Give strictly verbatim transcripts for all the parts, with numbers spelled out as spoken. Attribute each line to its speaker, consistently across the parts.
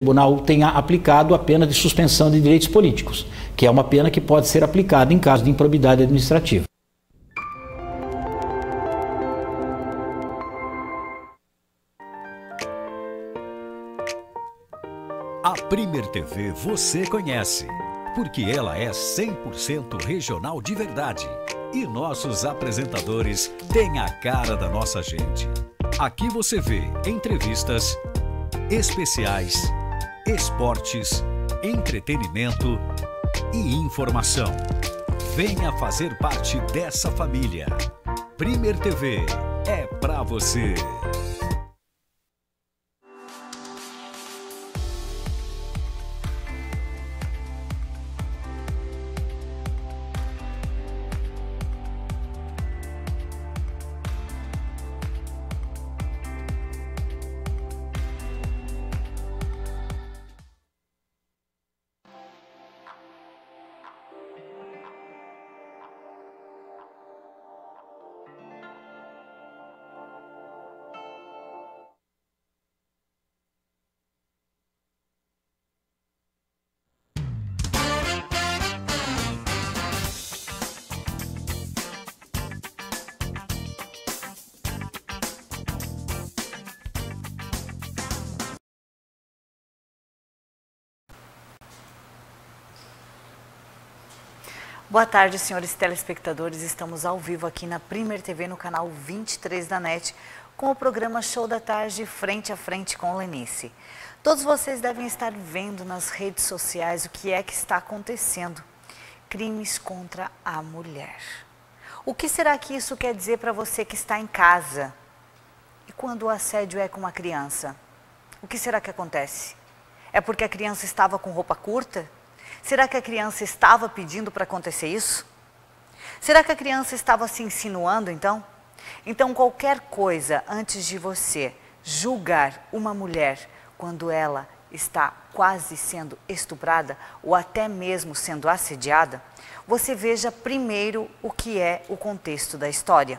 Speaker 1: O tribunal tenha aplicado a pena de suspensão de direitos políticos, que é uma pena que pode ser aplicada em caso de improbidade administrativa.
Speaker 2: A Primer T V você conhece, porque ela é cem por cento regional de verdade. E nossos apresentadores têm a cara da nossa gente. Aqui você vê entrevistas, especiais, esportes, entretenimento e informação. Venha fazer parte dessa família. Primer T V é pra você.
Speaker 3: Boa tarde, senhores telespectadores. Estamos ao vivo aqui na Primer T V, no canal vinte e três da NET, com o programa Show da Tarde, Frente a Frente com Lenice. Todos vocês devem estar vendo nas redes sociais o que é que está acontecendo. Crimes contra a mulher. O que será que isso quer dizer para você que está em casa? E quando o assédio é com uma criança? O que será que acontece? É porque a criança estava com roupa curta? Será que a criança estava pedindo para acontecer isso? Será que a criança estava se insinuando, então? Então, qualquer coisa antes de você julgar uma mulher quando ela está quase sendo estuprada ou até mesmo sendo assediada, você veja primeiro o que é o contexto da história.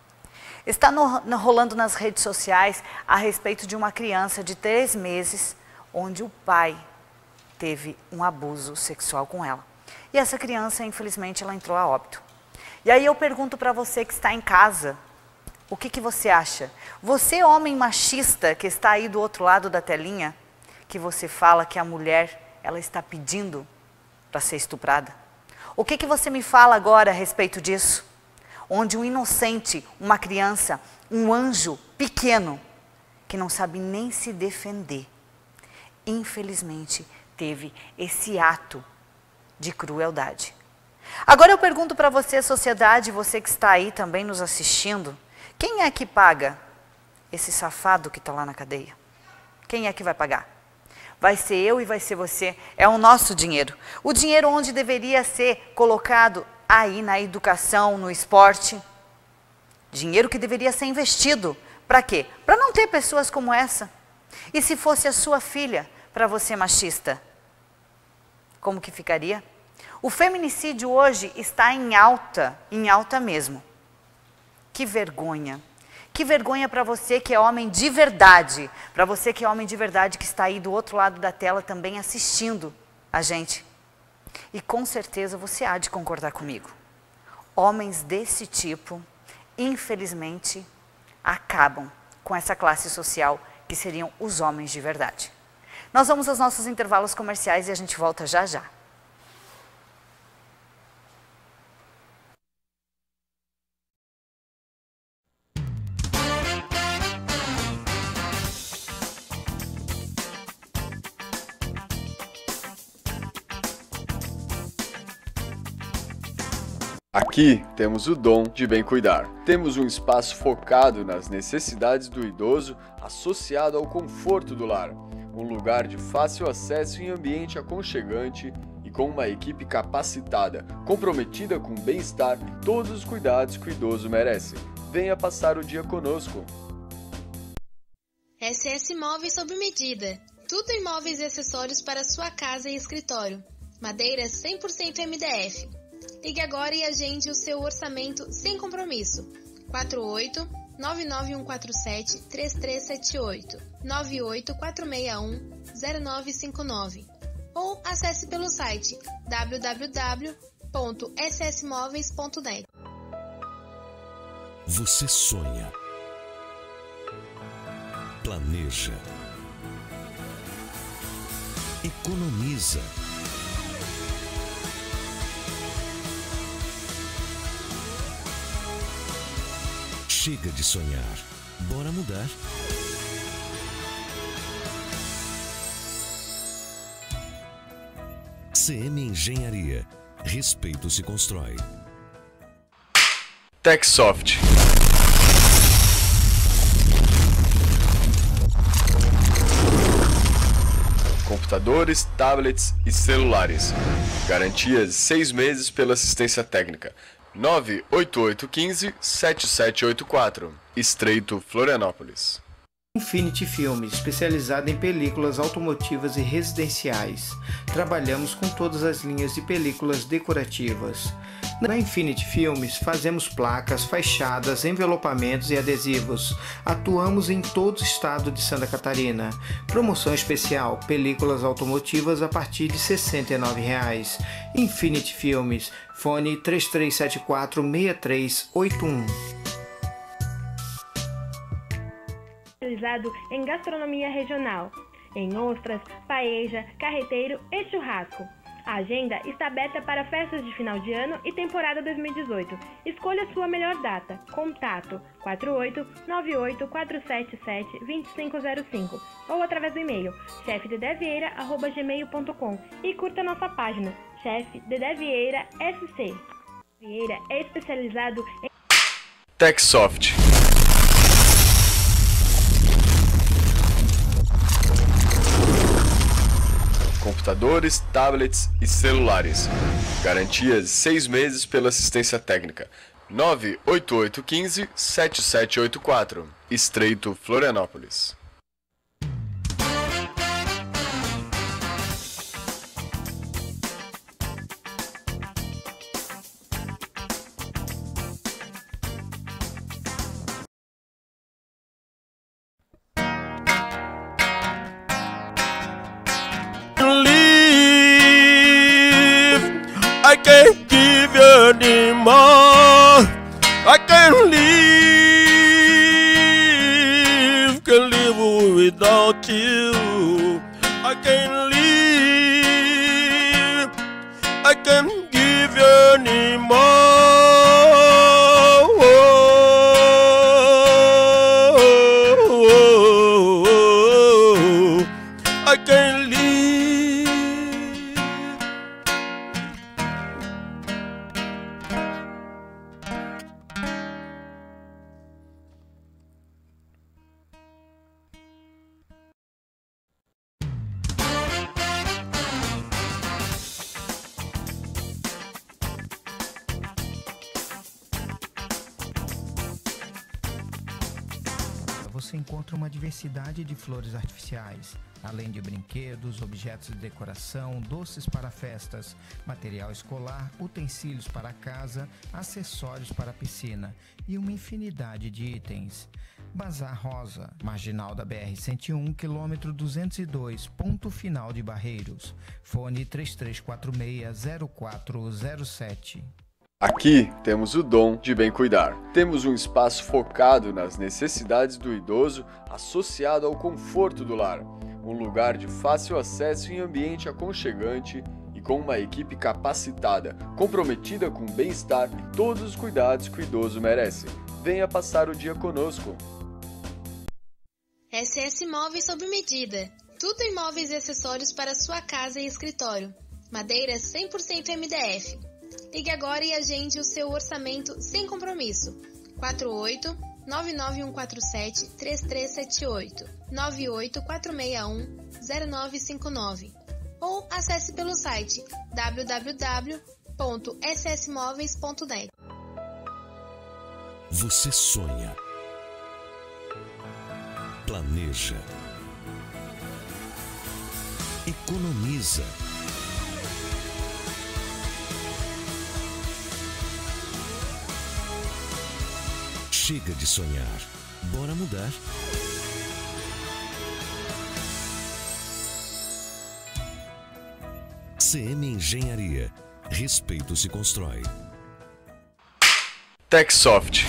Speaker 3: Está no, no, rolando nas redes sociais a respeito de uma criança de três meses, onde o pai teve um abuso sexual com ela. E essa criança, infelizmente, ela entrou a óbito. E aí eu pergunto para você que está em casa, o que, que você acha? Você, homem machista, que está aí do outro lado da telinha, que você fala que a mulher, ela está pedindo para ser estuprada. O que, que você me fala agora a respeito disso? Onde um inocente, uma criança, um anjo pequeno, que não sabe nem se defender, infelizmente, teve esse ato de crueldade. Agora eu pergunto para você, sociedade, você que está aí também nos assistindo, quem é que paga esse safado que está lá na cadeia? Quem é que vai pagar? Vai ser eu e vai ser você, é o nosso dinheiro. O dinheiro onde deveria ser colocado aí na educação, no esporte. Dinheiro que deveria ser investido. Para quê? Para não ter pessoas como essa. E se fosse a sua filha, para você machista, como que ficaria? O feminicídio hoje está em alta, em alta mesmo. Que vergonha. Que vergonha para você que é homem de verdade, para você que é homem de verdade que está aí do outro lado da tela também assistindo a gente. E com certeza você há de concordar comigo. Homens desse tipo, infelizmente, acabam com essa classe social que seriam os homens de verdade. Nós vamos aos nossos intervalos comerciais e a gente volta já já.
Speaker 4: Aqui temos o dom de bem cuidar. Temos um espaço focado nas necessidades do idoso, associado ao conforto do lar. Um lugar de fácil acesso em ambiente aconchegante e com uma equipe capacitada, comprometida com o bem-estar e todos os cuidados que o idoso merece. Venha passar o dia conosco.
Speaker 5: S S Móveis sob medida. Tudo em móveis e acessórios para sua casa e escritório. Madeira cem por cento M D F. Ligue agora e agende o seu orçamento sem compromisso. quatro oito nove nove um quatro sete, três três sete oito, nove oito quatro seis um, zero nove cinco nove ou acesse pelo site w w w ponto s s móveis ponto net.
Speaker 2: Você sonha, planeja, economiza. Chega de sonhar, bora mudar. C M Engenharia. Respeito se constrói.
Speaker 4: TechSoft. Computadores, tablets e celulares. Garantia de seis meses pela assistência técnica. nove oito oito um cinco, sete sete oito quatro. Estreito, Florianópolis.
Speaker 6: Infinity Filmes, especializada em películas automotivas e residenciais. Trabalhamos com todas as linhas de películas decorativas. Na Infinity Filmes, fazemos placas, fachadas, envelopamentos e adesivos. Atuamos em todo o estado de Santa Catarina. Promoção especial, películas automotivas a partir de sessenta e nove reais. Infinity Filmes, fone três três sete quatro, seis três oito um.
Speaker 7: Especializado em gastronomia regional, em ostras, paeja, carreteiro e churrasco. A agenda está aberta para festas de final de ano e temporada dois mil e dezoito. Escolha sua melhor data. Contato quatro oito nove oito quatro sete sete dois cinco zero cinco ou através do e-mail chefe dedé vieira arroba gmail ponto com e curta nossa página Chefe Dedé Vieira S C. Vieira é especializado em
Speaker 4: TechSoft. Computadores, tablets e celulares. Garantia de seis meses pela assistência técnica. nove oito oito um cinco, sete sete oito quatro. Estreito, Florianópolis.
Speaker 8: I can't give you any more. I can't live, can't live without you. I can't live, I can't give you any more. I can't live.
Speaker 6: Você encontra uma diversidade de flores artificiais, além de brinquedos, objetos de decoração, doces para festas, material escolar, utensílios para casa, acessórios para piscina e uma infinidade de itens. Bazar Rosa, marginal da B R cento e um, quilômetro duzentos e dois, ponto final de Barreiros. Fone três três quatro seis, zero quatro zero sete.
Speaker 4: Aqui temos o dom de bem cuidar. Temos um espaço focado nas necessidades do idoso, associado ao conforto do lar. Um lugar de fácil acesso em ambiente aconchegante e com uma equipe capacitada, comprometida com o bem-estar e todos os cuidados que o idoso merece. Venha passar o dia conosco.
Speaker 5: S S Móveis sob medida. Tudo em móveis e acessórios para sua casa e escritório. Madeira cem por cento M D F. Ligue agora e agende o seu orçamento sem compromisso. quatro oito nove nove um quatro sete, três três sete oito, nove oito quatro seis um, zero nove cinco nove ou acesse pelo site w w w ponto s s móveis ponto net.
Speaker 2: Você sonha, planeja, economiza. Chega de sonhar. Bora mudar. C M Engenharia. Respeito se constrói.
Speaker 4: TechSoft.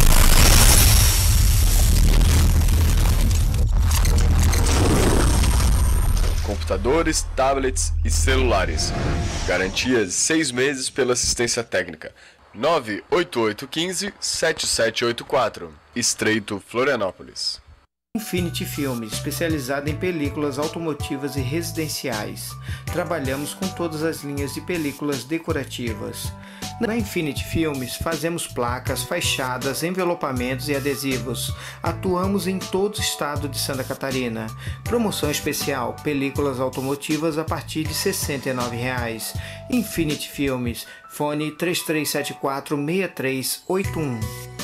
Speaker 4: Computadores, tablets e celulares. Garantia de seis meses pela assistência técnica. nove oito oito um cinco sete sete oito quatro. Estreito Florianópolis.
Speaker 6: Infinity Filmes, especializada em películas automotivas e residenciais. Trabalhamos com todas as linhas de películas decorativas. Na Infinity Filmes fazemos placas, fachadas, envelopamentos e adesivos. Atuamos em todo o estado de Santa Catarina. Promoção especial, películas automotivas a partir de sessenta e nove reais. Infinity Filmes, fone três três sete quatro seis três oito um.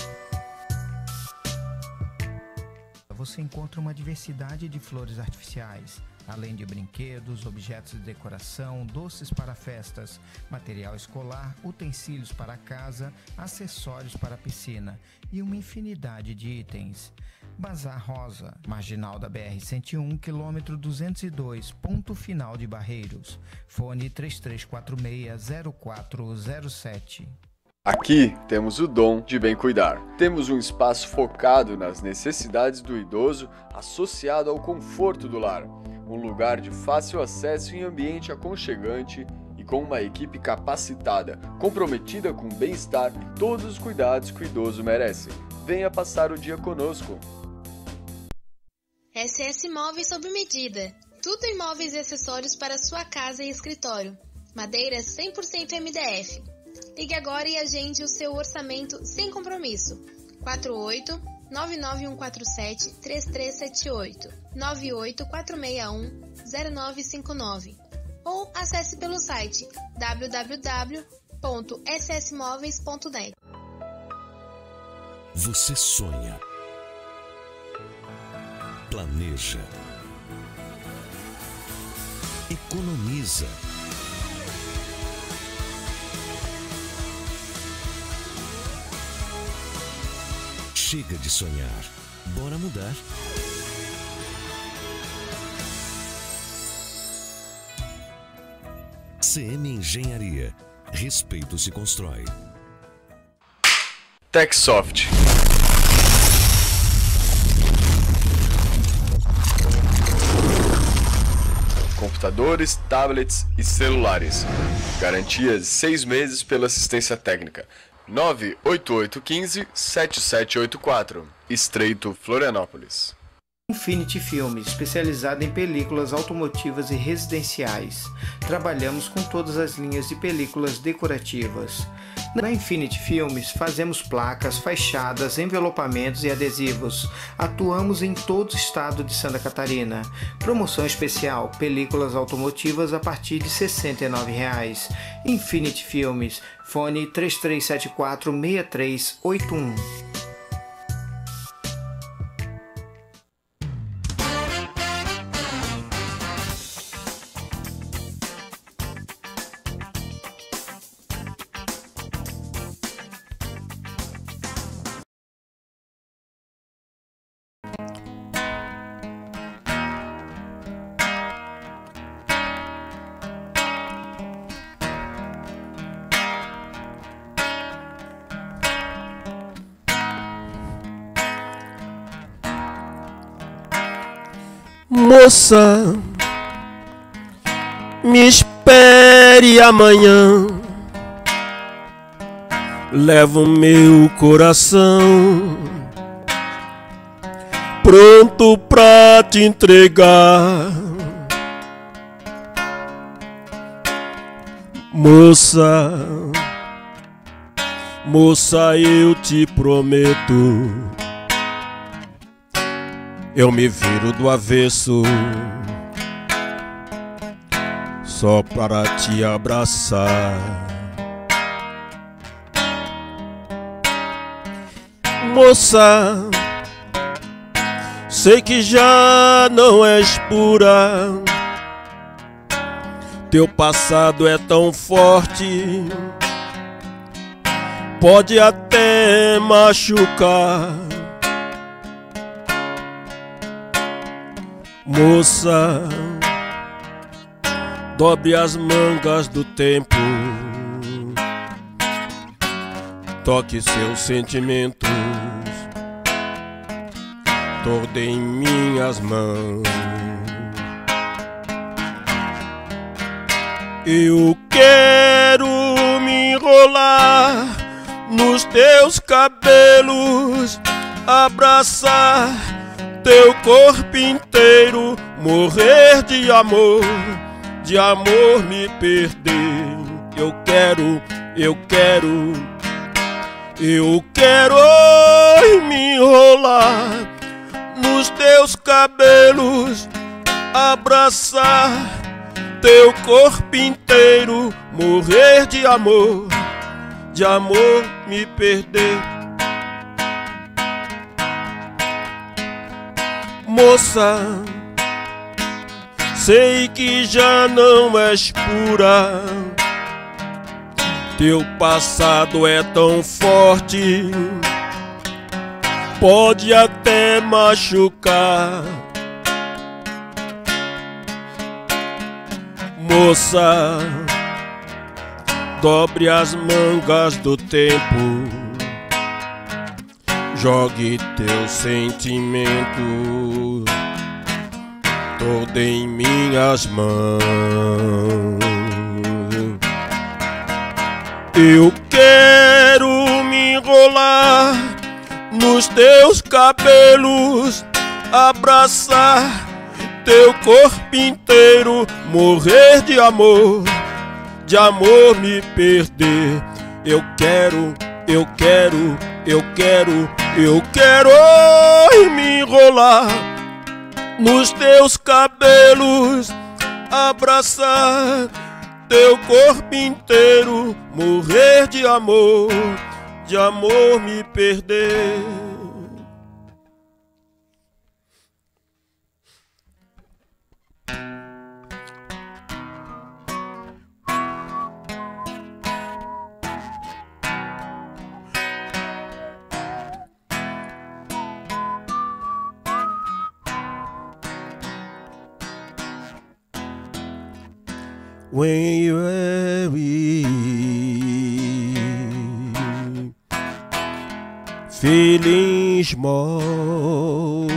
Speaker 6: Você encontra uma diversidade de flores artificiais, além de brinquedos, objetos de decoração, doces para festas, material escolar, utensílios para casa, acessórios para a piscina e uma infinidade de itens. Bazar Rosa, marginal da B R cento e um, quilômetro duzentos e dois, ponto final de Barreiros. Fone três três quatro seis zero quatro zero sete.
Speaker 4: Aqui temos o dom de bem cuidar. Temos um espaço focado nas necessidades do idoso, associado ao conforto do lar. Um lugar de fácil acesso em ambiente aconchegante e com uma equipe capacitada, comprometida com o bem-estar e todos os cuidados que o idoso merece. Venha passar o dia conosco.
Speaker 5: S S Móveis sob medida. Tudo em móveis e acessórios para sua casa e escritório. Madeira cem por cento M D F. Ligue agora e agende o seu orçamento sem compromisso. quatro oito nove nove um quatro sete três três sete oito, nove oito quatro seis um zero nove cinco nove ou acesse pelo site w w w ponto s s móveis ponto net.
Speaker 2: Você sonha, planeja, economiza. Chega de sonhar. Bora mudar. C M Engenharia. Respeito se constrói.
Speaker 4: TechSoft. Computadores, tablets e celulares. Garantia de seis meses pela assistência técnica. nove oito oito um cinco sete sete oito quatro. Estreito Florianópolis.
Speaker 6: Infinity Filmes, especializada em películas automotivas e residenciais. Trabalhamos com todas as linhas de películas decorativas. Na Infinity Filmes fazemos placas, fachadas, envelopamentos e adesivos. Atuamos em todo o estado de Santa Catarina. Promoção especial, películas automotivas a partir de sessenta e nove reais. Infinity Filmes, fone três três sete quatro seis três oito um.
Speaker 8: Moça, me espere amanhã. Levo meu coração pronto pra te entregar. Moça, moça, eu te prometo, eu me viro do avesso só para te abraçar. Moça, sei que já não és pura, teu passado é tão forte pode até machucar. Moça, dobre as mangas do tempo, toque seus sentimentos, todo em minhas mãos. Eu quero me enrolar nos teus cabelos, abraçar teu corpo inteiro, morrer de amor, de amor me perder. Eu quero, eu quero, eu quero me enrolar nos teus cabelos, abraçar teu corpo inteiro, morrer de amor, de amor me perder. Moça, sei que já não és pura, teu passado é tão forte, pode até machucar. Moça, dobre as mangas do tempo, jogue teu sentimento todo em minhas mãos. Eu quero me enrolar nos teus cabelos, abraçar teu corpo inteiro, morrer de amor, de amor me perder. Eu quero, eu quero, eu quero, eu quero me enrolar nos teus cabelos, abraçar teu corpo inteiro, morrer de amor, de amor me perder. When you're weak, feeling small,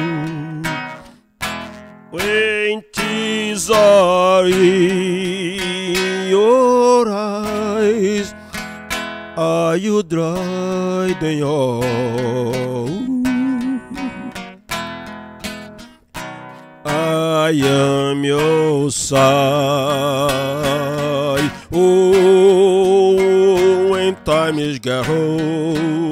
Speaker 8: when tears are in your eyes, are you dry then all? I am your side. Oh, when time is gone,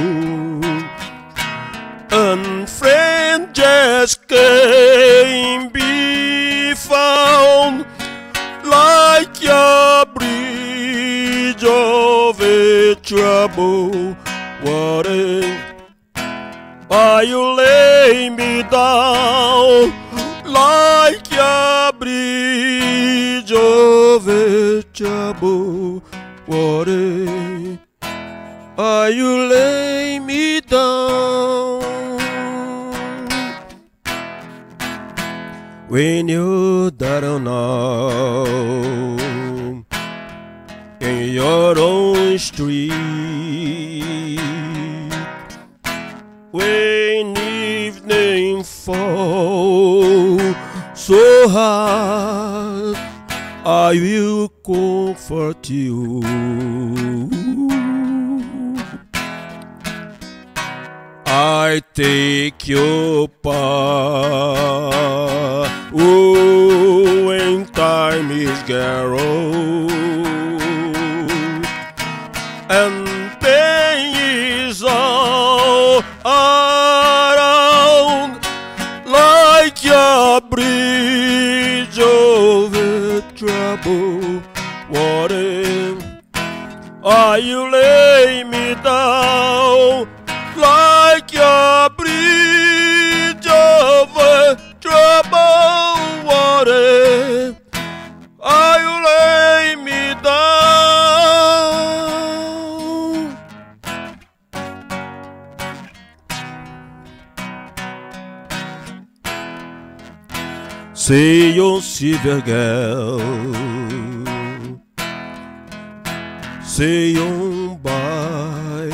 Speaker 8: and friend just can't be found, like a bridge over troubled water. Why you lay me down like a bridge over troubled water? Why you lay me down when you don't know in your own street? When evening falls so hard, I will comfort you. I take your part. Oh, when time is gone and pain is all around, like a bridge over troubled water, ah, you lay me down like a bridge over troubled water. Ah, you lay me down Say your silver girl, say on by.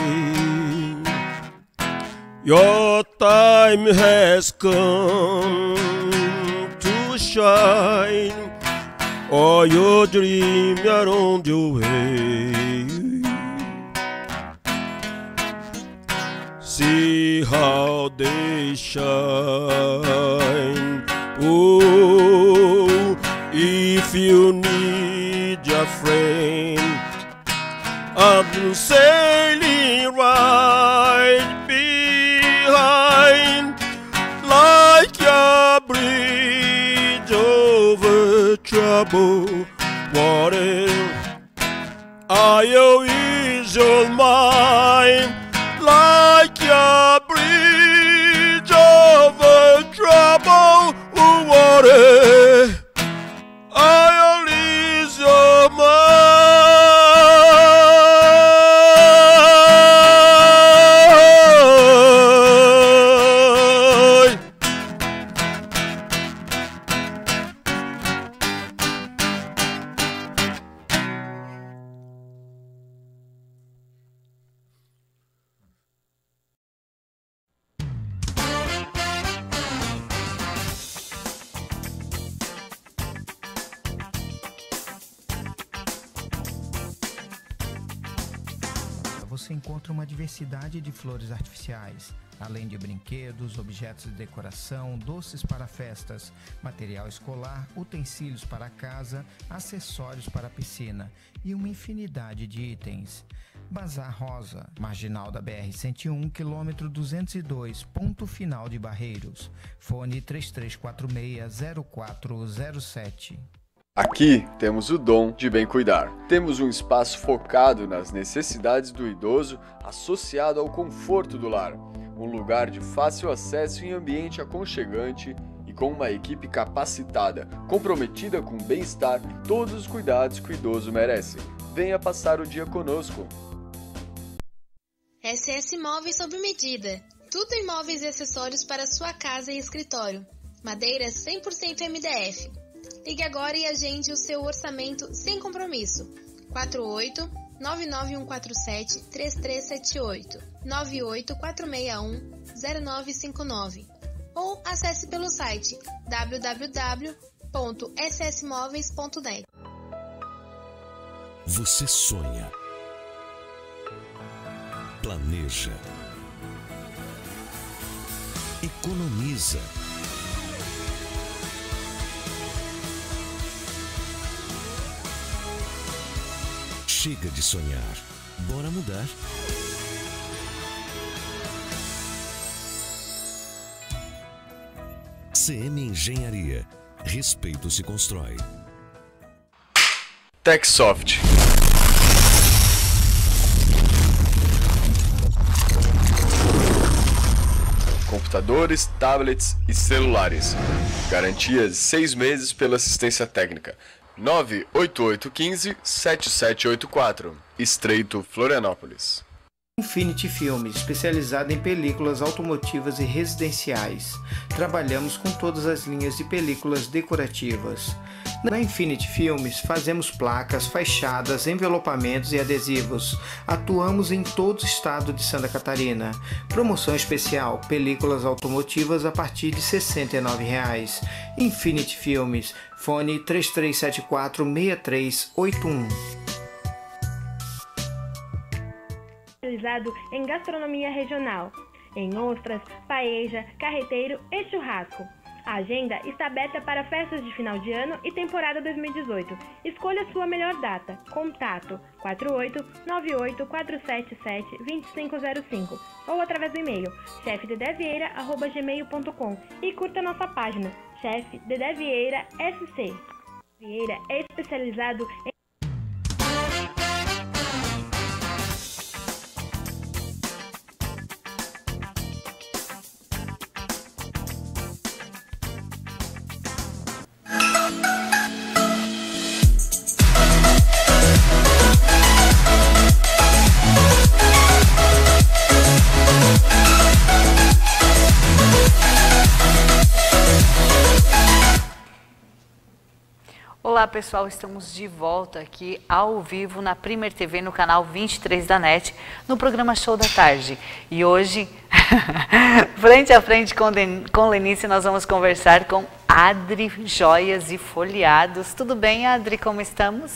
Speaker 8: Your time has come to shine. All your dreams are on your way. See how they shine. Oh, if you need a friend, I'm sailing right behind, like a bridge over troubled water. I'll ease your mind, like a bridge over troubled water. I'll ease your mind.
Speaker 6: Você encontra uma diversidade de flores artificiais, além de brinquedos, objetos de decoração, doces para festas, material escolar, utensílios para casa, acessórios para a piscina e uma infinidade de itens. Bazar Rosa, marginal da B R cento e um, quilômetro duzentos e dois, ponto final de Barreiros. Fone três três quatro seis, zero quatro zero sete.
Speaker 4: Aqui temos o dom de bem cuidar. Temos um espaço focado nas necessidades do idoso, associado ao conforto do lar. Um lugar de fácil acesso em ambiente aconchegante e com uma equipe capacitada, comprometida com o bem-estar e todos os cuidados que o idoso merece. Venha passar o dia conosco.
Speaker 5: S S Móveis sob medida. Tudo em móveis e acessórios para sua casa e escritório. Madeira cem por cento M D F. Ligue agora e agende o seu orçamento sem compromisso. quatro oito nove nove um quatro sete três três sete oito, nove oito quatro seis um zero nove cinco nove ou acesse pelo site w w w ponto s s móveis ponto net.
Speaker 2: Você sonha, planeja, economiza. Chega de sonhar, bora mudar. C M Engenharia, respeito se constrói.
Speaker 4: TechSoft. Computadores, tablets e celulares. Garantia de seis meses pela assistência técnica. nove oito oito um cinco sete sete oito quatro, Estreito Florianópolis.
Speaker 6: Infinity Filmes, especializada em películas automotivas e residenciais. Trabalhamos com todas as linhas de películas decorativas. Na Infinity Filmes fazemos placas, fachadas, envelopamentos e adesivos. Atuamos em todo o estado de Santa Catarina. Promoção especial, películas automotivas a partir de sessenta e nove reais. Infinity Filmes, fone três três sete quatro seis três oito um.
Speaker 7: Especializado em gastronomia regional, em ostras, paeja, carreteiro e churrasco. A agenda está aberta para festas de final de ano e temporada dois mil e dezoito. Escolha sua melhor data. Contato quatro oito nove oito quatro sete sete dois cinco zero cinco ou através do e-mail chefe dedé vieira arroba gmail ponto com e curta nossa página Chefe Dedé Vieira S C. Vieira é especializado em
Speaker 3: Olá pessoal, estamos de volta aqui ao vivo na Primer T V no canal vinte e três da NET, no programa Show da Tarde. E hoje, frente a frente com, com Lenice, nós vamos conversar com Adri Joias e Folheados. Tudo bem, Adri? Como estamos?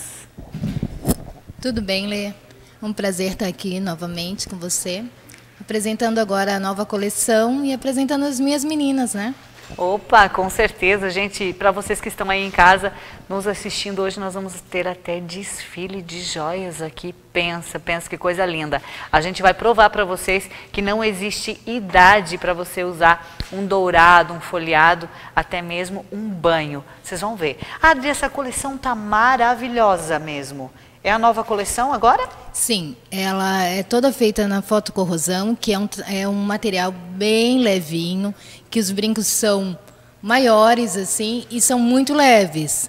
Speaker 9: Tudo bem, Lê. Um prazer estar aqui novamente com você, apresentando agora a nova coleção e apresentando as minhas meninas, né?
Speaker 3: Opa, com certeza, gente. Para vocês que estão aí em casa nos assistindo hoje, nós vamos ter até desfile de joias aqui. Pensa, pensa que coisa linda. A gente vai provar para vocês que não existe idade para você usar um dourado, um folheado, até mesmo um banho. Vocês vão ver. Adri, essa coleção tá maravilhosa mesmo. É a nova coleção agora?
Speaker 9: Sim, ela é toda feita na fotocorrosão, que é um, é um material bem levinho, que os brincos são maiores assim e são muito leves.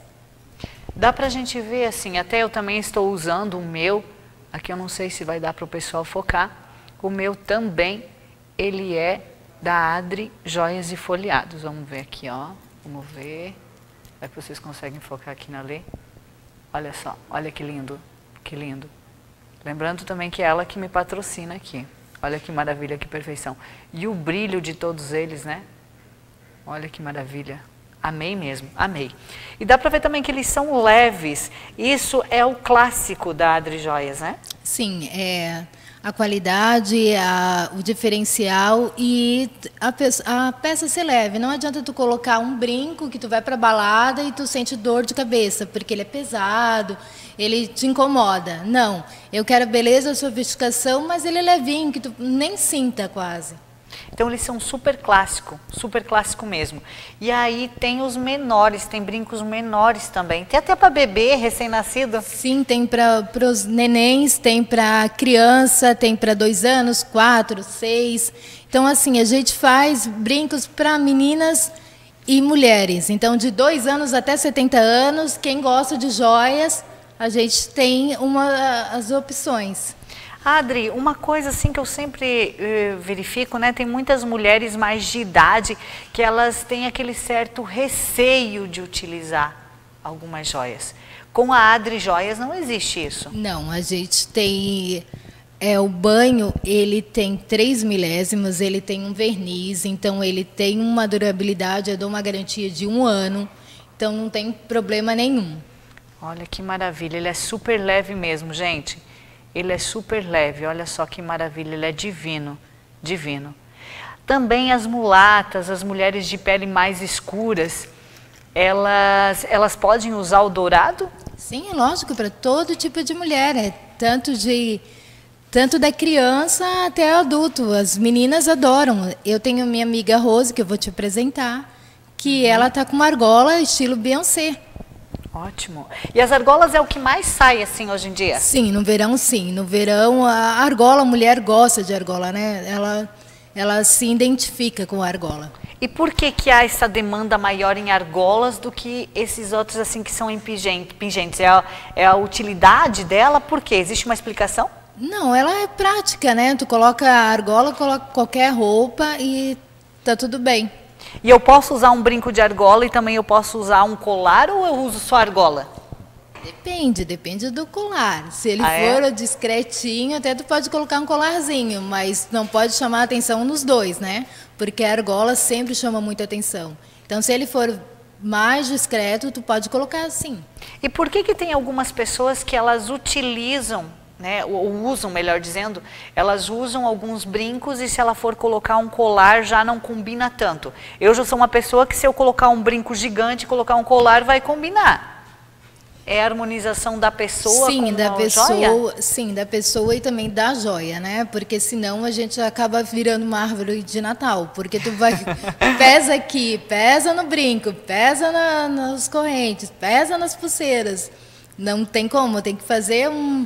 Speaker 3: Dá pra gente ver assim, até eu também estou usando o meu, aqui eu não sei se vai dar para o pessoal focar, o meu também, ele é da Adri Joias e Folheados. Vamos ver aqui, ó, vamos ver, vai que vocês conseguem focar aqui na Lê. Olha só, olha que lindo, que lindo. Lembrando também que é ela que me patrocina aqui. Olha que maravilha, que perfeição. E o brilho de todos eles, né? Olha que maravilha. Amei mesmo, amei. E dá pra ver também que eles são leves. Isso é o clássico da Adri Joias, né?
Speaker 9: Sim, é a qualidade, a, o diferencial e a, pe a peça ser leve. Não adianta tu colocar um brinco que tu vai pra balada e tu sente dor de cabeça, porque ele é pesado, ele te incomoda. Não, eu quero beleza, sofisticação, mas ele é levinho, que tu nem sinta quase.
Speaker 3: Então eles são super clássico, super clássico mesmo. E aí tem os menores, tem brincos menores também. Tem até para bebê recém-nascido?
Speaker 9: Sim, tem para os nenéns, tem para criança, tem para dois anos, quatro, seis. Então assim, a gente faz brincos para meninas e mulheres. Então de dois anos até setenta anos, quem gosta de joias, a gente tem uma, as opções.
Speaker 3: Adri, uma coisa assim que eu sempre uh, verifico, né, tem muitas mulheres mais de idade que elas têm aquele certo receio de utilizar algumas joias. Com a Adri Joias não existe isso.
Speaker 9: Não, a gente tem, é, o banho, ele tem três milésimos, ele tem um verniz, então ele tem uma durabilidade, eu dou uma garantia de um ano, então não tem problema nenhum.
Speaker 3: Olha que maravilha, ele é super leve mesmo, gente. Ele é super leve, olha só que maravilha, ele é divino, divino. Também as mulatas, as mulheres de pele mais escuras, elas, elas podem usar o dourado?
Speaker 9: Sim, é lógico, para todo tipo de mulher, é tanto, de, tanto da criança até adulto. As meninas adoram. Eu tenho minha amiga Rose, que eu vou te apresentar, que ela está com uma argola estilo Beyoncé.
Speaker 3: Ótimo. E as argolas é o que mais sai assim hoje em dia?
Speaker 9: Sim, no verão sim. No verão a argola, a mulher gosta de argola, né? Ela, ela se identifica com a argola.
Speaker 3: E por que que há essa demanda maior em argolas do que esses outros assim que são em pingentes? É a, é a utilidade dela? Por quê? Existe uma explicação?
Speaker 9: Não, ela é prática, né? Tu coloca a argola, coloca qualquer roupa e tá tudo bem.
Speaker 3: E eu posso usar um brinco de argola e também eu posso usar um colar ou eu uso só argola?
Speaker 9: Depende, depende do colar. Se ele
Speaker 3: ah,
Speaker 9: for
Speaker 3: é?
Speaker 9: discretinho, até tu pode colocar um colarzinho, mas não pode chamar a atenção nos dois, né? Porque a argola sempre chama muita atenção. Então, se ele for mais discreto, tu pode colocar assim.
Speaker 3: E por que que tem algumas pessoas que elas utilizam, né, ou usam, melhor dizendo, elas usam alguns brincos e se ela for colocar um colar já não combina tanto? Eu já sou uma pessoa que se eu colocar um brinco gigante e colocar um colar vai combinar. É a harmonização da pessoa
Speaker 9: sim,
Speaker 3: com
Speaker 9: da
Speaker 3: a
Speaker 9: pessoa,
Speaker 3: joia?
Speaker 9: Sim, da pessoa e também da joia, né? Porque senão a gente acaba virando uma árvore de Natal. Porque tu vai, pesa aqui, pesa no brinco, pesa na, nas correntes, pesa nas pulseiras. Não tem como, tem que fazer um,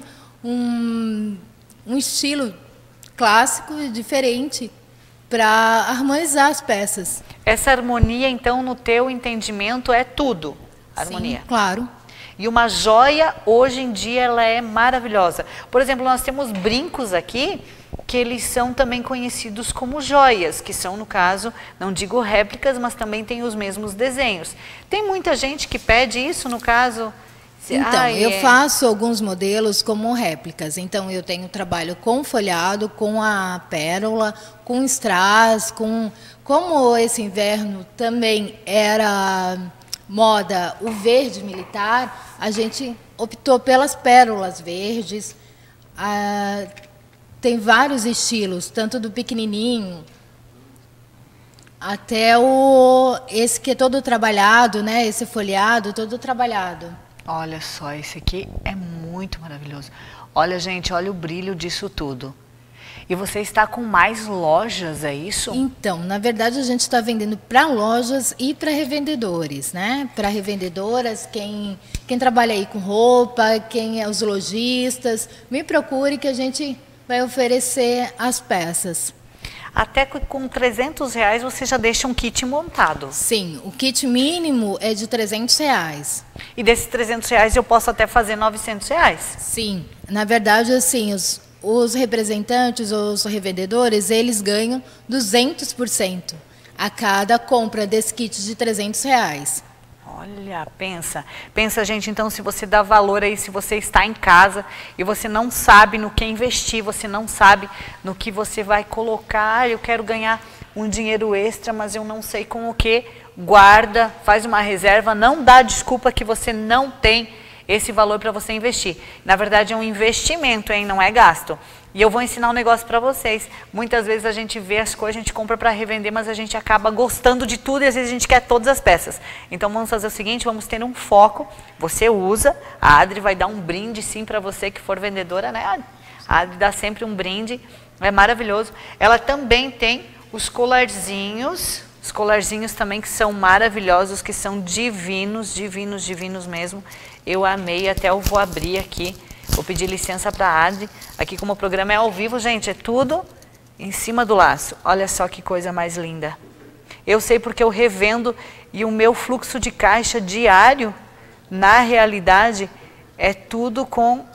Speaker 9: um, um estilo clássico, diferente, para harmonizar as peças.
Speaker 3: Essa harmonia, então, no teu entendimento, é tudo? Harmonia.
Speaker 9: Sim, claro.
Speaker 3: E uma joia, hoje em dia, ela é maravilhosa. Por exemplo, nós temos brincos aqui que eles são também conhecidos como joias, que são, no caso, não digo réplicas, mas também tem os mesmos desenhos. Tem muita gente que pede isso, no caso...
Speaker 9: Então,
Speaker 3: ah,
Speaker 9: eu
Speaker 3: é...
Speaker 9: faço alguns modelos como réplicas. Então, eu tenho trabalho com folhado, com a pérola, com strass, com... Como esse inverno também era moda o verde militar, a gente optou pelas pérolas verdes. Ah, tem vários estilos, tanto do pequenininho até o esse que é todo trabalhado, né? Esse folhado todo trabalhado.
Speaker 3: Olha só, esse aqui é muito maravilhoso. Olha, gente, olha o brilho disso tudo. E você está com mais lojas, é isso?
Speaker 9: Então, na verdade, a gente está vendendo para lojas e para revendedores, né? Para revendedoras, quem, quem trabalha aí com roupa, quem é os lojistas, me procure que a gente vai oferecer as peças.
Speaker 3: Até com trezentos reais você já deixa um kit montado.
Speaker 9: Sim, o kit mínimo é de trezentos reais.
Speaker 3: E desses trezentos reais eu posso até fazer novecentos reais?
Speaker 9: Sim, na verdade, assim, os, os representantes, os revendedores, eles ganham duzentos por cento a cada compra desse kit de trezentos reais.
Speaker 3: Olha, pensa, pensa gente, então se você dá valor aí, se você está em casa e você não sabe no que investir, você não sabe no que você vai colocar, eu quero ganhar um dinheiro extra, mas eu não sei com o que, guarda, faz uma reserva, não dá desculpa que você não tem esse valor para você investir. Na verdade é um investimento, hein? Não é gasto. E eu vou ensinar um negócio para vocês. Muitas vezes a gente vê as coisas, a gente compra para revender, mas a gente acaba gostando de tudo e às vezes a gente quer todas as peças. Então vamos fazer o seguinte, vamos ter um foco. Você usa, a Adri vai dar um brinde sim para você que for vendedora, né? A Adri dá sempre um brinde, é maravilhoso. Ela também tem os colarzinhos, os colarzinhos também que são maravilhosos, que são divinos, divinos, divinos mesmo. Eu amei, até eu vou abrir aqui. Vou pedir licença para a Adri. Aqui como o programa é ao vivo, gente, é tudo em cima do laço. Olha só que coisa mais linda. Eu sei porque eu revendo e o meu fluxo de caixa diário, na realidade, é tudo com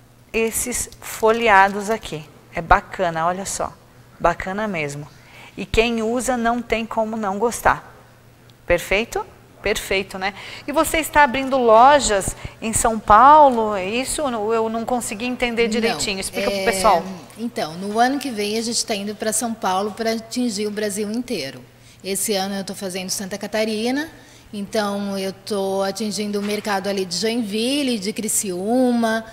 Speaker 3: esses folheados aqui. É bacana, olha só. Bacana mesmo. E quem usa não tem como não gostar. Perfeito? Perfeito, né? E você está abrindo lojas em São Paulo, é isso? Eu não consegui entender direitinho. Não, explica é... para o pessoal.
Speaker 9: Então, no ano que vem a gente está indo para São Paulo para atingir o Brasil inteiro. Esse ano eu estou fazendo Santa Catarina, então eu estou atingindo o mercado ali de Joinville, de Criciúma,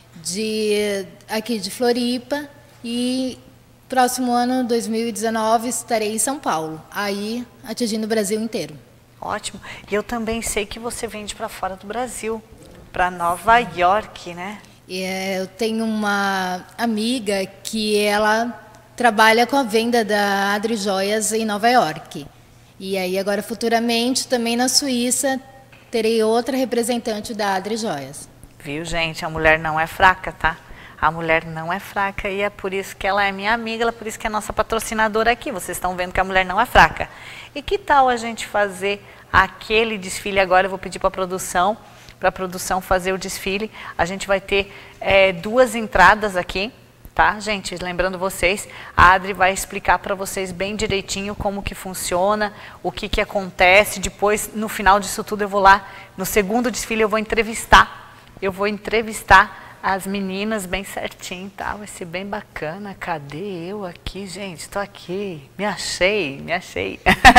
Speaker 9: de, aqui de Floripa e próximo ano, dois mil e dezenove, estarei em São Paulo, aí atingindo o Brasil inteiro.
Speaker 3: Ótimo. E eu também sei que você vende para fora do Brasil, para Nova York, né?
Speaker 9: É, eu tenho uma amiga que ela trabalha com a venda da Adri Joias em Nova York. E aí agora futuramente também na Suíça terei outra representante da Adri Joias.
Speaker 3: Viu, gente? A mulher não é fraca, tá? A mulher não é fraca e é por isso que ela é minha amiga, é por isso que é nossa patrocinadora aqui. Vocês estão vendo que a mulher não é fraca. E que tal a gente fazer aquele desfile agora? Eu vou pedir para a produção, para a produção fazer o desfile. A gente vai ter é, duas entradas aqui, tá, gente? Lembrando vocês, a Adri vai explicar para vocês bem direitinho como que funciona, o que que acontece. Depois, no final disso tudo, eu vou lá, no segundo desfile eu vou entrevistar. Eu vou entrevistar as meninas bem certinho, tá? Vai ser bem bacana. Cadê eu aqui, gente? Tô aqui. Me achei, me achei.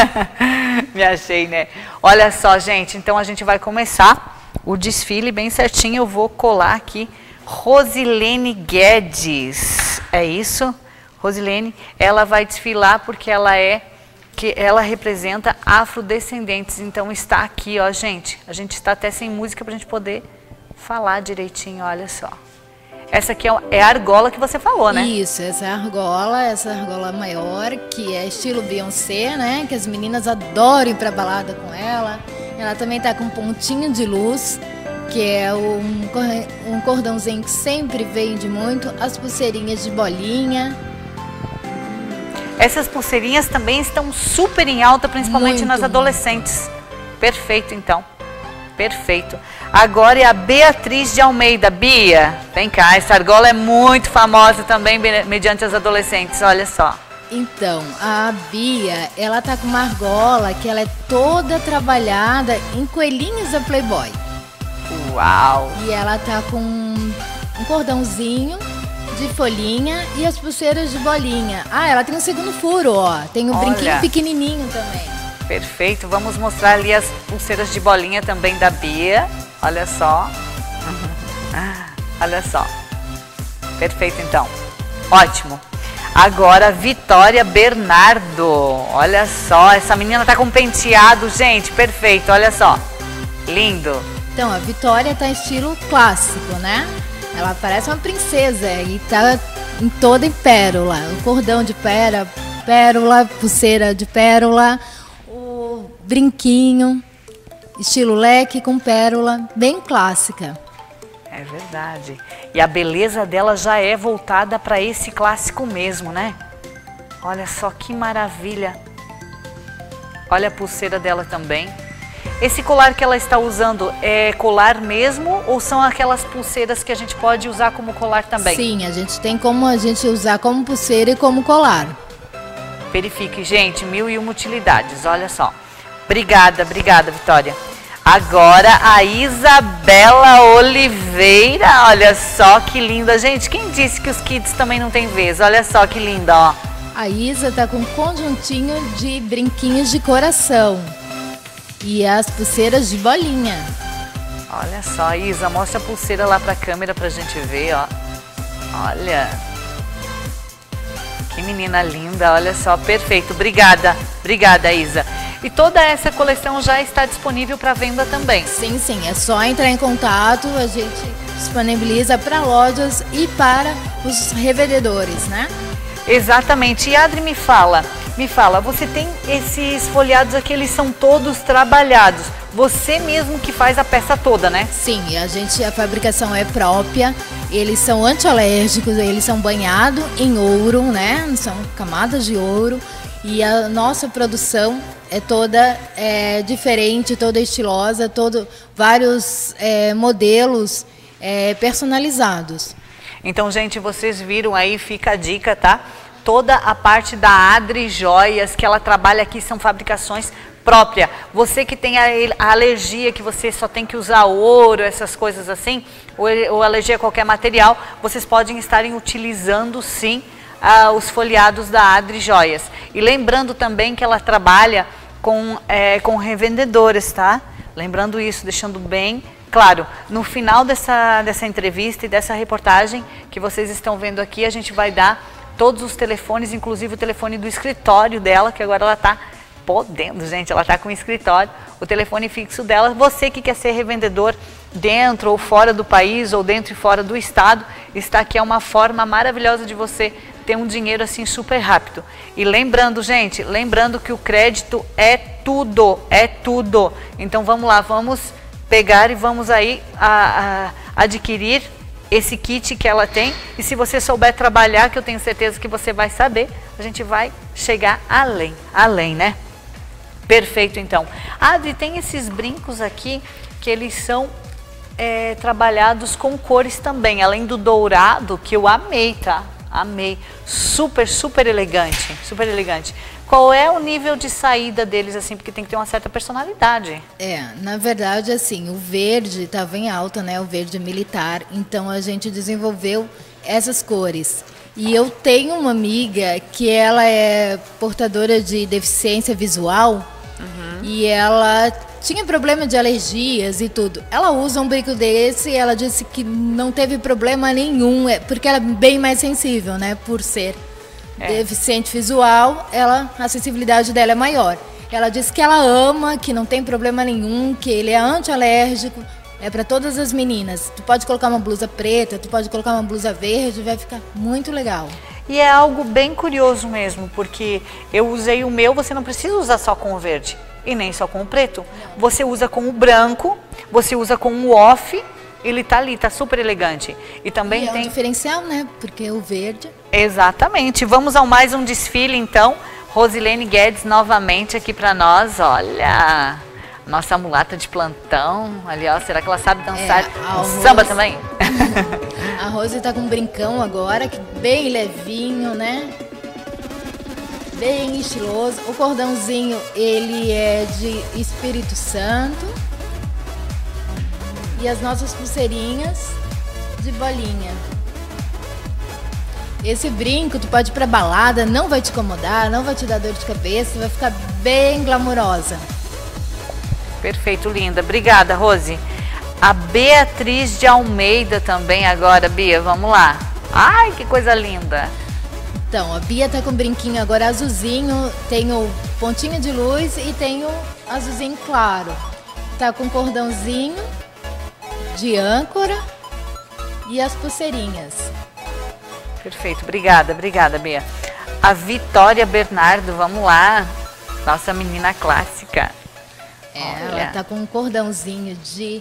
Speaker 3: Me achei, né? Olha só, gente. Então, a gente vai começar o desfile bem certinho. Eu vou colar aqui Rosilene Guedes. É isso? Rosilene, ela vai desfilar porque ela é... que ela representa afrodescendentes. Então, está aqui, ó, gente. A gente está até sem música pra gente poder... falar direitinho, olha só. Essa aqui é a argola que você falou, né?
Speaker 9: Isso, essa é a argola, essa argola maior, que é estilo Beyoncé, né? Que as meninas adoram ir pra balada com ela. Ela também tá com um pontinho de luz, que é um, um cordãozinho que sempre vende muito, as pulseirinhas de bolinha.
Speaker 3: Essas pulseirinhas também estão super em alta, principalmente muito nas adolescentes. Perfeito, então. Perfeito. Agora é a Beatriz de Almeida. Bia, vem cá, essa argola é muito famosa também mediante as adolescentes, olha só.
Speaker 9: Então, a Bia, ela tá com uma argola que ela é toda trabalhada em coelhinhos da Playboy.
Speaker 3: Uau!
Speaker 9: E ela tá com um cordãozinho de folhinha e as pulseiras de bolinha. Ah, ela tem um segundo furo, ó. Tem um
Speaker 3: Olha.
Speaker 9: brinquinho pequenininho também.
Speaker 3: Perfeito. Vamos mostrar ali as pulseiras de bolinha também da Bia. Olha só. Olha só. Perfeito, então. Ótimo. Agora, Vitória Bernardo. Olha só, essa menina tá com penteado, gente. Perfeito, olha só. Lindo.
Speaker 9: Então, a Vitória tá em estilo clássico, né? Ela parece uma princesa e tá em toda em pérola. O cordão de pérola, pérola, pulseira de pérola, o brinquinho, estilo leque com pérola, bem clássica.
Speaker 3: É verdade. E a beleza dela já é voltada para esse clássico mesmo, né? Olha só que maravilha. Olha a pulseira dela também. Esse colar que ela está usando é colar mesmo ou são aquelas pulseiras que a gente pode usar como colar também?
Speaker 9: Sim, a gente tem como a gente usar como pulseira e como colar.
Speaker 3: Verifique, gente, mil e uma utilidades, olha só. Obrigada, obrigada, Vitória. Agora a Isabela Oliveira, olha só que linda. Gente, quem disse que os kids também não têm vez? Olha só que linda, ó.
Speaker 9: A Isa tá com um conjuntinho de brinquinhos de coração. E as pulseiras de bolinha.
Speaker 3: Olha só, Isa, mostra a pulseira lá pra câmera pra gente ver, ó. Olha. Que menina linda, olha só, perfeito. Obrigada, obrigada, Isa. E toda essa coleção já está disponível para venda também?
Speaker 9: Sim, sim, é só entrar em contato, a gente disponibiliza para lojas e para os revendedores, né?
Speaker 3: Exatamente. E Adri, me fala, me fala, você tem esses folhados aqui, eles são todos trabalhados. Você mesmo que faz a peça toda, né?
Speaker 9: Sim, a gente, a fabricação é própria, eles são antialérgicos, eles são banhados em ouro, né? São camadas de ouro e a nossa produção é toda é, diferente, toda estilosa, todo, vários é, modelos é, personalizados.
Speaker 3: Então, gente, vocês viram aí, fica a dica, tá? Toda a parte da Adri Joias que ela trabalha aqui são fabricações próprias. Você que tem a, a alergia, que você só tem que usar ouro, essas coisas assim, ou, ou alergia a qualquer material, vocês podem estarem utilizando sim uh, os folheados da Adri Joias. E lembrando também que ela trabalha com, é, com revendedoras, tá? Lembrando isso, deixando bem claro. No final dessa, dessa entrevista e dessa reportagem que vocês estão vendo aqui, a gente vai dar todos os telefones, inclusive o telefone do escritório dela, que agora ela está podendo, gente, ela está com o escritório, o telefone fixo dela. Você que quer ser revendedor dentro ou fora do país, ou dentro e fora do estado, está aqui, é uma forma maravilhosa de você ter um dinheiro assim super rápido. E lembrando, gente, lembrando que o crédito é tudo, é tudo. Então vamos lá, vamos pegar e vamos aí a, a, adquirir esse kit que ela tem. E se você souber trabalhar, que eu tenho certeza que você vai saber, a gente vai chegar além, além, né? Perfeito, então. Adri, tem esses brincos aqui que eles são é, trabalhados com cores também, além do dourado, que eu amei, tá? Amei. Super, super elegante, super elegante. Qual é o nível de saída deles, assim, porque tem que ter uma certa personalidade?
Speaker 9: É, na verdade, assim, o verde estava em alta, né? O verde militar. Então a gente desenvolveu essas cores. E eu tenho uma amiga que ela é portadora de deficiência visual. Uhum. E ela tinha problema de alergias e tudo. Ela usa um brinco desse e ela disse que não teve problema nenhum, porque ela é bem mais sensível, né? Por ser é. deficiente visual, ela, a sensibilidade dela é maior. Ela disse que ela ama, que não tem problema nenhum, que ele é anti-alérgico, é para todas as meninas. Tu pode colocar uma blusa preta, tu pode colocar uma blusa verde, vai ficar muito legal.
Speaker 3: E é algo bem curioso mesmo, porque eu usei o meu, você não precisa usar só com o verde e nem só com o preto. Você usa com o branco, você usa com o off, ele tá ali, tá super elegante. E também
Speaker 9: e
Speaker 3: tem
Speaker 9: é um diferencial, né? Porque o verde...
Speaker 3: Exatamente. Vamos a mais um desfile, então. Rosilene Guedes novamente aqui para nós, olha... Nossa mulata de plantão, ali ó, será que ela sabe dançar
Speaker 9: É, a Rose-
Speaker 3: samba também?
Speaker 9: A Rose tá com um brincão agora, que bem levinho, né? Bem estiloso. O cordãozinho, ele é de Espírito Santo. E as nossas pulseirinhas de bolinha. Esse brinco, tu pode ir pra balada, não vai te incomodar, não vai te dar dor de cabeça, vai ficar bem glamurosa.
Speaker 3: Perfeito, linda. Obrigada, Rose. A Beatriz de Almeida também agora, Bia, vamos lá. Ai, que coisa linda.
Speaker 9: Então, a Bia tá com o brinquinho agora azulzinho, tem o pontinho de luz e tem o azulzinho claro. Tá com cordãozinho de âncora e as pulseirinhas.
Speaker 3: Perfeito, obrigada, obrigada, Bia. A Vitória Bernardo, vamos lá. Nossa menina clássica.
Speaker 9: É,
Speaker 3: Olha.
Speaker 9: ela tá com um cordãozinho de,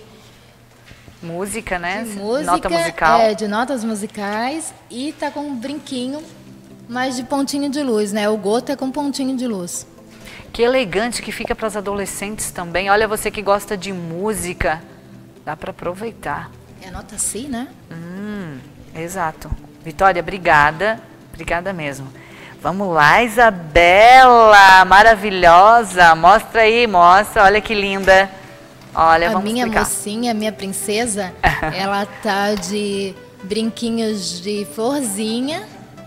Speaker 3: Música, né?
Speaker 9: de música,
Speaker 3: Nota musical.
Speaker 9: é, de notas musicais e tá com um brinquinho, mas de pontinho de luz, né? O gota é com pontinho de luz.
Speaker 3: Que elegante que fica para as adolescentes também. Olha, você que gosta de música, dá para aproveitar.
Speaker 9: É nota Si, né?
Speaker 3: Hum, exato. Vitória, obrigada. Obrigada mesmo. Vamos lá, Isabela, maravilhosa. Mostra aí, mostra. Olha que linda. Olha,
Speaker 9: A
Speaker 3: vamos
Speaker 9: minha
Speaker 3: explicar.
Speaker 9: mocinha, a minha princesa, ela tá de brinquinhos de florzinha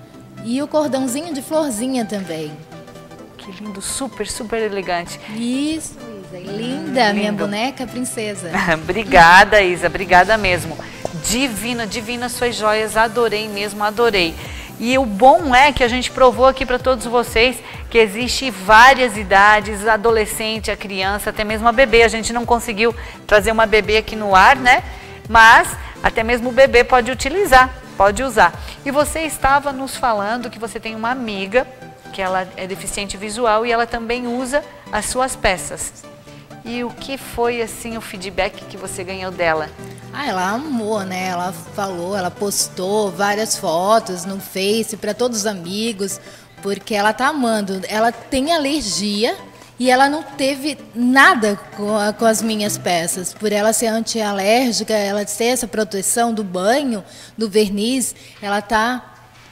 Speaker 9: e o cordãozinho de florzinha também.
Speaker 3: Que lindo, super, super elegante.
Speaker 9: Isso, Isa. Linda, minha
Speaker 3: lindo.
Speaker 9: boneca princesa.
Speaker 3: Obrigada, Isa, obrigada mesmo. Divina, divina suas joias, adorei mesmo, adorei. E o bom é que a gente provou aqui para todos vocês que existe várias idades, adolescente, a criança, até mesmo a bebê. A gente não conseguiu trazer uma bebê aqui no ar, né? Mas até mesmo o bebê pode utilizar, pode usar. E você estava nos falando que você tem uma amiga que ela é deficiente visual e ela também usa as suas peças. E o que foi assim o feedback que você ganhou dela?
Speaker 9: Ah, ela amou, né? Ela falou, ela postou várias fotos no Face para todos os amigos, porque ela tá amando. Ela tem alergia e ela não teve nada com, a, com as minhas peças. Por ela ser antialérgica, ela ter essa proteção do banho, do verniz, ela tá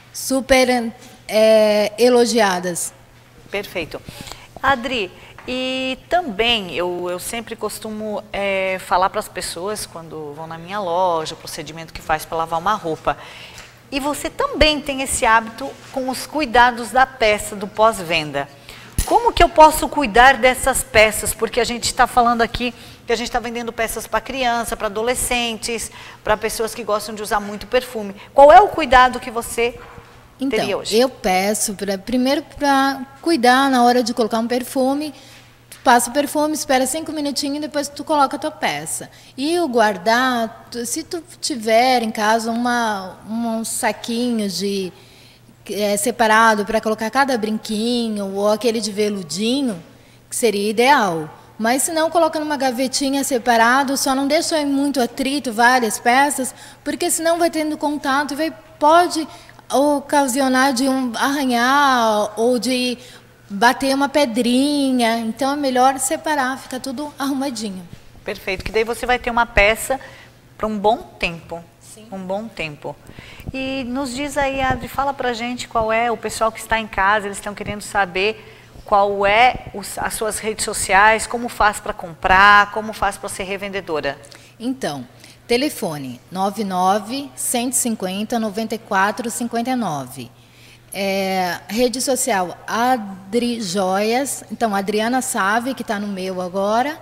Speaker 9: super é, elogiadas.
Speaker 3: Perfeito. Adri, e também eu, eu sempre costumo é, falar para as pessoas quando vão na minha loja, o procedimento que faz para lavar uma roupa. E você também tem esse hábito com os cuidados da peça, do pós-venda. Como que eu posso cuidar dessas peças? Porque a gente está falando aqui que a gente está vendendo peças para criança, para adolescentes, para pessoas que gostam de usar muito perfume. Qual é o cuidado que você
Speaker 9: Então,
Speaker 3: teria hoje?
Speaker 9: eu peço, pra, primeiro para cuidar na hora de colocar um perfume, tu passa o perfume, espera cinco minutinhos e depois tu coloca a tua peça. E o guardar, tu, se tu tiver em casa uma, um saquinho de, é, separado para colocar cada brinquinho ou aquele de veludinho, que seria ideal. Mas se não, coloca numa gavetinha separado, só não deixa em muito atrito várias peças, porque senão vai tendo contato e vai, pode ocasionar de um arranhar ou de bater uma pedrinha. Então é melhor separar, fica tudo arrumadinho.
Speaker 3: Perfeito, que daí você vai ter uma peça para um bom tempo.
Speaker 9: Sim.
Speaker 3: Um bom tempo. E nos diz aí, Adri, fala pra gente qual é, o pessoal que está em casa, eles estão querendo saber qual é os, as suas redes sociais, como faz para comprar, como faz para ser revendedora.
Speaker 9: Então, telefone nove nove, cento e cinquenta, noventa e quatro cinquenta e nove. É, rede social Adri Joias, então Adriana Save, que está no meu agora,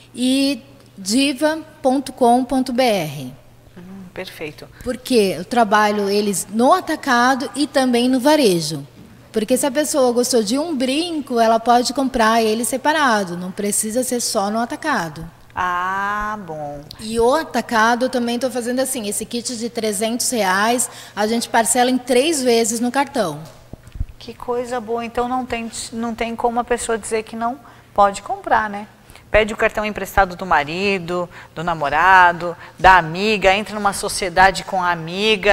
Speaker 9: e diva ponto com ponto br.
Speaker 3: Hum, perfeito.
Speaker 9: Porque eu trabalho eles no atacado e também no varejo. Porque se a pessoa gostou de um brinco, ela pode comprar ele separado, não precisa ser só no atacado.
Speaker 3: Ah, bom.
Speaker 9: E o atacado eu também estou fazendo assim, esse kit de trezentos reais, a gente parcela em três vezes no cartão.
Speaker 3: Que coisa boa, então não tem, não tem como a pessoa dizer que não pode comprar, né? Pede o cartão emprestado do marido, do namorado, da amiga, entra numa sociedade com a amiga,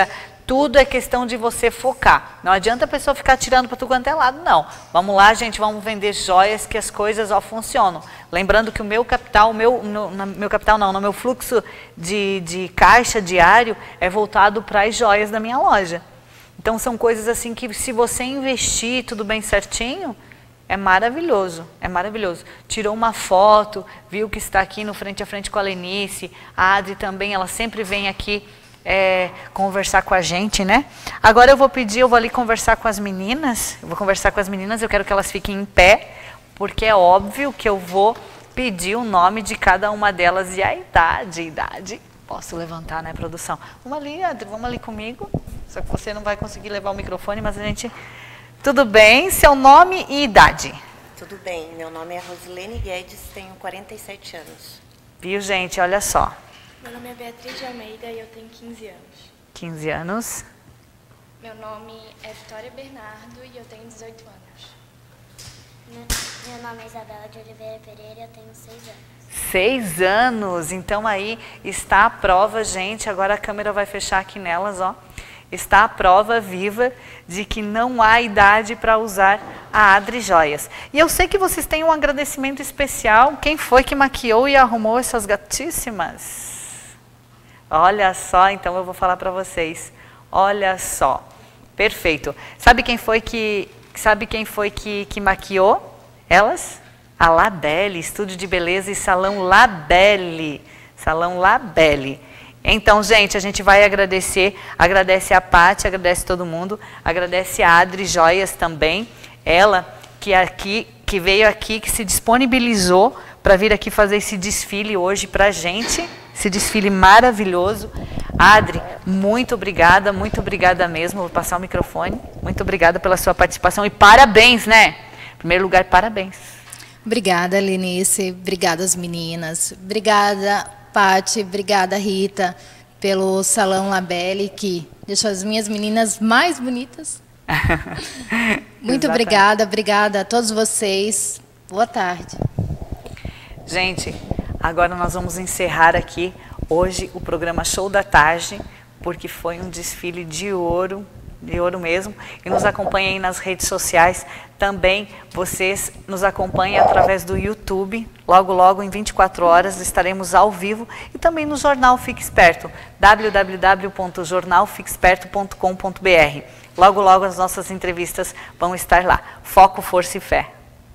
Speaker 3: Tudo é questão de você focar. Não adianta a pessoa ficar tirando para tudo quanto é lado, não. Vamos lá, gente, vamos vender joias que as coisas ó, funcionam. Lembrando que o meu capital, o meu, no, na, meu capital não, no meu fluxo de, de caixa diário é voltado para as joias da minha loja. Então são coisas assim que se você investir tudo bem certinho, é maravilhoso, é maravilhoso. Tirou uma foto, viu que está aqui no frente a frente com a Lenice, a Adri também, ela sempre vem aqui É, conversar com a gente, né? Agora eu vou pedir, eu vou ali conversar com as meninas, eu vou conversar com as meninas, eu quero que elas fiquem em pé, porque é óbvio que eu vou pedir o nome de cada uma delas e a idade, idade. Posso levantar, né, produção? Vamos ali, Adri, vamos ali comigo, só que você não vai conseguir levar o microfone, mas a gente... Tudo bem? Seu nome e idade?
Speaker 10: Tudo bem, meu nome é Rosilene Guedes, tenho quarenta e sete anos.
Speaker 3: Viu, gente? Olha só.
Speaker 11: Meu nome é Beatriz de Almeida e eu tenho quinze anos.
Speaker 3: quinze anos.
Speaker 11: Meu nome é Vitória Bernardo e eu tenho dezoito anos.
Speaker 12: Meu, meu nome é Isabela de Oliveira Pereira e eu tenho seis anos.
Speaker 3: Seis anos. Então aí está a prova, gente. Agora a câmera vai fechar aqui nelas, ó. Está a prova viva de que não há idade para usar a Adri Joias. E eu sei que vocês têm um agradecimento especial. Quem foi que maquiou e arrumou essas gatíssimas? Olha só, então eu vou falar para vocês. Olha só, perfeito. Sabe quem foi que, sabe quem foi que, que maquiou elas? A Labelle, Estúdio de Beleza e Salão Labelle. Salão Labelle. Então, gente, a gente vai agradecer. Agradece a Paty, agradece todo mundo. Agradece a Adri Joias também. Ela que, aqui, que veio aqui, que se disponibilizou para vir aqui fazer esse desfile hoje para a gente. Esse desfile maravilhoso. Adri, muito obrigada, muito obrigada mesmo. Vou passar o microfone. Muito obrigada pela sua participação e parabéns, né? Em primeiro lugar, parabéns.
Speaker 9: Obrigada, Lenice. Obrigada, as meninas. Obrigada, Paty. Obrigada, Rita, pelo Salão Labelle, que deixou as minhas meninas mais bonitas. Muito obrigada, obrigada a todos vocês. Boa tarde.
Speaker 3: Gente, agora nós vamos encerrar aqui hoje o programa Show da Tarde, porque foi um desfile de ouro, de ouro mesmo. E nos acompanhem aí nas redes sociais. Também vocês nos acompanhem através do YouTube. Logo, logo, em vinte e quatro horas, estaremos ao vivo. E também no Jornal Fique Esperto, w w w ponto jornal fique esperto ponto com ponto b r. Logo, logo, as nossas entrevistas vão estar lá. Foco, força e fé.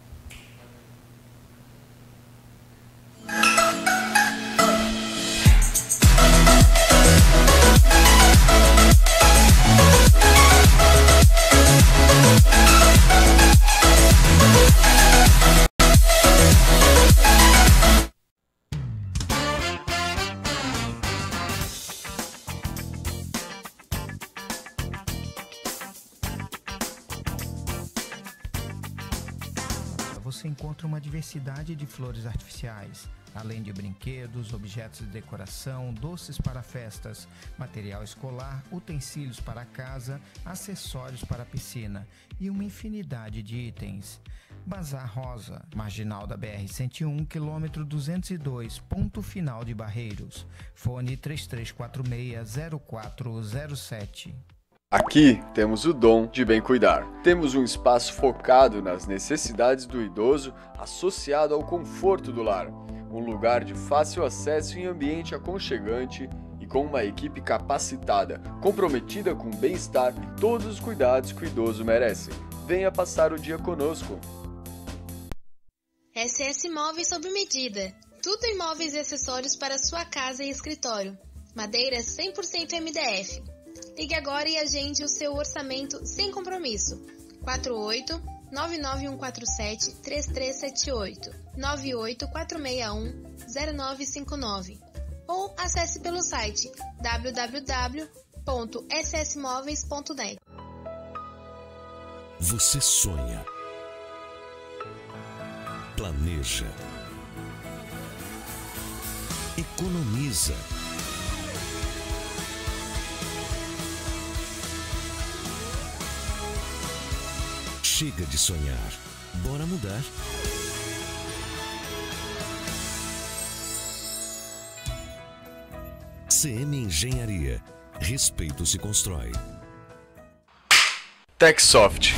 Speaker 6: Você encontra uma diversidade de flores artificiais, além de brinquedos, objetos de decoração, doces para festas, material escolar, utensílios para casa, acessórios para a piscina e uma infinidade de itens. Bazar Rosa, marginal da B R cento e um, quilômetro duzentos e dois, ponto final de Barreiros. Fone três três quatro seis, zero quatro zero sete.
Speaker 4: Aqui temos o dom de bem cuidar. Temos um espaço focado nas necessidades do idoso, associado ao conforto do lar. Um lugar de fácil acesso em ambiente aconchegante e com uma equipe capacitada, comprometida com o bem-estar e todos os cuidados que o idoso merece. Venha passar o dia conosco.
Speaker 5: S S Móveis sob medida. Tudo em móveis e acessórios para sua casa e escritório. Madeira cem por cento M D F. Ligue agora e agende o seu orçamento sem compromisso. quatro oito nove nove um quatro sete três três sete oito, nove oito quatro seis um zero nove cinco nove ou acesse pelo site w w w ponto s s móveis ponto net.
Speaker 2: Você sonha, planeja, economiza. Chega de sonhar, bora mudar. C M Engenharia, Respeito se constrói.
Speaker 4: TechSoft.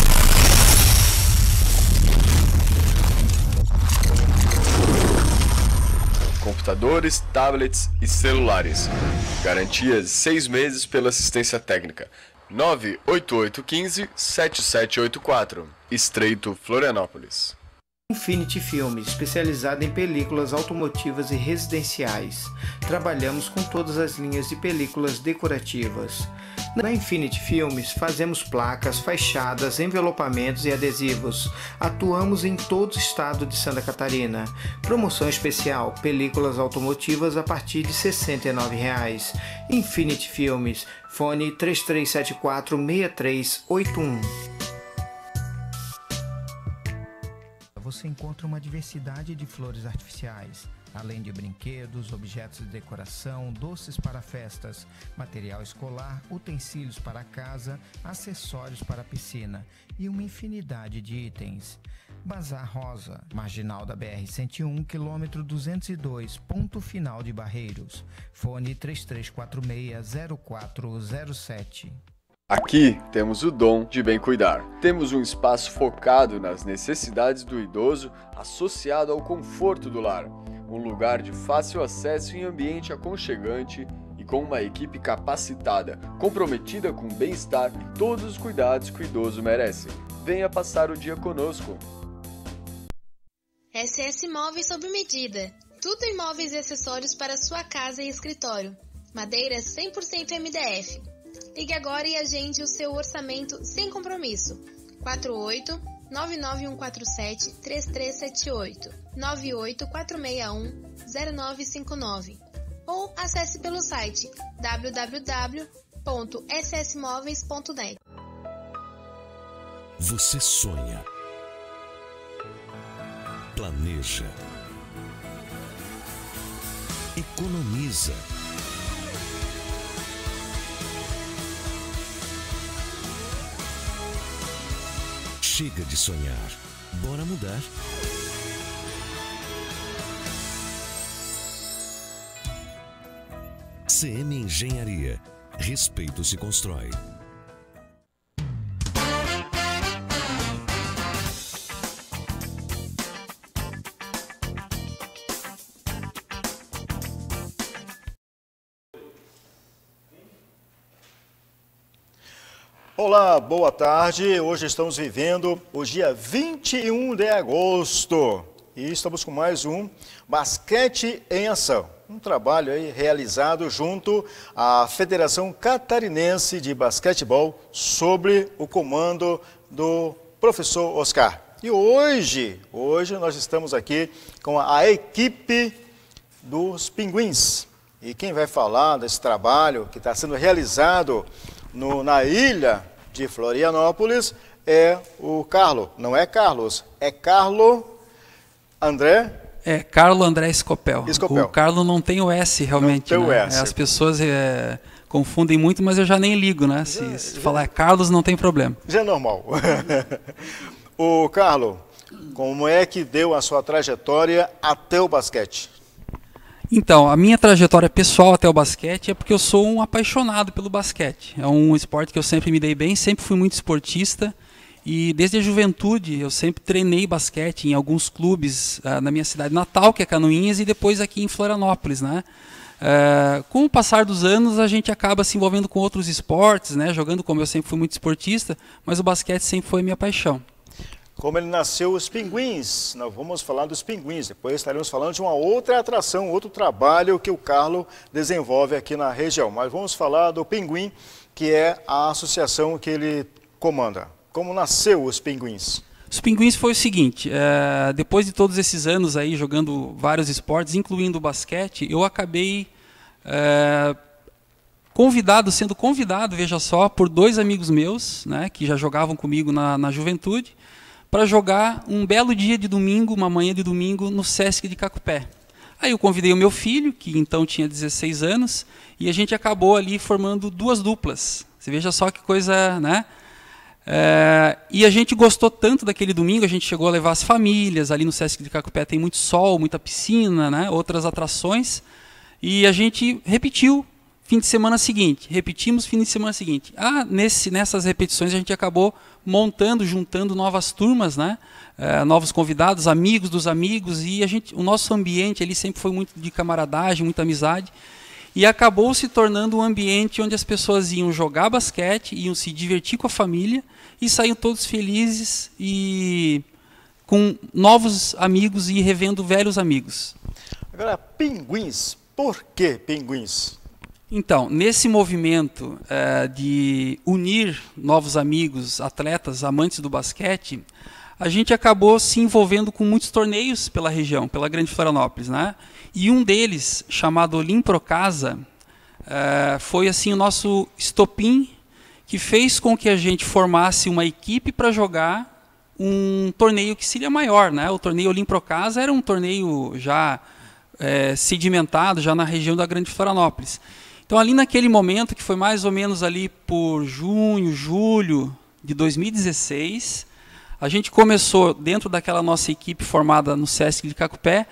Speaker 4: Computadores, tablets e celulares. Garantia de seis meses pela assistência técnica. nove oito oito um cinco sete sete oito quatro. Estreito Florianópolis.
Speaker 6: Infinity Filmes, especializada em películas automotivas e residenciais. Trabalhamos com todas as linhas de películas decorativas. Na Infinity Filmes, fazemos placas, fachadas, envelopamentos e adesivos. Atuamos em todo o estado de Santa Catarina. Promoção especial, películas automotivas a partir de sessenta e nove reais. Infinity Filmes, fone três três sete quatro seis três oito um. Você encontra uma diversidade de flores artificiais, além de brinquedos, objetos de decoração, doces para festas, material escolar, utensílios para casa, acessórios para a piscina e uma infinidade de itens. Bazar Rosa, marginal da B R cento e um, quilômetro duzentos e dois, ponto final de Barreiros. Fone três três quatro seis zero quatro zero sete.
Speaker 4: Aqui temos o dom de bem cuidar. Temos um espaço focado nas necessidades do idoso, associado ao conforto do lar. Um lugar de fácil acesso em ambiente aconchegante e com uma equipe capacitada, comprometida com o bem-estar e todos os cuidados que o idoso merece. Venha passar o dia conosco.
Speaker 5: S S Móveis sob medida. Tudo em móveis e acessórios para sua casa e escritório. Madeira cem por cento M D F. Ligue agora e agende o seu orçamento sem compromisso. quatro oito nove nove um quatro sete três três sete oito, nove oito quatro seis um zero nove cinco nove ou acesse pelo site w w w ponto s s móveis ponto net.
Speaker 2: Você sonha, planeja, economiza. Chega de sonhar, bora mudar. C M Engenharia, respeito se constrói.
Speaker 13: Olá, boa tarde. Hoje estamos vivendo o dia vinte e um de agosto e estamos com mais um Basquete em Ação. Um trabalho aí realizado junto à Federação Catarinense de Basquetebol sob o comando do professor Oscar. E hoje, hoje nós estamos aqui com a equipe dos Pinguins. E quem vai falar desse trabalho que está sendo realizado no, na ilha de Florianópolis é o Carlo. Não é Carlos, é Carlo André.
Speaker 14: É Carlo André Scopel.
Speaker 13: Scopel.
Speaker 14: O Carlo não tem o S realmente.
Speaker 13: Não tem
Speaker 14: né?
Speaker 13: o S.
Speaker 14: As pessoas é, confundem muito, mas eu já nem ligo, né? Se, já, se já... falar Carlos, não tem problema.
Speaker 13: Já é normal. O Carlo, como é que deu a sua trajetória até o basquete?
Speaker 14: Então, a minha trajetória pessoal até o basquete é porque eu sou um apaixonado pelo basquete. É um esporte que eu sempre me dei bem, sempre fui muito esportista. E desde a juventude eu sempre treinei basquete em alguns clubes uh, na minha cidade natal, que é Canoinhas, e depois aqui em Florianópolis, né? Uh, com o passar dos anos a gente acaba se envolvendo com outros esportes, né? Jogando, como eu sempre fui muito esportista, mas o basquete sempre foi minha paixão.
Speaker 13: Como ele nasceu, os Pinguins, nós vamos falar dos Pinguins, depois estaremos falando de uma outra atração, outro trabalho que o Carlo desenvolve aqui na região. Mas vamos falar do Pinguim, que é a associação que ele comanda. Como nasceu os Pinguins?
Speaker 14: Os Pinguins foi o seguinte, é, depois de todos esses anos aí jogando vários esportes, incluindo o basquete, eu acabei é, convidado, sendo convidado, veja só, por dois amigos meus, né, que já jogavam comigo na, na juventude, para jogar um belo dia de domingo, uma manhã de domingo, no Sesc de Cacupé. Aí eu convidei o meu filho, que então tinha dezesseis anos, e a gente acabou ali formando duas duplas. Você veja só que coisa, né? É, e a gente gostou tanto daquele domingo, a gente chegou a levar as famílias, ali no Sesc de Cacupé tem muito sol, muita piscina, né, outras atrações, e a gente repetiu fim de semana seguinte, repetimos fim de semana seguinte. Ah, nesse, nessas repetições a gente acabou montando, juntando novas turmas, né? É, novos convidados, amigos dos amigos, e a gente, o nosso ambiente ali sempre foi muito de camaradagem, muita amizade, e acabou se tornando um ambiente onde as pessoas iam jogar basquete, iam se divertir com a família, e saíam todos felizes e com novos amigos e revendo velhos amigos.
Speaker 13: Agora, pinguins. Por que pinguins?
Speaker 14: Então, nesse movimento uh, de unir novos amigos, atletas, amantes do basquete, a gente acabou se envolvendo com muitos torneios pela região, pela Grande Florianópolis, né? E um deles, chamado Olimprocasa, uh, foi assim o nosso estopim que fez com que a gente formasse uma equipe para jogar um torneio que seria maior, né? O torneio Olimprocasa era um torneio já é, sedimentado, já na região da Grande Florianópolis. Então, ali naquele momento, que foi mais ou menos ali por junho, julho de dois mil e dezesseis, a gente começou, dentro daquela nossa equipe formada no Sesc de Cacupé,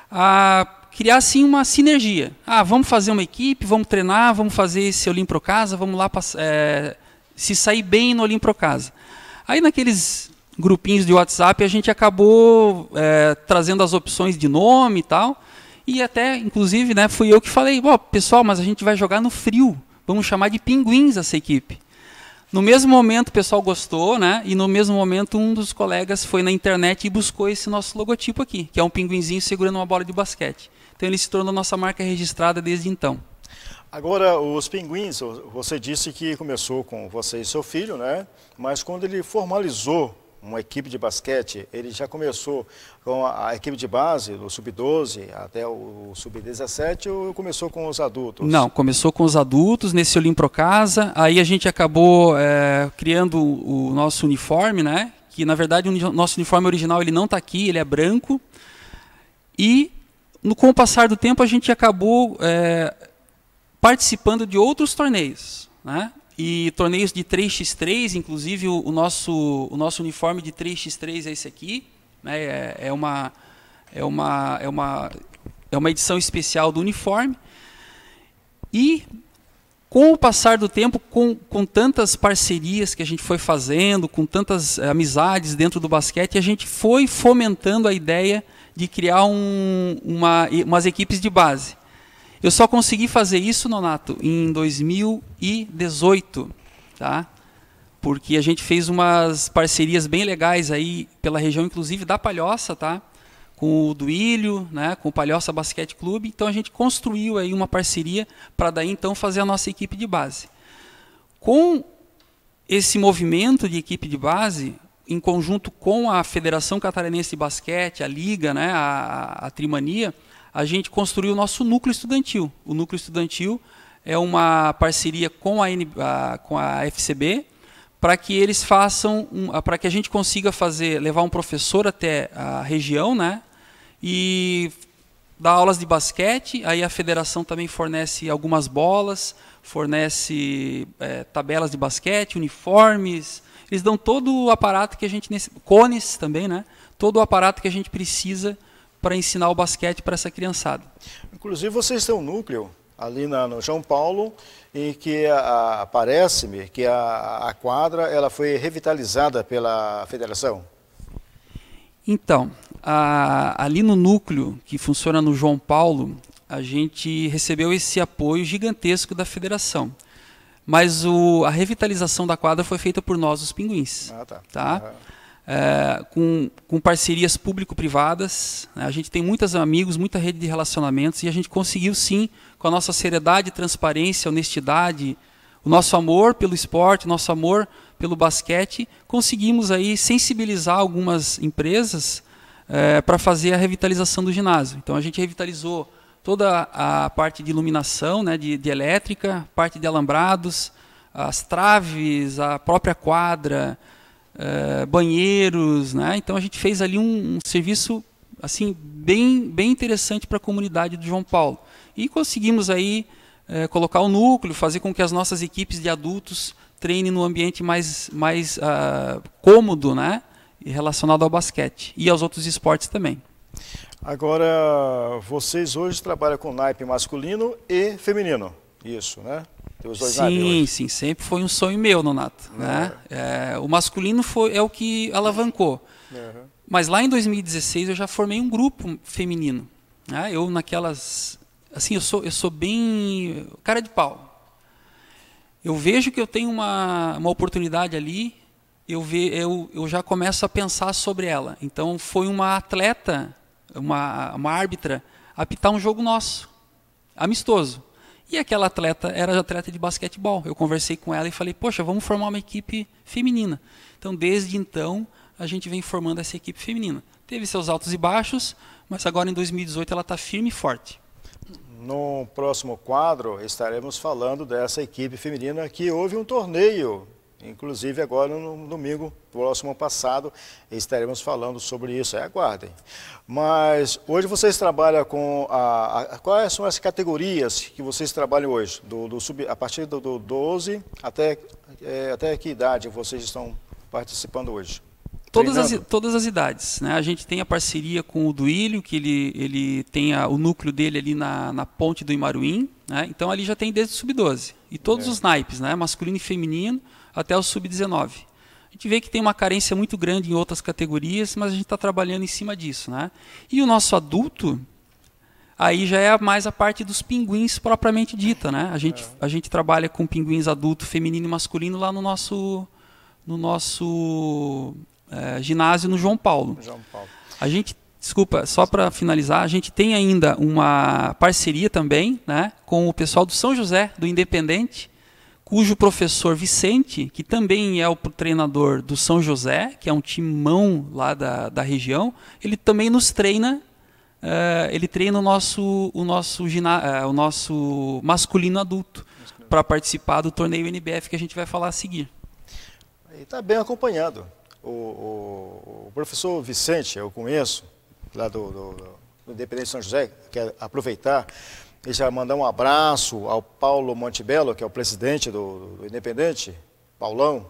Speaker 14: a criar assim uma sinergia. Ah, vamos fazer uma equipe, vamos treinar, vamos fazer esse Olimprocasa, vamos lá é, se sair bem no Olimprocasa. Aí naqueles grupinhos de WhatsApp a gente acabou é, trazendo as opções de nome e tal, e até, inclusive, né, fui eu que falei, oh, pessoal, mas a gente vai jogar no frio, vamos chamar de pinguins essa equipe. No mesmo momento o pessoal gostou, né, e no mesmo momento um dos colegas foi na internet e buscou esse nosso logotipo aqui, que é um pinguinzinho segurando uma bola de basquete. Então ele se tornou nossa marca registrada desde então.
Speaker 13: Agora, os pinguins, você disse que começou com você e seu filho, né? Mas quando ele formalizou uma equipe de basquete, ele já começou com a, a equipe de base, do sub doze até o sub dezessete, ou começou com os adultos?
Speaker 14: Não, começou com os adultos, nesse Olimprocasa, aí a gente acabou é, criando o, o nosso uniforme, né? Que na verdade o nosso uniforme original ele não está aqui, ele é branco, e no, com o passar do tempo a gente acabou é, participando de outros torneios, né? E torneios de três por três, inclusive o, o, nosso, o nosso uniforme de três por três é esse aqui, né? é, é, uma, é, uma, é, uma, é uma edição especial do uniforme. E com o passar do tempo, com, com tantas parcerias que a gente foi fazendo, com tantas eh, amizades dentro do basquete, a gente foi fomentando a ideia de criar um, uma, umas equipes de base. Eu só consegui fazer isso, Nonato, em dois mil e dezoito, tá? Porque a gente fez umas parcerias bem legais aí pela região, inclusive da Palhoça, tá? Com o Duílio, né? Com o Palhoça Basquete Clube. Então a gente construiu aí uma parceria para daí então fazer a nossa equipe de base. Com esse movimento de equipe de base, em conjunto com a Federação Catarinense de Basquete, a Liga, né? a, a Trimania, a gente construiu o nosso núcleo estudantil. O núcleo estudantil é uma parceria com a, N, a, com a F C B, para que eles façam, um, para que a gente consiga fazer, levar um professor até a região, né, e dar aulas de basquete. Aí a federação também fornece algumas bolas, fornece é, tabelas de basquete, uniformes. Eles dão todo o aparato que a gente, cones também, né, todo o aparato que a gente precisa para ensinar o basquete para essa criançada.
Speaker 13: Inclusive vocês têm um núcleo ali na, no João Paulo, em que parece-me que a, a quadra ela foi revitalizada pela federação.
Speaker 14: Então, a, ali no núcleo que funciona no João Paulo, a gente recebeu esse apoio gigantesco da federação. Mas o, a revitalização da quadra foi feita por nós, os pinguins. Ah, tá. Tá? Uhum. É, com, com parcerias público-privadas, né? A gente tem muitos amigos, muita rede de relacionamentos, e a gente conseguiu sim, com a nossa seriedade, transparência, honestidade, o nosso amor pelo esporte, nosso amor pelo basquete, conseguimos aí sensibilizar algumas empresas é, para fazer a revitalização do ginásio. Então a gente revitalizou toda a parte de iluminação, né, de, de elétrica, parte de alambrados, as traves, a própria quadra, Uh, banheiros, né? Então a gente fez ali um, um serviço assim bem, bem interessante para a comunidade do João Paulo. E conseguimos aí uh, colocar o núcleo, fazer com que as nossas equipes de adultos treinem no ambiente mais, mais uh, cômodo, né? E relacionado ao basquete e aos outros esportes também.
Speaker 13: Agora, vocês hoje trabalham com naipe masculino e feminino, Isso, né? Os dois
Speaker 14: sim, sim, sempre foi um sonho meu, Nonato. Uhum. Né? É, o masculino foi, é o que alavancou. Uhum. Mas lá em dois mil e dezesseis eu já formei um grupo feminino. Né? Eu naquelas... Assim, eu sou, eu sou bem cara de pau. Eu vejo que eu tenho uma, uma oportunidade ali, eu, ve, eu, eu já começo a pensar sobre ela. Então foi uma atleta, uma, uma árbitra, apitar um jogo nosso, amistoso. E aquela atleta era atleta de basquetebol. Eu conversei com ela e falei, poxa, vamos formar uma equipe feminina. Então, desde então, a gente vem formando essa equipe feminina. Teve seus altos e baixos, mas agora em dois mil e dezoito ela está firme e forte.
Speaker 13: No próximo quadro, estaremos falando dessa equipe feminina que houve um torneio, inclusive agora no domingo próximo passado, estaremos falando sobre isso, aguardem. Mas hoje vocês trabalham com, a, a, quais são as categorias que vocês trabalham hoje? Do, do sub, a partir do, do doze até, é, até que idade vocês estão participando hoje?
Speaker 14: Todas as, todas as idades. Né? A gente tem a parceria com o Duílio, que ele, ele tem a, o núcleo dele ali na, na ponte do Imaruim. Né? Então ali já tem desde o sub doze. E todos é. os naipes, né? Masculino e feminino, até o sub dezenove. A gente vê que tem uma carência muito grande em outras categorias, mas a gente está trabalhando em cima disso. Né? E o nosso adulto, aí já é mais a parte dos pinguins propriamente dita. Né? A gente, a gente trabalha com pinguins adulto, feminino e masculino lá no nosso... No nosso É, ginásio no João Paulo.
Speaker 13: João Paulo.
Speaker 14: A gente, desculpa, só para finalizar, a gente tem ainda uma parceria também, né, com o pessoal do São José, do Independente, cujo professor Vicente, que também é o treinador do São José, que é um timão lá da, da região, ele também nos treina, uh, ele treina o nosso, o nosso, uh, o nosso masculino adulto, para participar do torneio N B F que a gente vai falar a seguir.
Speaker 13: E está bem acompanhado. O, o, o professor Vicente, eu conheço, lá do, do, do Independente São José, quer aproveitar e já mandar um abraço ao Paulo Montebello, que é o presidente do, do Independente, Paulão.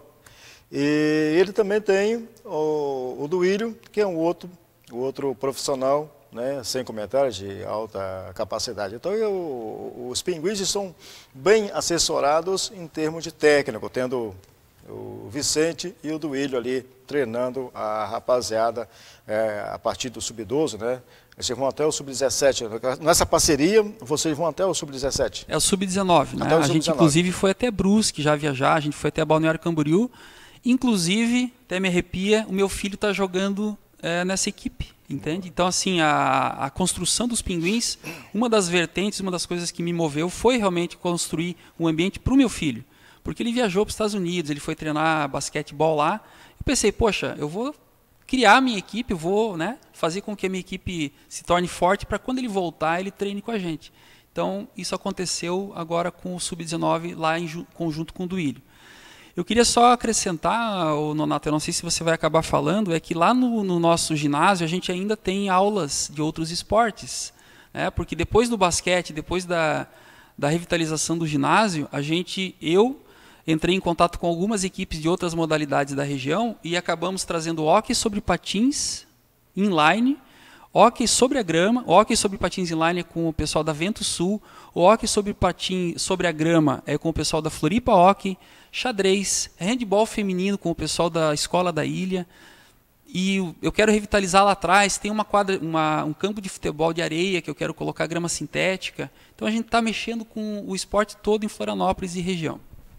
Speaker 13: E ele também tem o, o Duílio, que é um outro, o outro profissional, né, sem comentários, de alta capacidade. Então, eu, os pinguins estão bem assessorados em termos de técnico, tendo o Vicente e o Duílio ali treinando a rapaziada é, a partir do sub doze, né? Vocês vão até o sub dezessete. Nessa parceria, vocês vão até o sub dezessete?
Speaker 14: É o sub dezenove, né? A gente, inclusive, foi até Brusque já viajar, a gente foi até Balneário Camboriú. Inclusive, até me arrepia, o meu filho está jogando é, nessa equipe, entende? Então, assim, a, a construção dos pinguins, uma das vertentes, uma das coisas que me moveu foi realmente construir um ambiente para o meu filho. Porque ele viajou para os Estados Unidos, ele foi treinar basquetebol lá. Eu pensei, poxa, eu vou criar a minha equipe, eu vou, né, fazer com que a minha equipe se torne forte para quando ele voltar, ele treine com a gente. Então, isso aconteceu agora com o sub dezenove, lá em conjunto com o Duílio. Eu queria só acrescentar, Nonato, eu não sei se você vai acabar falando, é que lá no, no nosso ginásio a gente ainda tem aulas de outros esportes. Né, porque depois do basquete, depois da, da revitalização do ginásio, a gente, eu... entrei em contato com algumas equipes de outras modalidades da região e acabamos trazendo hóquei sobre patins inline, hóquei sobre a grama, hóquei sobre patins inline é com o pessoal da Vento Sul, o hóquei sobre patins sobre a grama é com o pessoal da Floripa Hóquei, xadrez, handball feminino com o pessoal da Escola da Ilha. E eu quero revitalizar lá atrás, tem uma quadra, uma, um campo de futebol de areia que eu quero colocar grama sintética. Então a gente está mexendo com o esporte todo em Florianópolis e região.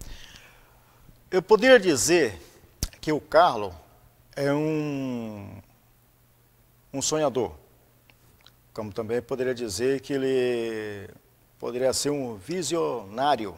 Speaker 13: Eu poderia dizer que o Carlos é um, um sonhador, como também poderia dizer que ele poderia ser um visionário,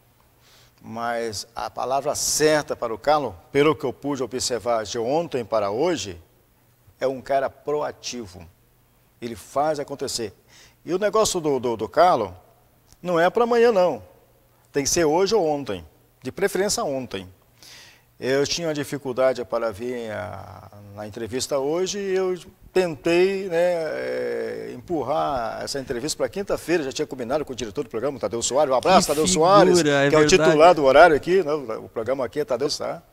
Speaker 13: mas a palavra certa para o Carlos, pelo que eu pude observar de ontem para hoje, é um cara proativo, ele faz acontecer. E o negócio do, do, do Carlos não é para amanhã não, tem que ser hoje ou ontem. De preferência ontem. Eu tinha uma dificuldade para vir a, na entrevista hoje e eu tentei, né, é, empurrar essa entrevista para quinta-feira, já tinha combinado com o diretor do programa, Tadeu Soares. Um abraço, Tadeu Soares, é que verdade. É o titular do horário aqui, né, o programa aqui é Tadeu, tá?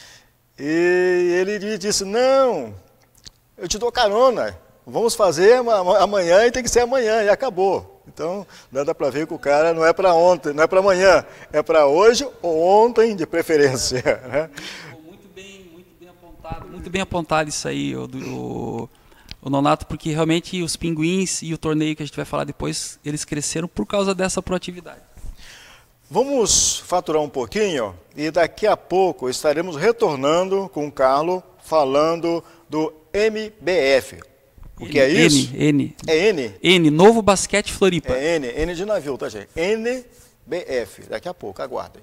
Speaker 13: E ele me disse, não, eu te dou carona, vamos fazer amanhã e tem que ser amanhã, e acabou. Então, dá para ver que o cara não é para ontem, não é para amanhã, é para hoje ou ontem, de preferência. Né?
Speaker 14: Muito bem, muito bem apontado, muito bem apontado isso aí, o, o, o Nonato, porque realmente os pinguins e o torneio que a gente vai falar depois, eles cresceram por causa dessa proatividade.
Speaker 13: Vamos faturar um pouquinho e daqui a pouco estaremos retornando com o Carlos falando do M B F. O que é isso?
Speaker 14: N, N.
Speaker 13: É N?
Speaker 14: N, Novo Basquete Floripa.
Speaker 13: É N, N de navio, tá, gente? N B F. Daqui a pouco, aguardem.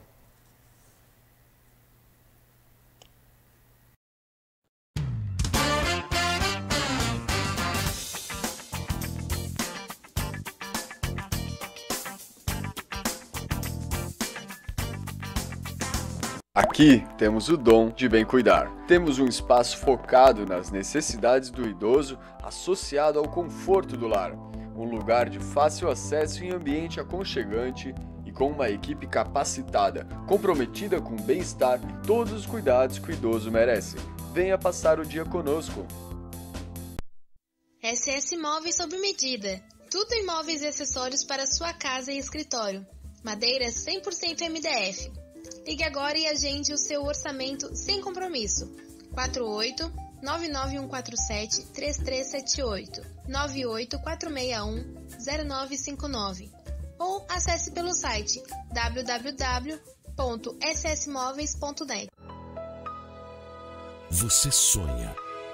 Speaker 4: Aqui temos o dom de bem cuidar. Temos um espaço focado nas necessidades do idoso, associado ao conforto do lar. Um lugar de fácil acesso em ambiente aconchegante e com uma equipe capacitada, comprometida com o bem-estar e todos os cuidados que o idoso merece. Venha passar o dia conosco.
Speaker 5: S S Móveis sob medida. Tudo em móveis e acessórios para sua casa e escritório. Madeira cem por cento M D F. Ligue agora e agende o seu orçamento sem compromisso. quatro oito nove nove um quatro sete três três sete oito, nove oito quatro seis um zero nove cinco nove ou acesse pelo site w w w ponto s s móveis ponto net.
Speaker 2: Você sonha,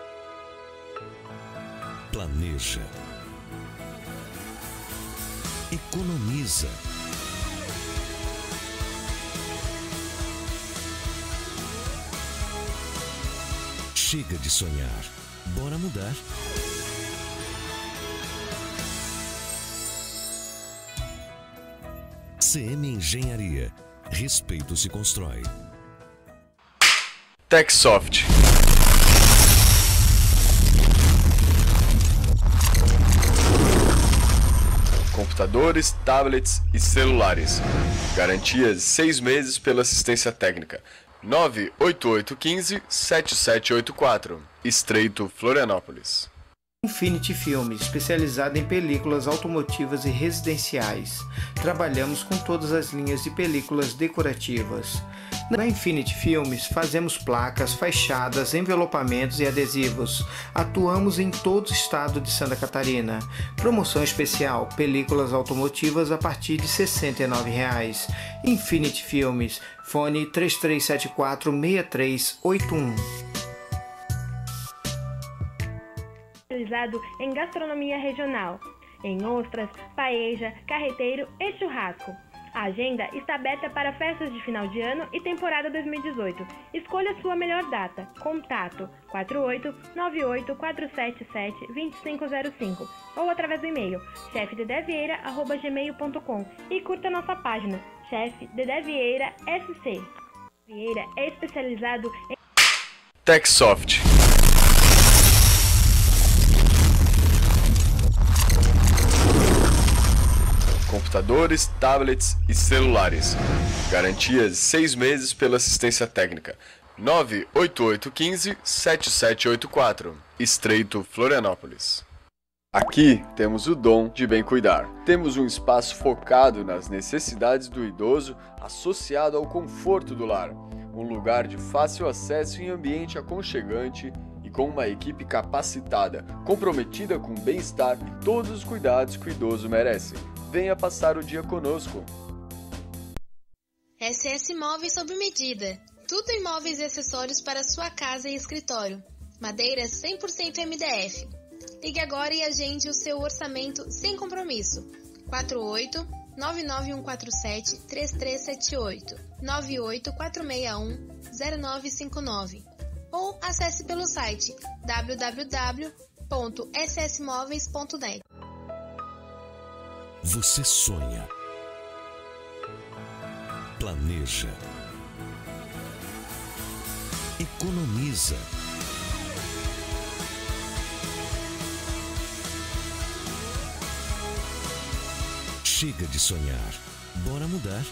Speaker 2: planeja, economiza. Chega de sonhar, bora mudar. C M Engenharia, respeito se constrói.
Speaker 4: TechSoft. Computadores, tablets e celulares. Garantia de seis meses pela assistência técnica. nove oito oito um cinco sete sete oito quatro, Estreito, Florianópolis.
Speaker 6: Infinity Filmes, especializada em películas automotivas e residenciais. Trabalhamos com todas as linhas de películas decorativas. Na Infinity Filmes fazemos placas, fachadas, envelopamentos e adesivos. Atuamos em todo o estado de Santa Catarina. Promoção especial, películas automotivas a partir de sessenta e nove reais. Infinity Filmes, fone três três sete quatro seis três oito um.
Speaker 7: Especializado em gastronomia regional, em ostras, paeja, carreteiro e churrasco. A agenda está aberta para festas de final de ano e temporada dois mil e dezoito. Escolha sua melhor data. Contato quatro oito nove oito quatro sete sete dois cinco zero cinco ou através do e-mail chefe dedé vieira arroba gmail ponto com e curta nossa página Chefe Dedé Vieira S C. Vieira é especializado em
Speaker 4: TechSoft. Computadores, tablets e celulares. Garantia de seis meses pela assistência técnica. nove oito oito um cinco sete sete oito quatro, Estreito, Florianópolis. Aqui temos o dom de bem cuidar. Temos um espaço focado nas necessidades do idoso, associado ao conforto do lar. Um lugar de fácil acesso em ambiente aconchegante e com uma equipe capacitada, comprometida com o bem-estar e todos os cuidados que o idoso merece. Venha passar o dia conosco.
Speaker 5: S S Móveis sob medida. Tudo em móveis e acessórios para sua casa e escritório. Madeira cem por cento M D F. Ligue agora e agende o seu orçamento sem compromisso. quatro oito nove nove um quatro sete três três sete oito, nove oito quatro seis um zero nove cinco nove ou acesse pelo site w w w ponto s s móveis ponto net.
Speaker 2: Você sonha, planeja, economiza. Chega de sonhar, bora mudar.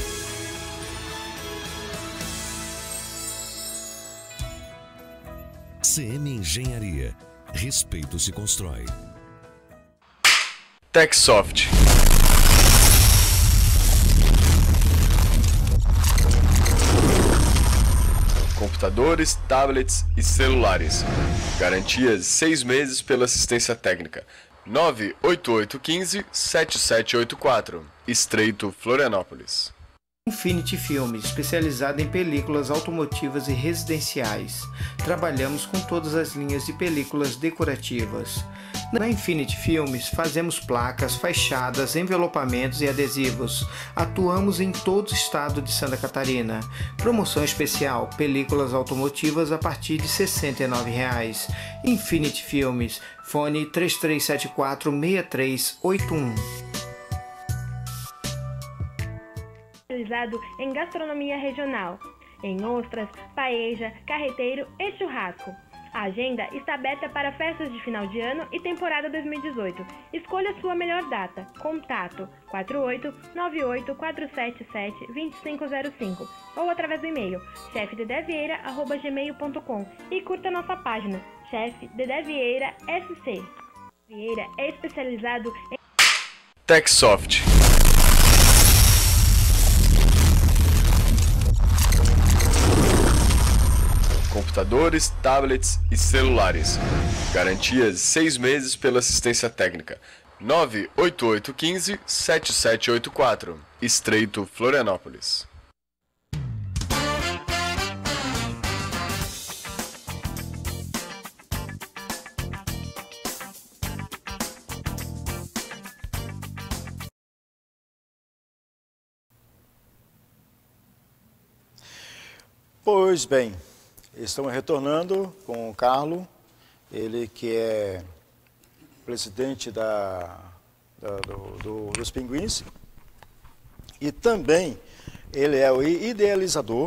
Speaker 2: C M Engenharia, respeito se constrói.
Speaker 4: TechSoft. computadores, tablets e celulares. Garantia de seis meses pela assistência técnica. nove oito oito um cinco sete sete oito quatro, Estreito Florianópolis.
Speaker 6: Infinity Filmes, especializada em películas automotivas e residenciais. Trabalhamos com todas as linhas de películas decorativas. Na Infinity Filmes fazemos placas, fachadas, envelopamentos e adesivos. Atuamos em todo o estado de Santa Catarina. Promoção especial, películas automotivas a partir de sessenta e nove reais. Infinity Filmes, fone três três sete quatro seis três oito um.
Speaker 7: Especializado em gastronomia regional, em ostras, paeja, carreteiro e churrasco. A agenda está aberta para festas de final de ano e temporada dois mil e dezoito. Escolha sua melhor data. Contato quatro oito nove oito quatro sete sete dois cinco zero cinco ou através do e-mail chefe dedé vieira arroba gmail ponto com e curta nossa página Chefe Dedé Vieira S C. Vieira é especializado em
Speaker 4: TechSoft. Computadores, tablets e celulares. Garantia de seis meses pela assistência técnica. nove oito oito um cinco sete sete oito quatro, Estreito Florianópolis.
Speaker 13: Pois bem, estamos retornando com o Carlos, ele que é presidente da, da, do, do, dos Pinguins, e também ele é o idealizador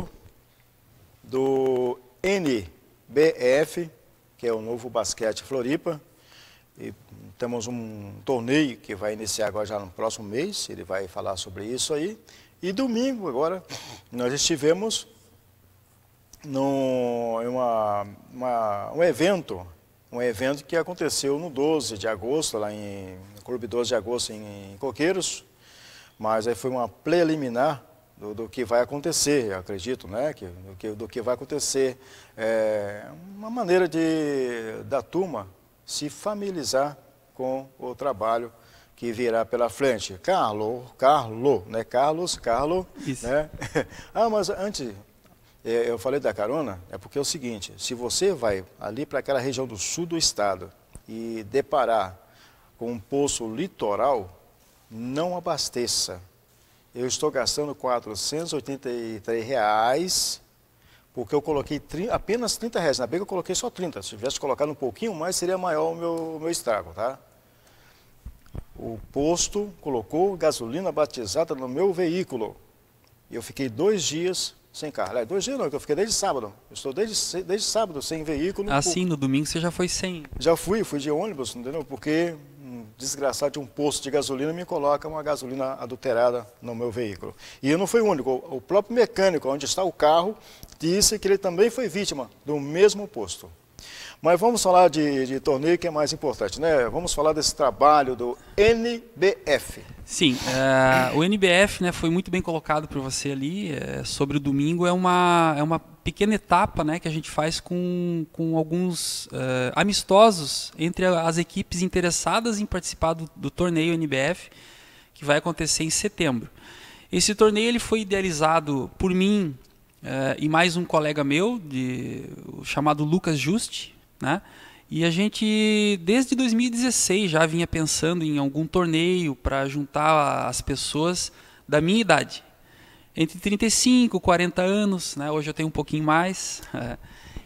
Speaker 13: do N B F, que é o Novo Basquete Floripa, e temos um torneio que vai iniciar agora já no próximo mês, ele vai falar sobre isso aí, e domingo agora nós estivemos num uma, uma, um evento, um evento que aconteceu no doze de agosto, lá em no Clube doze de agosto em, em Coqueiros, mas aí foi uma preliminar do, do que vai acontecer, eu acredito, né, que, do, que, do que vai acontecer, é, uma maneira de, da turma se familiarizar com o trabalho que virá pela frente. Carlos, Carlos, né, Carlos, Carlos,
Speaker 14: Isso.
Speaker 13: né? Ah, mas antes... Eu falei da carona, é porque é o seguinte, se você vai ali para aquela região do sul do estado e deparar com um poço litoral, não abasteça. Eu estou gastando quatrocentos e oitenta e três reais, porque eu coloquei apenas trinta reais. Na bem que eu coloquei só trinta, se tivesse colocado um pouquinho mais, seria maior o meu, o meu estrago, tá? O posto colocou gasolina batizada no meu veículo. E eu fiquei dois dias... sem carro. É, dois dias não, que eu fiquei desde sábado. Eu estou desde, desde sábado sem veículo.
Speaker 14: Ah, sim, no domingo você já foi sem?
Speaker 13: Já fui, fui de ônibus, entendeu? Porque um desgraçado de um posto de gasolina me coloca uma gasolina adulterada no meu veículo. E eu não fui o único. O próprio mecânico, onde está o carro, disse que ele também foi vítima do mesmo posto. Mas vamos falar de, de torneio, que é mais importante, né? Vamos falar desse trabalho do N B F.
Speaker 14: Sim, uh, o N B F, né, foi muito bem colocado por você ali, é, sobre o domingo, é uma, é uma pequena etapa, né, que a gente faz com, com alguns uh, amistosos entre as equipes interessadas em participar do, do torneio N B F, que vai acontecer em setembro. Esse torneio ele foi idealizado por mim uh, e mais um colega meu, de, chamado Lucas Juste, né? E a gente, desde dois mil e dezesseis, já vinha pensando em algum torneio para juntar as pessoas da minha idade. Entre trinta e cinco e quarenta anos, né? Hoje eu tenho um pouquinho mais. É.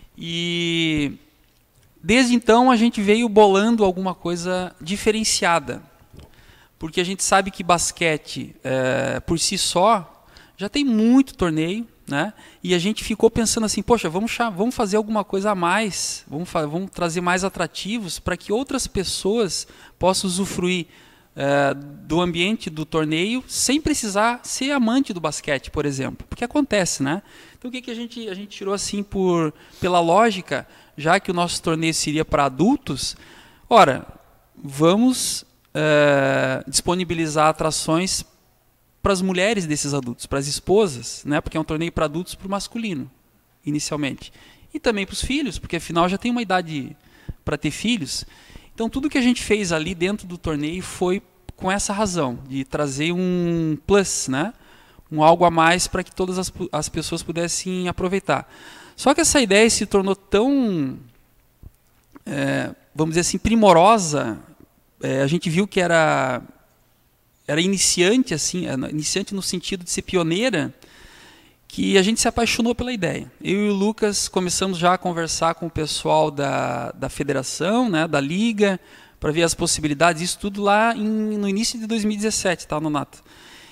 Speaker 14: E desde então a gente veio bolando alguma coisa diferenciada. Porque a gente sabe que basquete, é, por si só, já tem muito torneio. Né? E a gente ficou pensando assim, poxa, vamos, vamos fazer alguma coisa a mais, vamos, vamos trazer mais atrativos para que outras pessoas possam usufruir é, do ambiente do torneio sem precisar ser amante do basquete, por exemplo. Porque acontece, né? Então o que, que a gente, a gente tirou assim por, pela lógica, já que o nosso torneio seria para adultos, ora, vamos é, disponibilizar atrações para as mulheres desses adultos, para as esposas, né? Porque é um torneio para adultos, para o masculino. inicialmente. E também para os filhos, porque afinal já tem uma idade para ter filhos. Então tudo que a gente fez ali dentro do torneio foi com essa razão, de trazer um plus, né? Um algo a mais para que todas as, as pessoas pudessem aproveitar. Só que essa ideia se tornou tão, é, vamos dizer assim, primorosa. É, a gente viu que era, era iniciante, assim, iniciante no sentido de ser pioneira, que a gente se apaixonou pela ideia. Eu e o Lucas começamos já a conversar com o pessoal da, da federação, né, da liga, para ver as possibilidades, isso tudo lá em, no início de dois mil e dezessete, tá, Nonato?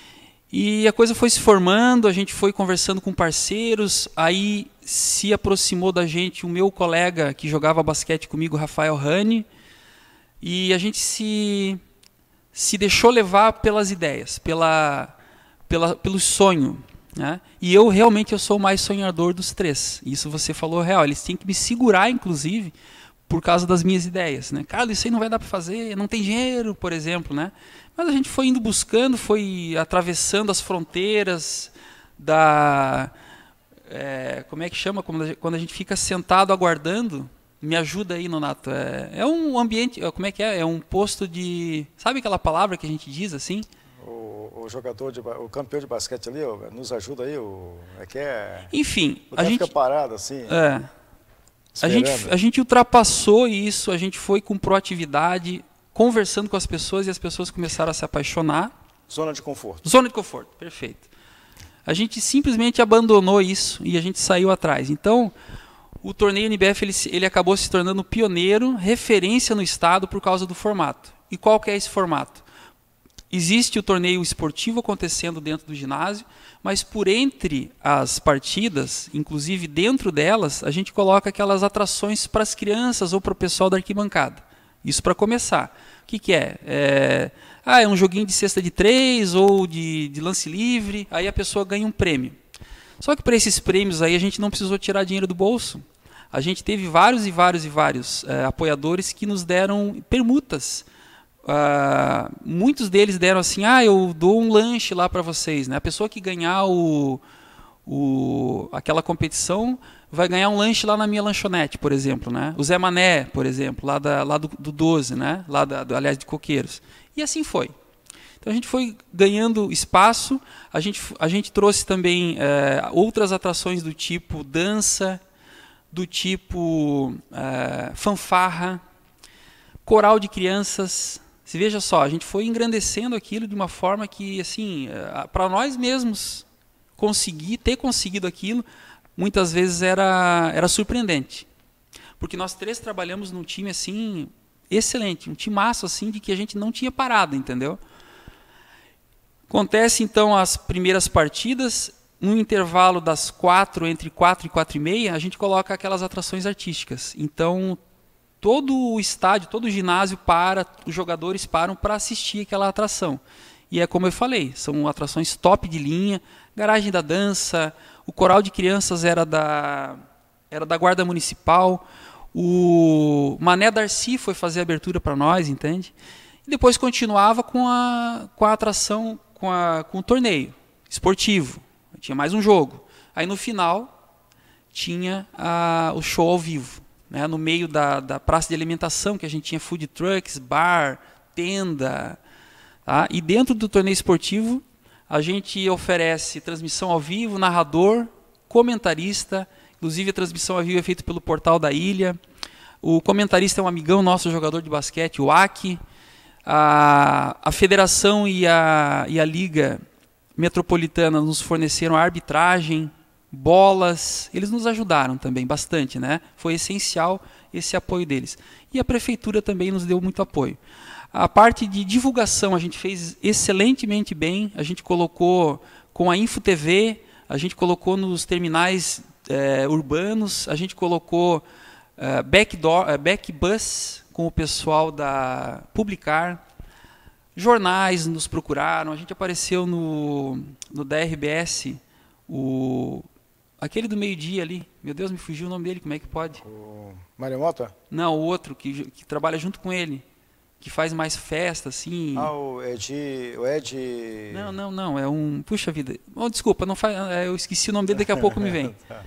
Speaker 14: E a coisa foi se formando, a gente foi conversando com parceiros, aí se aproximou da gente o meu colega que jogava basquete comigo, Rafael Rani, e a gente se, se deixou levar pelas ideias, pela, pela, pelo sonho. Né? E eu realmente eu sou o mais sonhador dos três. Isso você falou real. Eles têm que me segurar, inclusive, por causa das minhas ideias. Né? Cara, isso aí não vai dar para fazer, não tem dinheiro, por exemplo. Né? Mas a gente foi indo buscando, foi atravessando as fronteiras da... É, como é que chama? Quando a gente fica sentado aguardando. Me ajuda aí, Nonato. É, é um ambiente... Como é que é? É um posto de... Sabe aquela palavra que a gente diz assim?
Speaker 13: O jogador, de, o campeão de basquete ali, ó, nos ajuda aí, o, é que é...
Speaker 14: Enfim,
Speaker 13: a gente... fica parado assim...
Speaker 14: É, a, gente, a gente ultrapassou isso, a gente foi com proatividade, conversando com as pessoas e as pessoas começaram a se apaixonar.
Speaker 13: Zona de conforto.
Speaker 14: Zona de conforto, perfeito. A gente simplesmente abandonou isso e a gente saiu atrás. Então, o torneio N B F ele, ele acabou se tornando pioneiro, referência no estado por causa do formato. E qual que é esse formato? Existe o torneio esportivo acontecendo dentro do ginásio, mas por entre as partidas, inclusive dentro delas, a gente coloca aquelas atrações para as crianças ou para o pessoal da arquibancada. Isso para começar. O que, que é? é? Ah, é um joguinho de cesta de três ou de, de lance livre, aí a pessoa ganha um prêmio. Só que para esses prêmios aí a gente não precisou tirar dinheiro do bolso. A gente teve vários e vários e vários é, apoiadores que nos deram permutas. Uh, muitos deles deram assim, ah, eu dou um lanche lá para vocês, né? A pessoa que ganhar o, o, aquela competição vai ganhar um lanche lá na minha lanchonete, por exemplo, né? O Zé Mané, por exemplo, lá, da, lá do, do doze, né? Lá da, do, aliás, de Coqueiros. E assim foi. Então a gente foi ganhando espaço, a gente, a gente trouxe também é, outras atrações do tipo dança, do tipo é, fanfarra, coral de crianças. Se veja só, a gente foi engrandecendo aquilo de uma forma que, assim, para nós mesmos conseguir, ter conseguido aquilo, muitas vezes era, era surpreendente. Porque nós três trabalhamos num time assim excelente, um timaço assim de que a gente não tinha parado, entendeu? Acontece então as primeiras partidas, no intervalo das quatro, entre quatro e quatro e meia, a gente coloca aquelas atrações artísticas. Então todo o estádio, todo o ginásio para, os jogadores param para assistir aquela atração. E é como eu falei, são atrações top de linha, garagem da dança, o coral de crianças era da, era da Guarda Municipal, o Mané Darcy foi fazer a abertura para nós, entende? E depois continuava com a, com a atração, com, a, com o torneio esportivo, tinha mais um jogo. Aí no final tinha a, o show ao vivo. Né, no meio da, da praça de alimentação, que a gente tinha food trucks, bar, tenda. Tá? E dentro do torneio esportivo, a gente oferece transmissão ao vivo, narrador, comentarista. Inclusive, a transmissão ao vivo é feita pelo Portal da Ilha. O comentarista é um amigão nosso, jogador de basquete, o Aki. A, a federação e a, e a Liga Metropolitana nos forneceram a arbitragem, bolas, eles nos ajudaram também bastante, né? Foi essencial esse apoio deles. E a prefeitura também nos deu muito apoio. A parte de divulgação a gente fez excelentemente bem, a gente colocou com a InfoTV, a gente colocou nos terminais é, urbanos, a gente colocou é, backdoor, é, backbus com o pessoal da Publicar, jornais nos procuraram, a gente apareceu no, no da R B S, o... aquele do meio-dia ali, meu Deus, me fugiu o nome dele, como é que pode?
Speaker 13: O Mário Mota?
Speaker 14: Não, o outro, que, que trabalha junto com ele, que faz mais festa, assim.
Speaker 13: Ah, o Ed... O Ed...
Speaker 14: Não, não, não, é um... Puxa vida. Oh, desculpa, não faz, eu esqueci o nome dele, daqui a pouco me vem. Tá.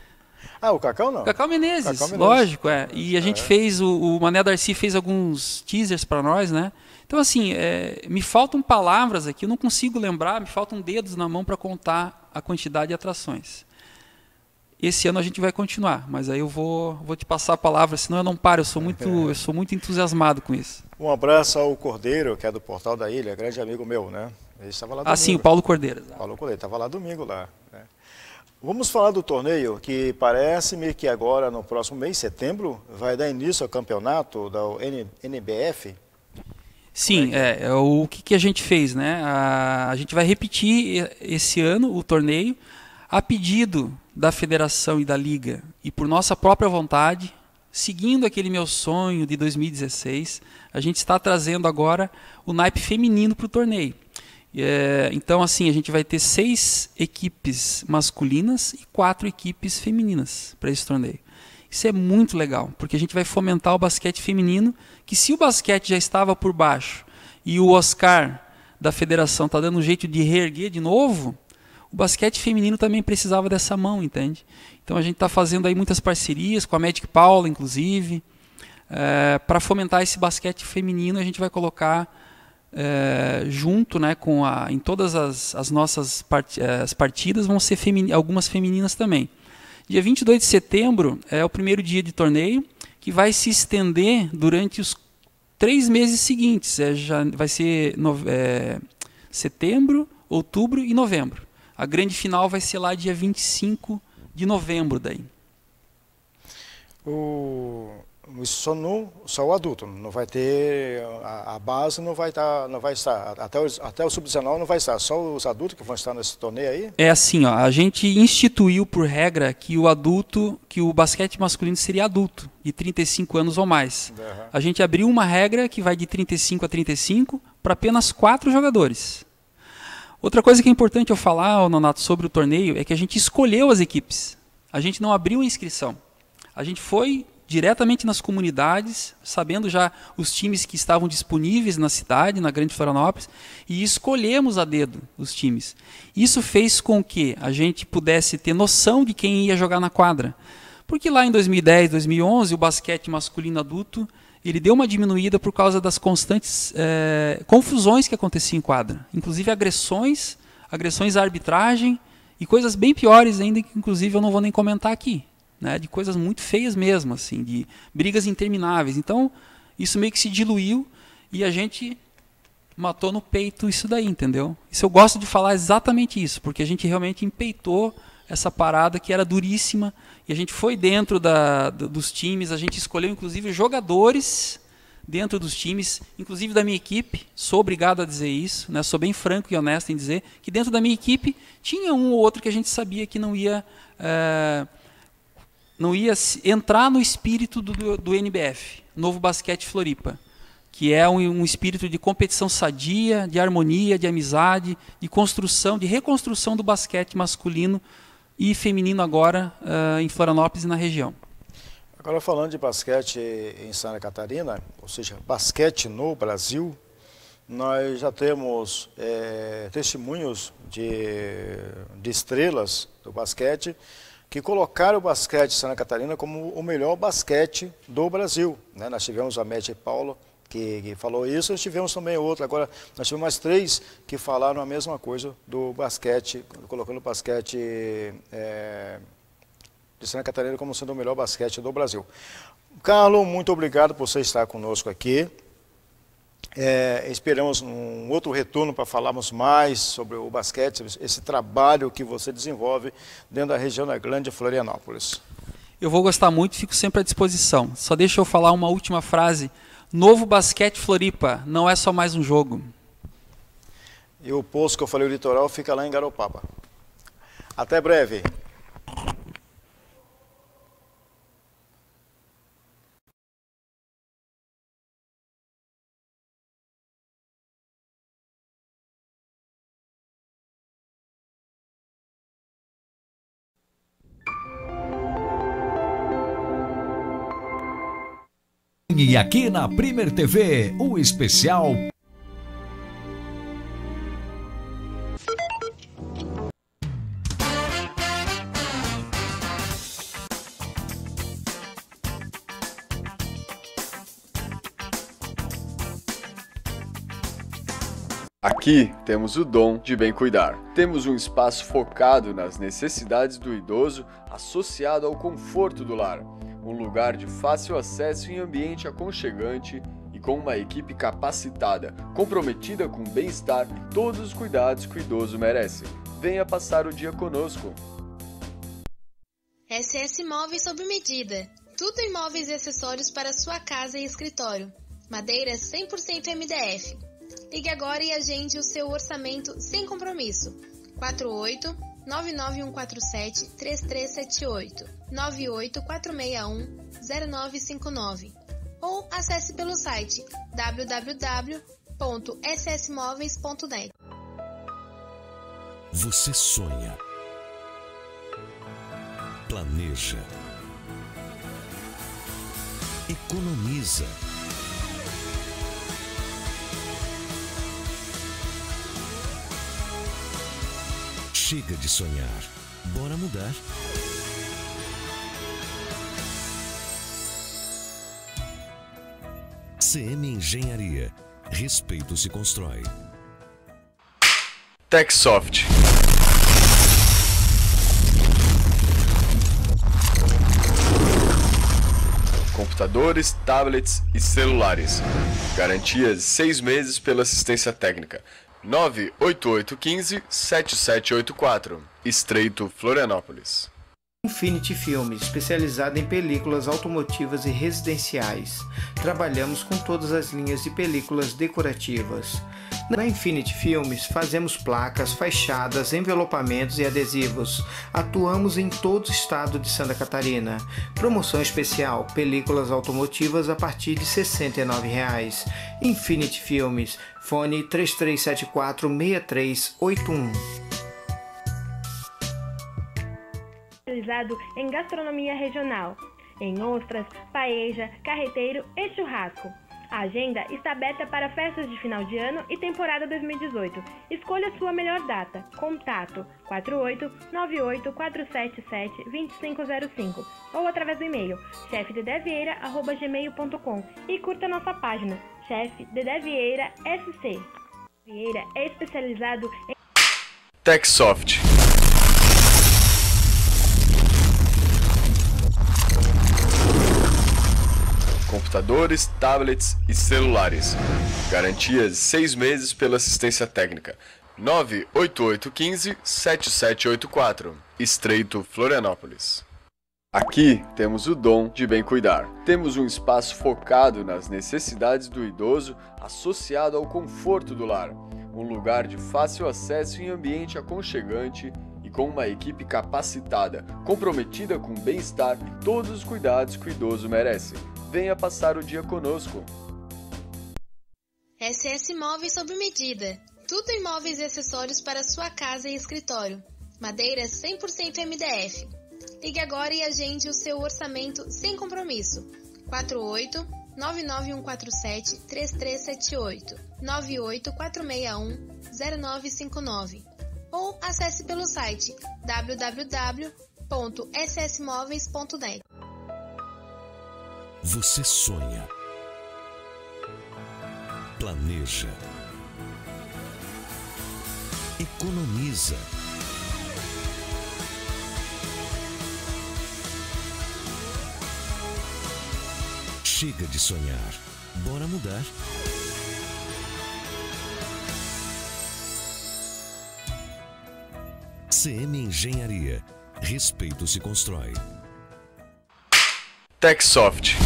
Speaker 13: Ah, o Cacau não?
Speaker 14: Cacau Menezes,
Speaker 13: Cacau Menezes.
Speaker 14: lógico, é. E a gente
Speaker 13: É.
Speaker 14: fez, o, o Mané Darcy fez alguns teasers para nós, né? Então, assim, é, me faltam palavras aqui, eu não consigo lembrar, me faltam dedos na mão para contar a quantidade de atrações. Esse ano a gente vai continuar, mas aí eu vou, vou te passar a palavra, senão eu não paro, eu sou muito, eu sou muito entusiasmado com isso.
Speaker 13: Um abraço ao Cordeiro, que é do Portal da Ilha, grande amigo meu, né? Ele estava lá
Speaker 14: Ah,
Speaker 13: domingo.
Speaker 14: sim, o Paulo Cordeiro.
Speaker 13: Paulo Cordeiro, estava lá domingo lá. Né? Vamos falar do torneio, que parece-me que agora, no próximo mês, setembro, vai dar início ao campeonato da N B F.
Speaker 14: Sim, é, é o que, que a gente fez, né? A, a gente vai repetir esse ano o torneio a pedido da federação e da liga e por nossa própria vontade, seguindo aquele meu sonho de dois mil e dezesseis, a gente está trazendo agora o naipe feminino para o torneio. É, então, assim, a gente vai ter seis equipes masculinas e quatro equipes femininas para esse torneio. Isso é muito legal, porque a gente vai fomentar o basquete feminino, que se o basquete já estava por baixo e o Oscar da federação está dando um jeito de reerguer de novo, o basquete feminino também precisava dessa mão, entende? Então a gente está fazendo aí muitas parcerias com a Magic Paula, inclusive, é, para fomentar esse basquete feminino. A gente vai colocar é, junto, né, com a, em todas as, as nossas part, as partidas vão ser femini, algumas femininas também. Dia vinte e dois de setembro é o primeiro dia de torneio, que vai se estender durante os três meses seguintes. É, já vai ser no, é, setembro, outubro e novembro. A grande final vai ser lá dia vinte e cinco de novembro daí.
Speaker 13: O, isso só, no, só o adulto, não vai ter, a, a base não vai, tá, não vai estar, até, os, até o sub dezenove não vai estar, só os adultos que vão estar nesse torneio aí?
Speaker 14: É assim, ó, a gente instituiu por regra que o adulto, que o basquete masculino seria adulto, de trinta e cinco anos ou mais. Uhum. A gente abriu uma regra que vai de trinta e cinco a trinta e cinco para apenas quatro jogadores. Outra coisa que é importante eu falar, Nonato, sobre o torneio é que a gente escolheu as equipes. A gente não abriu a inscrição. A gente foi diretamente nas comunidades, sabendo já os times que estavam disponíveis na cidade, na Grande Florianópolis, e escolhemos a dedo os times. Isso fez com que a gente pudesse ter noção de quem ia jogar na quadra. Porque lá em dois mil e dez, dois mil e onze, o basquete masculino adulto, ele deu uma diminuída por causa das constantes é, confusões que aconteciam em quadra. Inclusive agressões, agressões à arbitragem e coisas bem piores ainda, que inclusive eu não vou nem comentar aqui. Né, de coisas muito feias mesmo, assim, de brigas intermináveis. Então, isso meio que se diluiu e a gente matou no peito isso daí, entendeu? Isso eu gosto de falar exatamente isso, porque a gente realmente empeitou essa parada que era duríssima e a gente foi dentro da, dos times, a gente escolheu inclusive jogadores dentro dos times, inclusive da minha equipe, sou obrigado a dizer isso, né, sou bem franco e honesto em dizer que dentro da minha equipe tinha um ou outro que a gente sabia que não ia... É, não ia entrar no espírito do, do, do N B F, Novo Basquete Floripa, que é um, um espírito de competição sadia, de harmonia, de amizade, de construção, de reconstrução do basquete masculino e feminino agora uh, em Florianópolis e na região.
Speaker 13: Agora falando de basquete em Santa Catarina, ou seja, basquete no Brasil, nós já temos é, testemunhos de, de estrelas do basquete que colocaram o basquete de Santa Catarina como o melhor basquete do Brasil. Né? Nós tivemos a Magic Paula, que, que falou isso, nós tivemos também outra. Agora, nós tivemos mais três que falaram a mesma coisa do basquete, colocando o basquete é, de Santa Catarina como sendo o melhor basquete do Brasil. Carlos, muito obrigado por você estar conosco aqui. É, esperamos um outro retorno para falarmos mais sobre o basquete, esse trabalho que você desenvolve dentro da região da Grande Florianópolis.
Speaker 14: Eu vou gostar muito, fico sempre à disposição. Só deixa eu falar uma última frase. Novo Basquete Floripa, não é só mais um jogo.
Speaker 13: E o posto que eu falei, o litoral, fica lá em Garopaba. Até breve.
Speaker 2: E aqui na Premier T V, o especial
Speaker 4: Aqui temos o dom de bem cuidar. Temos um espaço focado nas necessidades do idoso, associado ao conforto do lar. Um lugar de fácil acesso em ambiente aconchegante e com uma equipe capacitada, comprometida com o bem-estar e todos os cuidados que o idoso merece. Venha passar o dia conosco.
Speaker 5: S S Móveis sob medida. Tudo em móveis e acessórios para sua casa e escritório. Madeira cem por cento M D F. Ligue agora e agende o seu orçamento sem compromisso. quatro oito nove nove um quatro sete três três sete oito, nove oito quatro seis um zero nove cinco nove ou acesse pelo site w w w ponto s s móveis ponto net.
Speaker 15: Você sonha, planeja, economiza. Chega de sonhar, bora mudar. C M Engenharia, respeito se constrói.
Speaker 4: TechSoft. Computadores, tablets e celulares. Garantia de seis meses pela assistência técnica. nove oito oito um cinco sete sete oito quatro, Estreito, Florianópolis.
Speaker 6: Infinity Filmes, especializada em películas automotivas e residenciais. Trabalhamos com todas as linhas de películas decorativas. Na Infinity Filmes, fazemos placas, fachadas, envelopamentos e adesivos. Atuamos em todo o estado de Santa Catarina. Promoção especial, películas automotivas a partir de sessenta e nove reais. Infinity Filmes, fone três três sete quatro seis três oito um.
Speaker 7: Especializado em gastronomia regional, em ostras, paeja, carreteiro e churrasco. A agenda está aberta para festas de final de ano e temporada dois mil e dezoito. Escolha sua melhor data. Contato quatro oito nove oito quatro sete sete dois cinco zero cinco ou através do e-mail chefe dedé vieira arroba gmail ponto com e curta nossa página Chefe Dedé Vieira S C. Vieira é especializado em
Speaker 4: TechSoft. Computadores, tablets e celulares. Garantia de seis meses pela assistência técnica. nove oito oito um cinco sete sete oito quatro, Estreito, Florianópolis. Aqui temos o dom de bem cuidar. Temos um espaço focado nas necessidades do idoso, associado ao conforto do lar. Um lugar de fácil acesso em ambiente aconchegante e com uma equipe capacitada, comprometida com o bem-estar e todos os cuidados que o idoso merece. Venha passar o dia conosco.
Speaker 5: S S Móveis sob medida. Tudo em móveis e acessórios para sua casa e escritório. Madeira cem por cento M D F. Ligue agora e agende o seu orçamento sem compromisso. quatro oito nove nove um quatro sete três três sete oito, nove oito quatro seis um zero nove cinco nove ou acesse pelo site w w w ponto s s móveis ponto net.
Speaker 15: Você sonha, planeja, economiza. Chega de sonhar, bora mudar. C M Engenharia, respeito se constrói.
Speaker 4: TechSoft.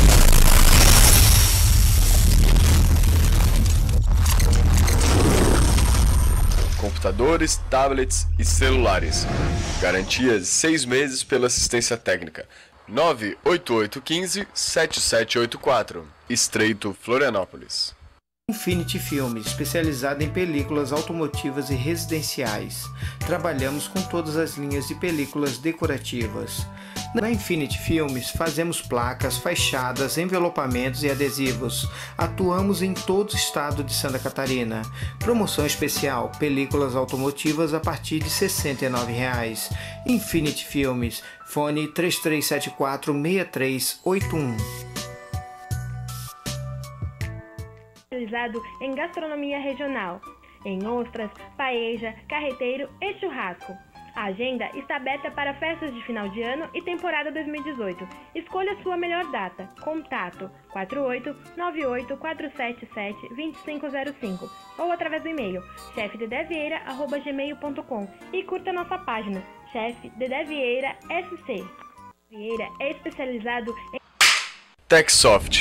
Speaker 4: Computadores, tablets e celulares. Garantia de seis meses pela assistência técnica. nove oito oito um cinco sete sete oito quatro, Estreito, Florianópolis.
Speaker 6: Infinity Filmes, especializada em películas automotivas e residenciais. Trabalhamos com todas as linhas de películas decorativas. Na Infinity Filmes, fazemos placas, fachadas, envelopamentos e adesivos. Atuamos em todo o estado de Santa Catarina. Promoção especial, películas automotivas a partir de sessenta e nove reais. Infinity Filmes, fone três três sete quatro seis três oito um.
Speaker 7: Especializado em gastronomia regional, em ostras, paeja, carreteiro e churrasco. A agenda está aberta para festas de final de ano e temporada dois mil e dezoito. Escolha sua melhor data. Contato quatro oito nove oito quatro sete sete dois cinco zero cinco ou através do e-mail chefe dedé vieira arroba gmail ponto com e curta nossa página Chefe Dedé Vieira S C. Vieira é especializado em
Speaker 4: TechSoft.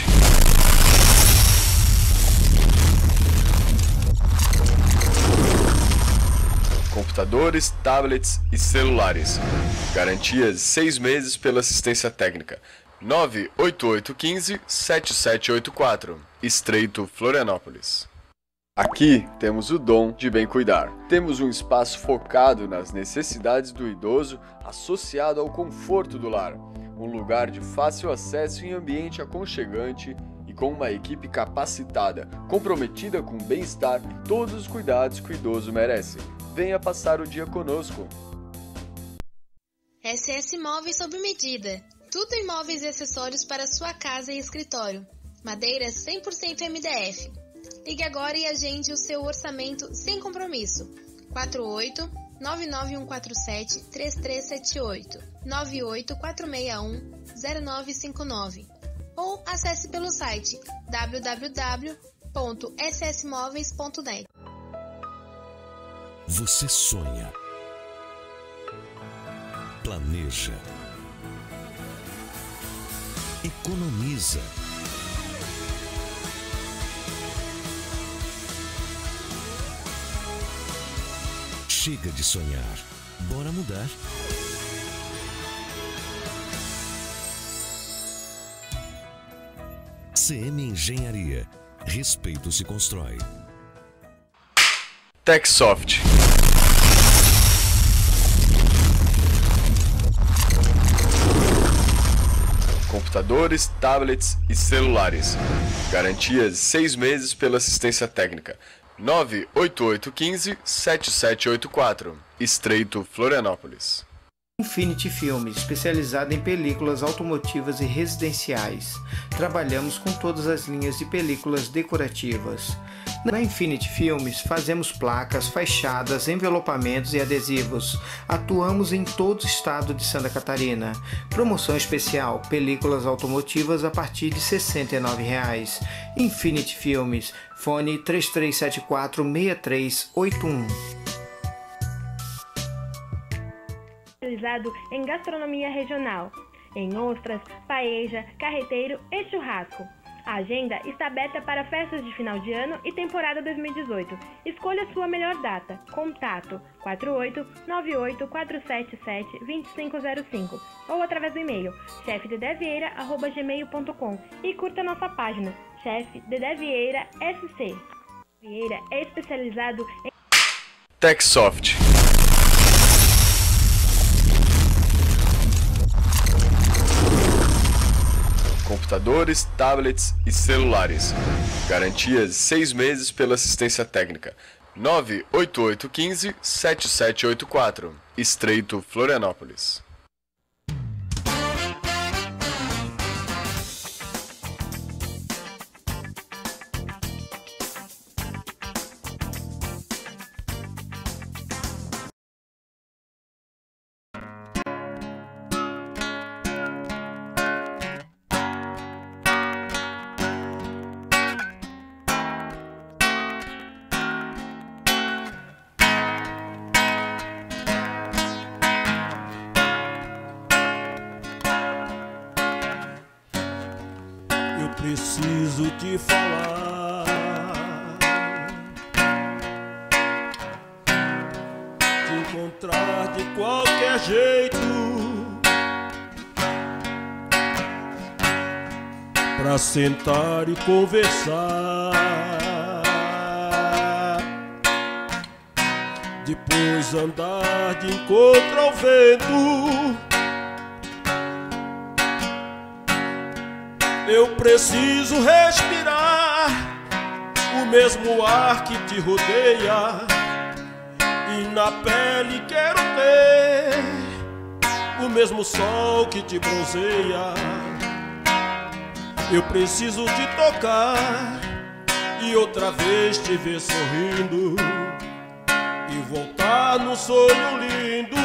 Speaker 4: Computadores, tablets e celulares. Garantia de seis meses pela assistência técnica. nove oito oito um cinco sete sete oito quatro. Estreito Florianópolis. Aqui temos o dom de bem cuidar. Temos um espaço focado nas necessidades do idoso, associado ao conforto do lar. Um lugar de fácil acesso em ambiente aconchegante e com uma equipe capacitada, comprometida com o bem-estar e todos os cuidados que o idoso merece. Venha passar o dia conosco.
Speaker 5: S S Móveis sob medida. Tudo em móveis e acessórios para sua casa e escritório. Madeira cem por cento M D F. Ligue agora e agende o seu orçamento sem compromisso. quatro oito nove nove um quatro sete três três sete oito, nove oito quatro seis um zero nove cinco nove ou acesse pelo site w w w ponto s s móveis ponto net.
Speaker 15: Você sonha, planeja, economiza, chega de sonhar, bora mudar. C M Engenharia, respeito se constrói.
Speaker 4: TechSoft. Computadores, tablets e celulares. Garantia de seis meses pela assistência técnica. nove oito oito um cinco sete sete oito quatro. Estreito Florianópolis.
Speaker 6: Infinity Filmes, especializada em películas automotivas e residenciais. Trabalhamos com todas as linhas de películas decorativas. Na Infinity Filmes fazemos placas, fachadas, envelopamentos e adesivos. Atuamos em todo o estado de Santa Catarina. Promoção especial, películas automotivas a partir de sessenta e nove reais. Infinity Filmes, fone três três sete quatro seis três oito um.
Speaker 7: Especializado em gastronomia regional, em ostras, paeja, carreteiro e churrasco. A agenda está aberta para festas de final de ano e temporada dois mil e dezoito. Escolha sua melhor data. Contato quatro oito nove oito quatro sete sete dois cinco zero cinco ou através do e-mail chefe dedé vieira arroba gmail ponto com e curta nossa página Chefe Dedé Vieira S C. Vieira é especializado em
Speaker 4: TechSoft. Computadores, tablets e celulares. Garantia de seis meses pela assistência técnica. nove oito oito um cinco sete sete oito quatro. Estreito Florianópolis.
Speaker 8: Preciso te falar, te encontrar de qualquer jeito, pra sentar e conversar, depois andar de encontro ao vento. Eu preciso respirar o mesmo ar que te rodeia, e na pele quero ter o mesmo sol que te bronzeia. Eu preciso te tocar e outra vez te ver sorrindo e voltar num sonho lindo.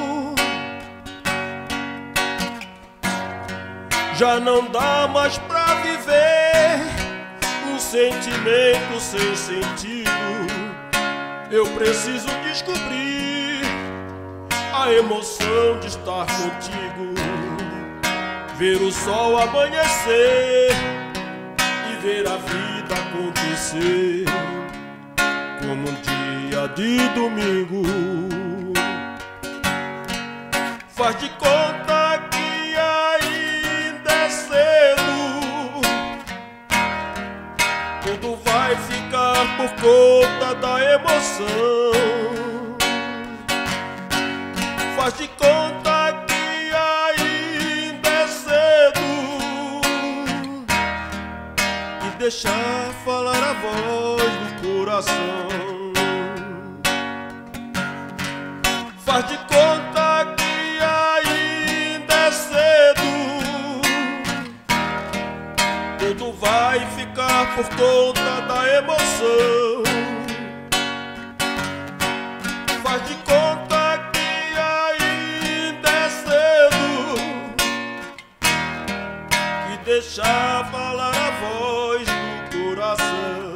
Speaker 8: Já não dá mais pra viver um sentimento sem sentido. Eu preciso descobrir a emoção de estar contigo, ver o sol amanhecer e ver a vida acontecer como um dia de domingo. Faz de conta que ainda é cedo, tudo vai ficar por conta da emoção. Faz de conta que ainda é cedo e deixar falar a voz do coração. Faz de conta que ainda é cedo, tudo vai ficar por conta da emoção. Faz de conta que ainda é cedo e deixar falar a voz do coração.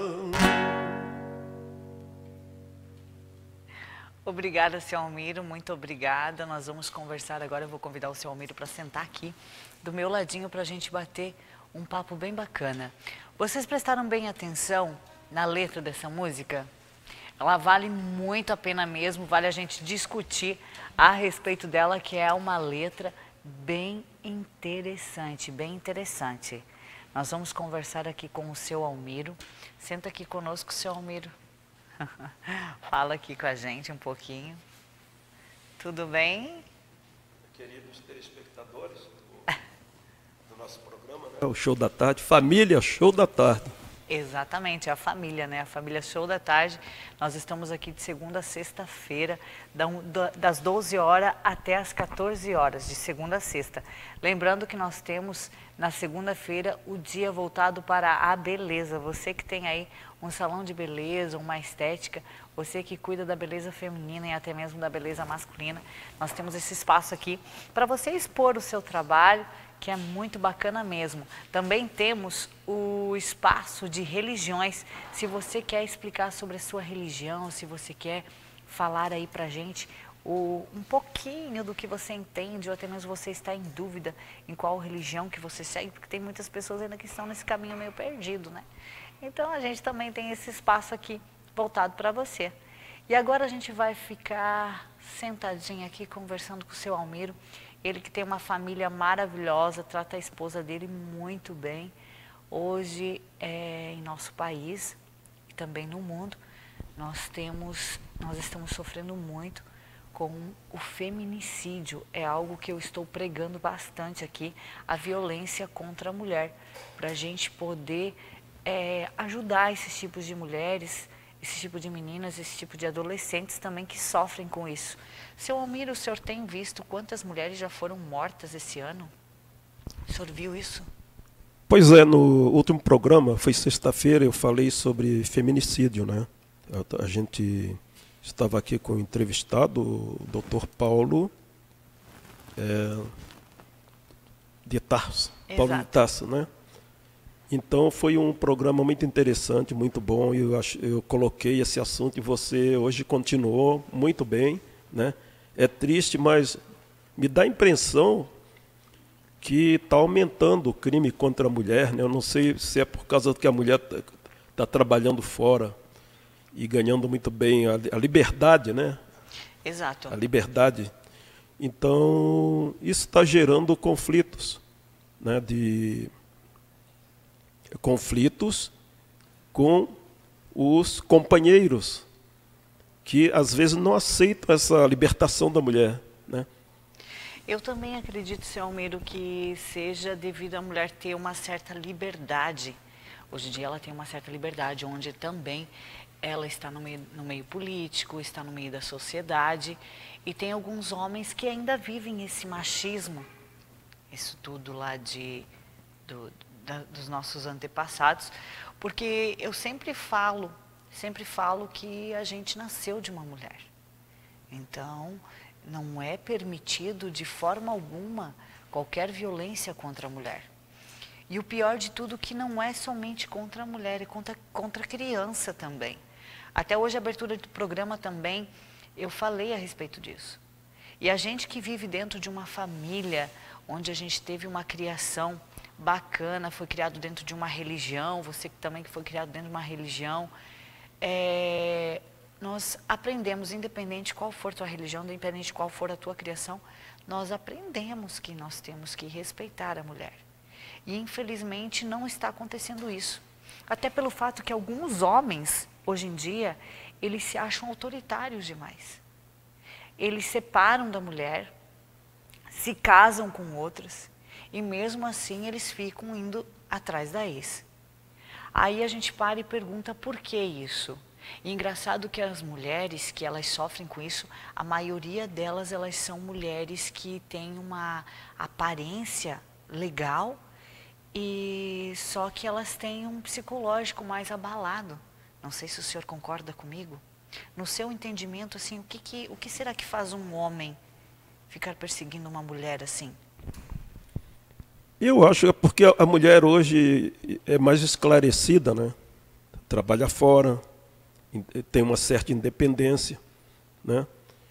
Speaker 3: Obrigada, seu Almiro, muito obrigada. Nós vamos conversar agora. Eu vou convidar o seu Almiro para sentar aqui do meu ladinho para a gente bater um papo bem bacana. Vocês prestaram bem atenção na letra dessa música? Ela vale muito a pena mesmo, vale a gente discutir a respeito dela, que é uma letra bem interessante, bem interessante. Nós vamos conversar aqui com o seu Almiro. Senta aqui conosco, seu Almiro. Fala aqui com a gente um pouquinho. Tudo bem?
Speaker 16: Queridos telespectadores do, do nosso programa, né? O Show da Tarde, família Show da Tarde.
Speaker 3: Exatamente, a família, né? A família Show da Tarde. Nós estamos aqui de segunda a sexta-feira, das doze horas até as quatorze horas, de segunda a sexta. Lembrando que nós temos na segunda-feira o dia voltado para a beleza. Você que tem aí um salão de beleza, uma estética, você que cuida da beleza feminina e até mesmo da beleza masculina, nós temos esse espaço aqui para você expor o seu trabalho, que é muito bacana mesmo. Também temos o espaço de religiões. Se você quer explicar sobre a sua religião, se você quer falar aí pra gente o, um pouquinho do que você entende, ou até mesmo você está em dúvida em qual religião que você segue, porque tem muitas pessoas ainda que estão nesse caminho meio perdido, né? Então a gente também tem esse espaço aqui voltado para você. E agora a gente vai ficar sentadinho aqui conversando com o seu Almiro. Ele que tem uma família maravilhosa, trata a esposa dele muito bem. Hoje, é, em nosso país e também no mundo, nós, temos, nós estamos sofrendo muito com o feminicídio. É algo que eu estou pregando bastante aqui, a violência contra a mulher, para a gente poder é, ajudar esses tipos de mulheres, esse tipo de meninas, esse tipo de adolescentes também que sofrem com isso. Seu Almiro, o senhor tem visto quantas mulheres já foram mortas esse ano? O senhor viu isso?
Speaker 16: Pois é, no último programa, foi sexta-feira, eu falei sobre feminicídio, né? A gente estava aqui com o entrevistado, o doutor Paulo é, de Tarso, Exato. Paulo de Tarso, né? Então foi um programa muito interessante, muito bom, e eu, acho, eu coloquei esse assunto e você hoje continuou muito bem, né? É triste, mas me dá a impressão que está aumentando o crime contra a mulher, né? Eu não sei se é por causa que a mulher está tá trabalhando fora e ganhando muito bem a, a liberdade, né?
Speaker 3: Exato.
Speaker 16: A liberdade. Então, isso está gerando conflitos, né? De conflitos com os companheiros, que às vezes não aceitam essa libertação da mulher, né?
Speaker 3: Eu também acredito, seu Almiro, que seja devido à mulher ter uma certa liberdade. Hoje em dia ela tem uma certa liberdade, onde também ela está no meio, no meio político, está no meio da sociedade, e tem alguns homens que ainda vivem esse machismo, isso tudo lá de, do, da, dos nossos antepassados, porque eu sempre falo, sempre falo que a gente nasceu de uma mulher. Então, não é permitido de forma alguma qualquer violência contra a mulher. E o pior de tudo que não é somente contra a mulher, é contra, contra a criança também. Até hoje, a abertura do programa também, eu falei a respeito disso. E a gente que vive dentro de uma família, onde a gente teve uma criação bacana, foi criado dentro de uma religião, você também que foi criado dentro de uma religião, é, nós aprendemos, independente de qual for a tua religião, independente de qual for a tua criação, nós aprendemos que nós temos que respeitar a mulher. E infelizmente não está acontecendo isso. Até pelo fato que alguns homens, hoje em dia, eles se acham autoritários demais. Eles separam da mulher, se casam com outras, e mesmo assim eles ficam indo atrás da ex. Aí a gente para e pergunta por que isso? E engraçado que as mulheres que elas sofrem com isso, a maioria delas elas são mulheres que têm uma aparência legal, e só que elas têm um psicológico mais abalado. Não sei se o senhor concorda comigo. No seu entendimento, assim, o que, que, o que será que faz um homem ficar perseguindo uma mulher assim?
Speaker 16: Eu acho que é porque a mulher hoje é mais esclarecida, né? Trabalha fora, tem uma certa independência, né?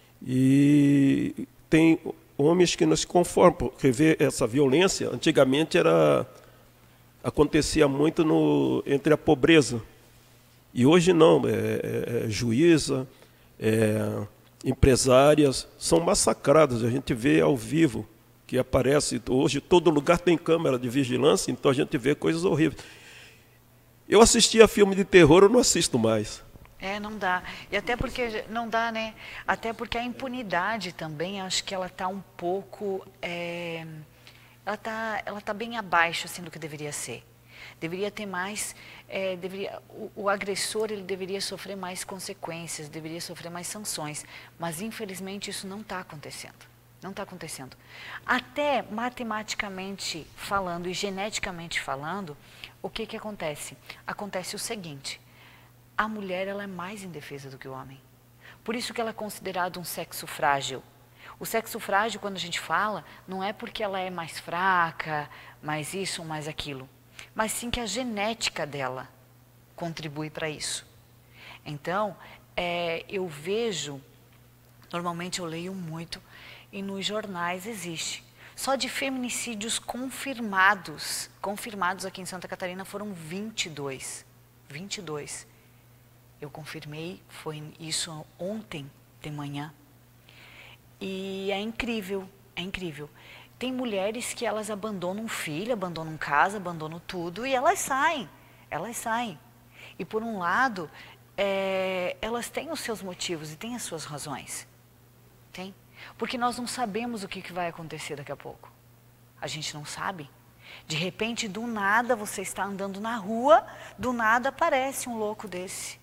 Speaker 16: E tem homens que não se conformam, porque vê essa violência, antigamente era, acontecia muito no, entre a pobreza. E hoje não, é, é, é juíza, é, empresárias são massacradas, a gente vê ao vivo, que aparece, hoje todo lugar tem câmera de vigilância, então a gente vê coisas horríveis. Eu assistia filme de terror, eu não assisto mais.
Speaker 3: É, não dá. E até porque, não dá, né? Até porque a impunidade também, acho que ela está um pouco, é, ela está ela tá bem abaixo, assim, do que deveria ser. Deveria ter mais, é, deveria, o, o agressor ele deveria sofrer mais consequências, deveria sofrer mais sanções, mas infelizmente isso não está acontecendo, não está acontecendo. Até matematicamente falando e geneticamente falando, o que que acontece? Acontece o seguinte, a mulher ela é mais indefesa do que o homem, por isso que ela é considerada um sexo frágil. O sexo frágil, quando a gente fala, não é porque ela é mais fraca, mais isso, mais aquilo, mas sim que a genética dela contribui para isso. Então, é, eu vejo, normalmente eu leio muito, e nos jornais existe. Só de feminicídios confirmados, confirmados aqui em Santa Catarina foram vinte e dois. vinte e dois. Eu confirmei, foi isso ontem de manhã. E é incrível, é incrível. Tem mulheres que elas abandonam filho, abandonam casa, abandonam tudo e elas saem, elas saem. E por um lado, é, elas têm os seus motivos e têm as suas razões. Tem? Porque nós não sabemos o que, que vai acontecer daqui a pouco. A gente não sabe. De repente, do nada, você está andando na rua, do nada aparece um louco desse.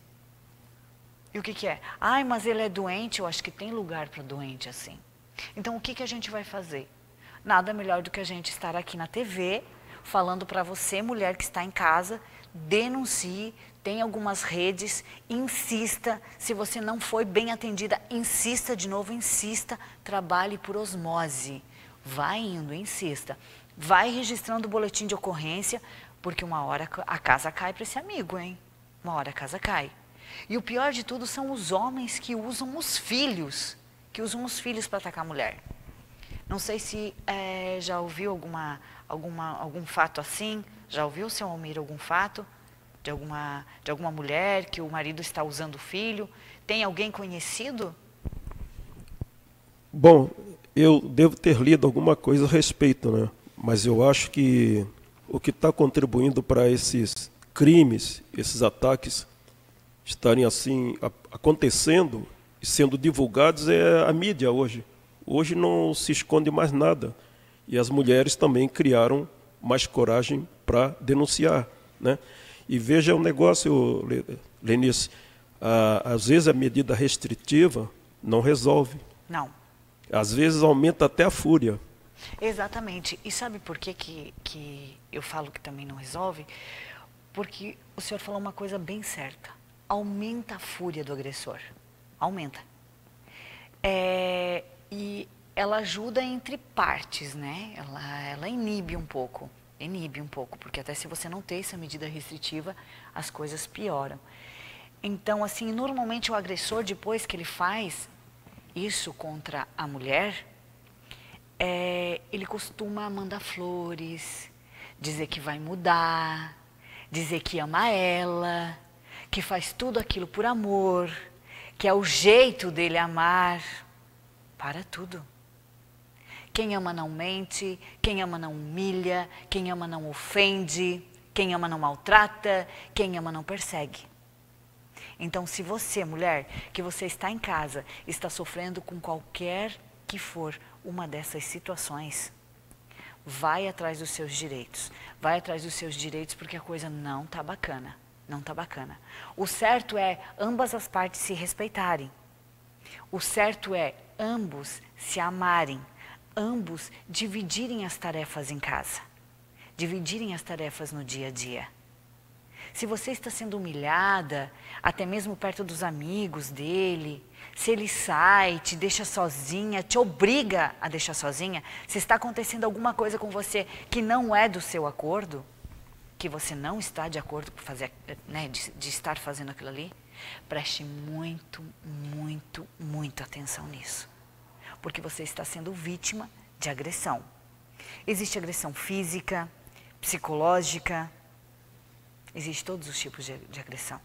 Speaker 3: E o que, que é? Ai, mas ele é doente, eu acho que tem lugar para doente assim. Então, o que, que a gente vai fazer? Nada melhor do que a gente estar aqui na T V, falando para você, mulher que está em casa, denuncie, tem algumas redes, insista, se você não foi bem atendida, insista de novo, insista, trabalhe por osmose, vai indo, insista, vai registrando o boletim de ocorrência, porque uma hora a casa cai para esse amigo, hein? Uma hora a casa cai. E o pior de tudo são os homens que usam os filhos, que usam os filhos para atacar a mulher. Não sei se é, já ouviu alguma, alguma, algum fato assim, já ouviu, seu Almir, algum fato de alguma, de alguma mulher que o marido está usando o filho? Tem alguém conhecido?
Speaker 16: Bom, eu devo ter lido alguma coisa a respeito, né? Mas eu acho que o que está contribuindo para esses crimes, esses ataques estarem assim acontecendo e sendo divulgados é a mídia hoje. Hoje não se esconde mais nada. E as mulheres também criaram mais coragem para denunciar, né? E veja um negócio, Lenice, às vezes a medida restritiva não resolve.
Speaker 3: Não.
Speaker 16: Às vezes aumenta até a fúria.
Speaker 3: Exatamente. E sabe por que, que, que eu falo que também não resolve? Porque o senhor falou uma coisa bem certa. Aumenta a fúria do agressor. Aumenta. É, e ela ajuda entre partes, né? Ela, ela inibe um pouco. Inibe um pouco, porque até se você não ter essa medida restritiva, as coisas pioram. Então, assim, normalmente o agressor, depois que ele faz isso contra a mulher, é, ele costuma mandar flores, dizer que vai mudar, dizer que ama ela, que faz tudo aquilo por amor, que é o jeito dele amar. Para tudo. Quem ama não mente, quem ama não humilha, quem ama não ofende, quem ama não maltrata, quem ama não persegue. Então, se você, mulher, que você está em casa, está sofrendo com qualquer que for uma dessas situações, vai atrás dos seus direitos. Vai atrás dos seus direitos porque a coisa não tá bacana. Não tá bacana. O certo é ambas as partes se respeitarem. O certo é ambos se amarem. Ambos dividirem as tarefas em casa. Dividirem as tarefas no dia a dia. Se você está sendo humilhada, até mesmo perto dos amigos dele, se ele sai, te deixa sozinha, te obriga a deixar sozinha, se está acontecendo alguma coisa com você que não é do seu acordo, que você não está de acordo com fazer, né, de, de estar fazendo aquilo ali, preste muito, muito, muito atenção nisso. Porque você está sendo vítima de agressão. Existe agressão física, psicológica, existe todos os tipos de, de agressão.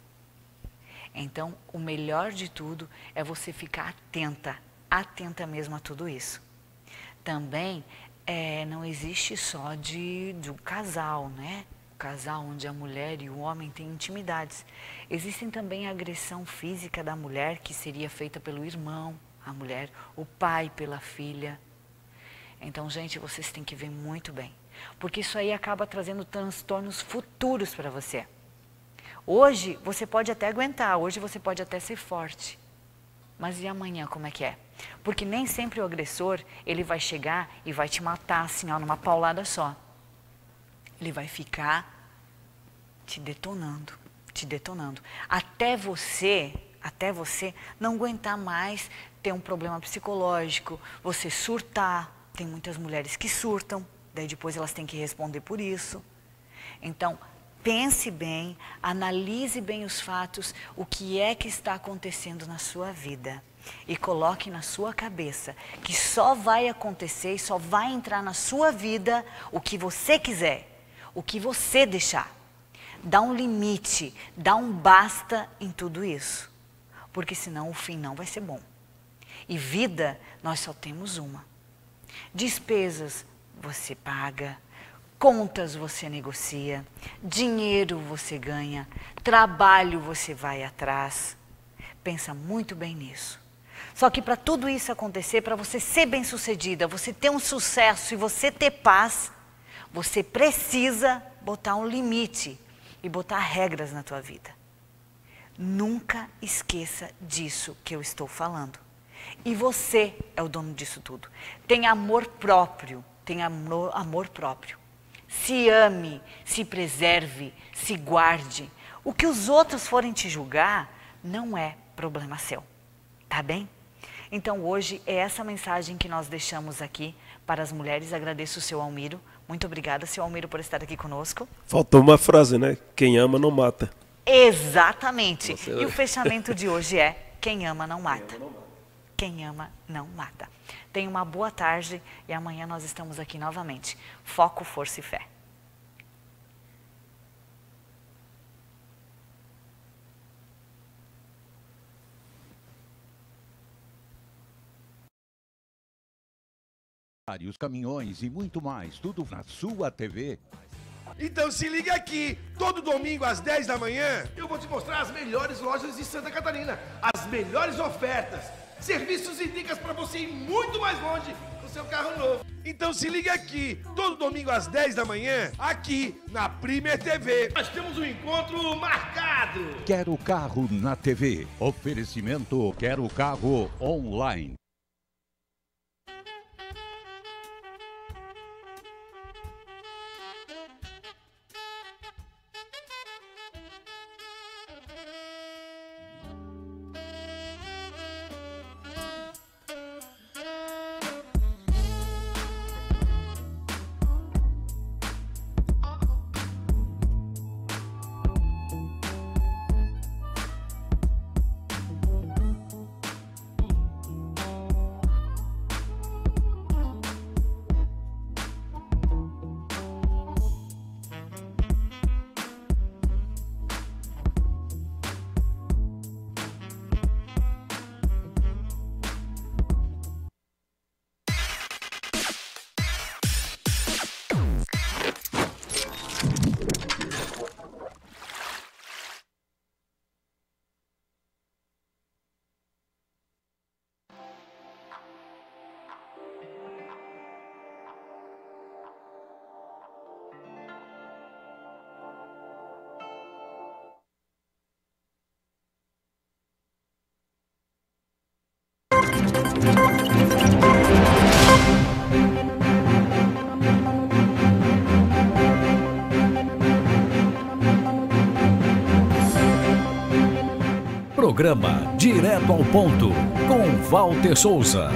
Speaker 3: Então, o melhor de tudo é você ficar atenta, atenta mesmo a tudo isso. Também, é, não existe só de, de um casal, né? O casal onde a mulher e o homem têm intimidades. Existem também a agressão física da mulher, que seria feita pelo irmão, a mulher, o pai pela filha. Então, gente, vocês têm que ver muito bem. Porque isso aí acaba trazendo transtornos futuros para você. Hoje você pode até aguentar, hoje você pode até ser forte. Mas e amanhã como é que é? Porque nem sempre o agressor, ele vai chegar e vai te matar assim, ó, numa paulada só. Ele vai ficar te detonando, te detonando. Até você, até você não aguentar mais ter um problema psicológico, você surtar. Tem muitas mulheres que surtam. Daí depois elas têm que responder por isso. Então, pense bem, analise bem os fatos, o que é que está acontecendo na sua vida. E coloque na sua cabeça que só vai acontecer e só vai entrar na sua vida o que você quiser, o que você deixar. Dá um limite, dá um basta em tudo isso. Porque senão o fim não vai ser bom. E vida, nós só temos uma. Despesas, você paga, contas você negocia, dinheiro você ganha, trabalho você vai atrás. Pensa muito bem nisso. Só que para tudo isso acontecer, para você ser bem-sucedida, você ter um sucesso e você ter paz, você precisa botar um limite e botar regras na tua vida. Nunca esqueça disso que eu estou falando. E você é o dono disso tudo. Tem amor próprio, tem amor, amor próprio. Se ame, se preserve, se guarde. O que os outros forem te julgar não é problema seu, tá bem? Então hoje é essa mensagem que nós deixamos aqui para as mulheres. Agradeço o seu Almiro. Muito obrigada, seu Almiro, por estar aqui conosco.
Speaker 16: Faltou uma frase, né? Quem ama não mata.
Speaker 3: Exatamente.
Speaker 16: Você...
Speaker 3: E o fechamento de hoje é: quem ama não mata. Quem ama não mata. Tenha uma boa tarde e amanhã nós estamos aqui novamente. Foco, força e fé.
Speaker 17: Os caminhões e muito mais, tudo na sua T V.
Speaker 18: Então se liga aqui, todo domingo às dez da manhã, eu vou te mostrar as melhores lojas de Santa Catarina, as melhores ofertas, serviços e dicas para você ir muito mais longe com seu carro novo. Então se liga aqui, todo domingo às dez da manhã, aqui na Premier T V. Nós temos um encontro marcado.
Speaker 17: Quero carro na T V. Oferecimento Quero Carro Online.
Speaker 2: Programa Direto ao Ponto, com Walter Souza.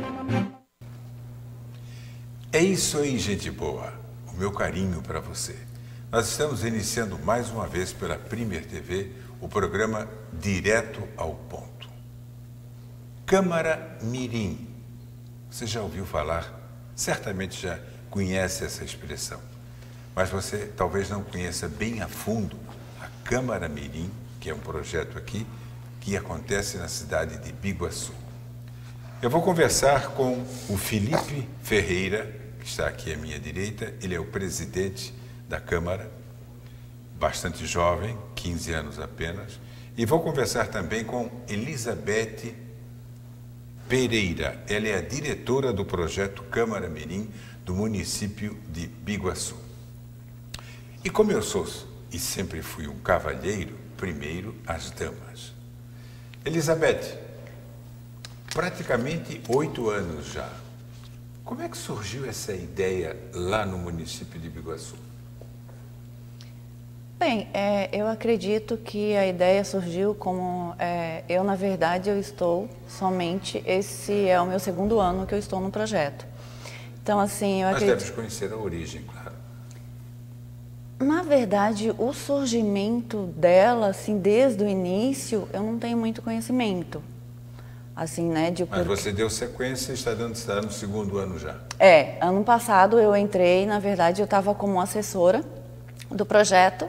Speaker 19: É isso aí, gente boa. O meu carinho para você. Nós estamos iniciando mais uma vez pela Premier T V o programa Direto ao Ponto. Câmara Mirim. Você já ouviu falar? Certamente já conhece essa expressão. Mas você talvez não conheça bem a fundo a Câmara Mirim, que é um projeto aqui que acontece na cidade de Biguaçu. Eu vou conversar com o Felipe Ferreira, que está aqui à minha direita. Ele é o presidente da Câmara, bastante jovem, quinze anos apenas. E vou conversar também com Elizabeth Pereira. Ela é a diretora do projeto Câmara Mirim do município de Biguaçu. E como eu sou e sempre fui um cavalheiro, primeiro as damas. Elizabeth, praticamente oito anos já. Como é que surgiu essa ideia lá no município de Biguaçu?
Speaker 20: Bem, é, eu acredito que a ideia surgiu como... É, eu, na verdade, eu estou somente... Esse é o meu segundo ano que eu estou no projeto. Então, assim, eu
Speaker 19: Mas
Speaker 20: acredito...
Speaker 19: Mas deve conhecer a origem, claro.
Speaker 20: Na verdade, o surgimento dela, assim, desde o início, eu não tenho muito conhecimento. Assim, né, de
Speaker 19: Mas
Speaker 20: por...
Speaker 19: você deu sequência e está, dando, está no segundo ano já.
Speaker 20: É, ano passado eu entrei, na verdade, eu estava como assessora do projeto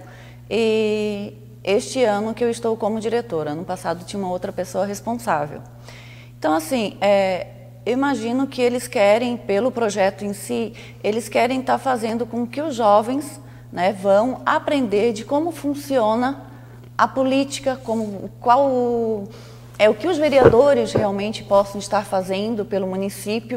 Speaker 20: e este ano que eu estou como diretora. Ano passado tinha uma outra pessoa responsável. Então, assim, é, eu imagino que eles querem, pelo projeto em si, eles querem estar fazendo com que os jovens, né, vão aprender de como funciona a política, como, qual o, é o que os vereadores realmente possam estar fazendo pelo município,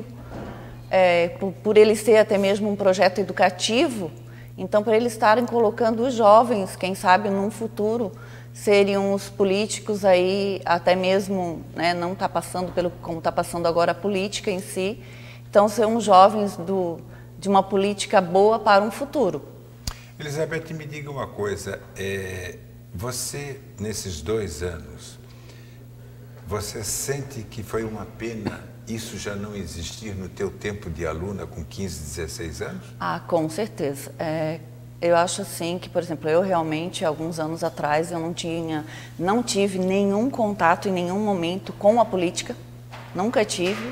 Speaker 20: é, por, por ele ser até mesmo um projeto educativo. Então, para eles estarem colocando os jovens, quem sabe num futuro seriam os políticos aí, até mesmo, né, não está passando pelo como está passando agora a política em si. Então, serão jovens do, de uma política boa para um futuro.
Speaker 19: Elizabeth, me diga uma coisa, é, você, nesses dois anos, você sente que foi uma pena isso já não existir no teu tempo de aluna com quinze, dezesseis anos?
Speaker 20: Ah, com certeza. É, eu acho assim que, por exemplo, eu realmente, alguns anos atrás, eu não tinha, não tive nenhum contato em nenhum momento com a política, nunca tive.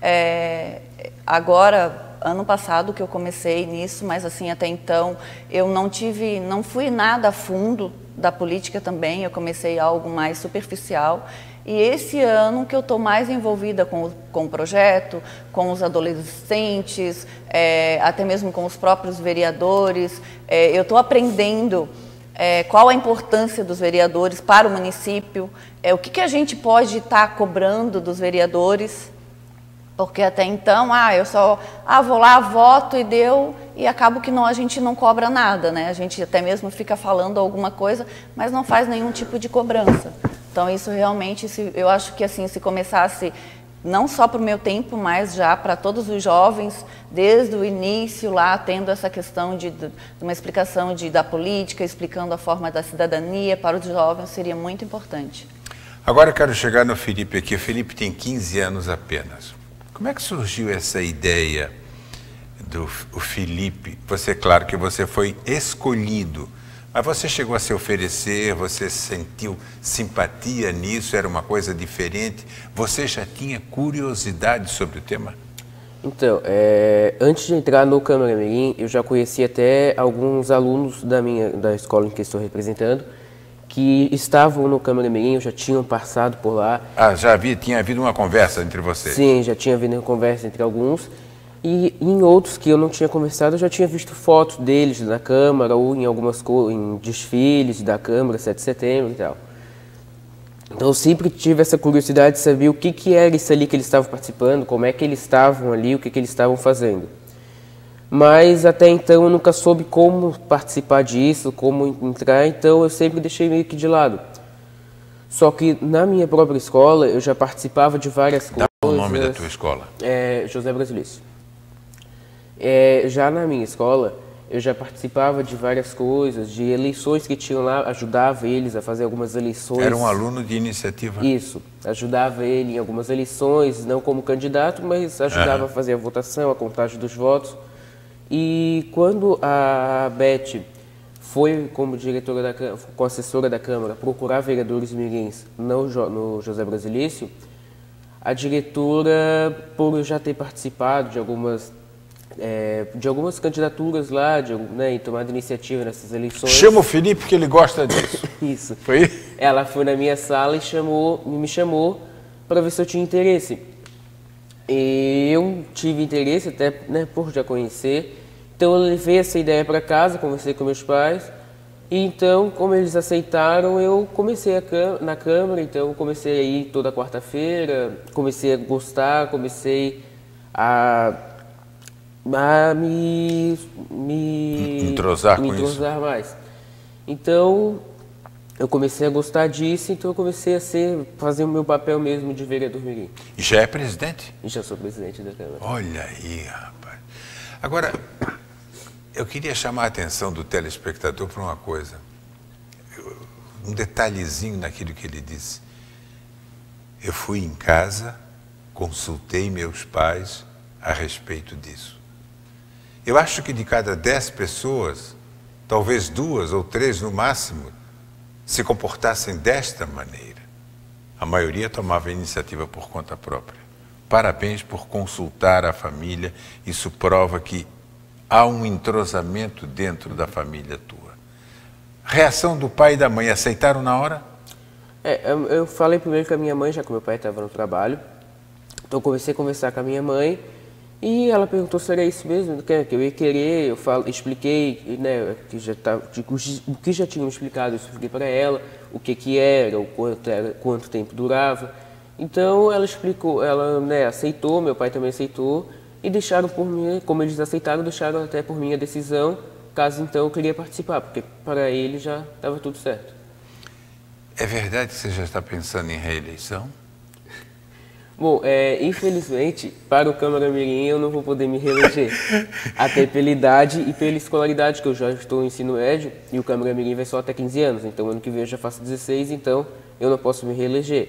Speaker 20: É, agora, ano passado que eu comecei nisso, mas assim, até então, eu não tive, não fui nada a fundo da política também, eu comecei algo mais superficial. E esse ano que eu estou mais envolvida com o, com o projeto, com os adolescentes, é, até mesmo com os próprios vereadores, é, eu estou aprendendo é, qual a importância dos vereadores para o município, é, o que, que a gente pode estar tá cobrando dos vereadores, porque até então, ah, eu só ah, vou lá, voto e deu, e acabo que não, a gente não cobra nada, né? A gente até mesmo fica falando alguma coisa, mas não faz nenhum tipo de cobrança. Então, isso realmente, se, eu acho que assim, se começasse, não só para o meu tempo, mas já para todos os jovens, desde o início lá, tendo essa questão de, de uma explicação de, da política, explicando a forma da cidadania para os jovens, seria muito importante.
Speaker 19: Agora eu quero chegar no Felipe aqui. O Felipe tem quinze anos apenas. Como é que surgiu essa ideia do o Felipe? Você, claro que você foi escolhido, mas você chegou a se oferecer, você sentiu simpatia nisso, era uma coisa diferente? Você já tinha curiosidade sobre o tema?
Speaker 21: Então, é, antes de entrar no Câmara Mirim, eu já conheci até alguns alunos da, minha, da escola em que estou representando, que estavam no Câmara Mirim, já tinham passado por lá.
Speaker 19: Ah, já havia, tinha havido uma conversa entre vocês?
Speaker 21: Sim, já tinha havido uma conversa entre alguns. E em outros que eu não tinha conversado, eu já tinha visto fotos deles na Câmara ou em algumas em desfiles da Câmara, sete de setembro e tal. Então eu sempre tive essa curiosidade de saber o que, que era isso ali que eles estavam participando, como é que eles estavam ali, o que, que eles estavam fazendo. Mas até então eu nunca soube como participar disso, como entrar, então eu sempre deixei meio que de lado. Só que na minha própria escola eu já participava de várias coisas.
Speaker 19: Dá o nome da tua escola?
Speaker 21: É José Brasilício. É, já na minha escola, eu já participava de várias coisas, de eleições que tinham lá, ajudava eles a fazer algumas eleições.
Speaker 19: Era um aluno de iniciativa?
Speaker 21: Isso, ajudava ele em algumas eleições, não como candidato, mas ajudava uhum. a fazer a votação, a contagem dos votos. E quando a Beth foi como diretora da Câmara, como assessora da Câmara, procurar vereadores mirins no, no José Brasilício, a diretora, por eu já ter participado de algumas É, de algumas candidaturas lá, de, né, e tomado iniciativa nessas eleições.
Speaker 19: Chama o Felipe que ele gosta disso.
Speaker 21: Isso.
Speaker 19: Foi?
Speaker 21: Ela foi na minha sala e chamou, me chamou para ver se eu tinha interesse. E eu tive interesse, até né, por já conhecer. Então eu levei essa ideia para casa, conversei com meus pais. E então, como eles aceitaram, eu comecei a na Câmara. Então comecei a ir toda quarta-feira, comecei a gostar, comecei a a me, me
Speaker 19: entrosar,
Speaker 21: me
Speaker 19: com
Speaker 21: entrosar
Speaker 19: isso.
Speaker 21: mais. Então, eu comecei a gostar disso, então eu comecei a ser, fazer o meu papel mesmo de vereador mirim.
Speaker 19: E já é presidente?
Speaker 21: E já sou presidente da Câmara.
Speaker 19: Olha aí, rapaz. Agora, eu queria chamar a atenção do telespectador para uma coisa. Um detalhezinho naquilo que ele disse. Eu fui em casa, consultei meus pais a respeito disso. Eu acho que de cada dez pessoas, talvez duas ou três no máximo, se comportassem desta maneira. A maioria tomava iniciativa por conta própria. Parabéns por consultar a família. Isso prova que há um entrosamento dentro da família tua. Reação do pai e da mãe, aceitaram na hora?
Speaker 21: É, eu, eu falei primeiro com a minha mãe, já que meu pai estava no trabalho. Então eu comecei a conversar com a minha mãe. E ela perguntou se era isso mesmo que eu ia querer, eu falo, expliquei, né, que já tá, o que já tinham explicado, eu expliquei para ela, o que que era, o quanto, era, quanto tempo durava. Então ela explicou, ela né, aceitou, meu pai também aceitou, e deixaram por mim, como eles aceitaram, deixaram até por mim a decisão, caso então eu queria participar, porque para ele já estava tudo certo.
Speaker 19: É verdade que você já está pensando em reeleição?
Speaker 21: Bom, é, infelizmente, para o Câmara Mirim eu não vou poder me reeleger, até pela idade e pela escolaridade, que eu já estou no ensino médio, e o Câmara Mirim vai só até quinze anos, então ano que vem eu já faço dezesseis, então eu não posso me reeleger.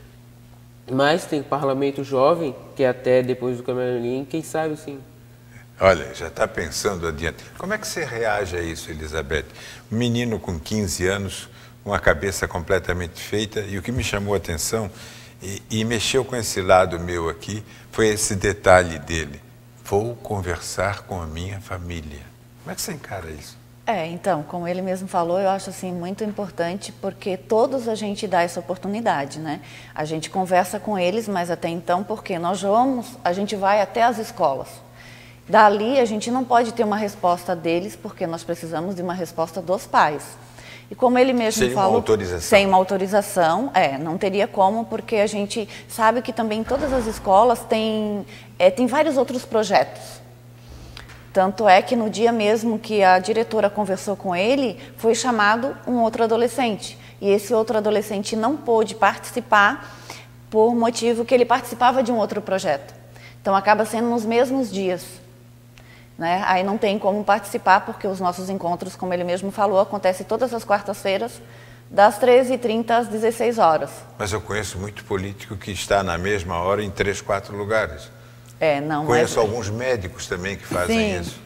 Speaker 21: Mas tem parlamento jovem, que até depois do Câmara Mirim, quem sabe sim.
Speaker 19: Olha, já está pensando adiante. Como é que você reage a isso, Elizabeth? Um menino com quinze anos, com a cabeça completamente feita, e o que me chamou a atenção... E, e mexeu com esse lado meu aqui, foi esse detalhe dele. Vou conversar com a minha família. Como é que você encara isso?
Speaker 20: É, então, como ele mesmo falou, eu acho assim muito importante, porque todos a gente dá essa oportunidade, né? A gente conversa com eles, mas até então, porque nós vamos, a gente vai até as escolas. Dali a gente não pode ter uma resposta deles, porque nós precisamos de uma resposta dos pais. E como ele mesmo
Speaker 19: sem
Speaker 20: falou,
Speaker 19: uma autorização.
Speaker 20: sem uma autorização, é, não teria como, porque a gente sabe que também todas as escolas têm, é, tem vários outros projetos. Tanto é que no dia mesmo que a diretora conversou com ele, foi chamado um outro adolescente. E esse outro adolescente não pôde participar por motivo que ele participava de um outro projeto. Então acaba sendo nos mesmos dias. Né? Aí não tem como participar, porque os nossos encontros, como ele mesmo falou, acontecem todas as quartas-feiras, das treze e trinta às dezesseis horas.
Speaker 19: Mas eu conheço muito político que está na mesma hora em três, quatro lugares.
Speaker 20: É, não,
Speaker 19: conheço
Speaker 20: mas...
Speaker 19: alguns médicos também que fazem
Speaker 20: Sim.
Speaker 19: isso.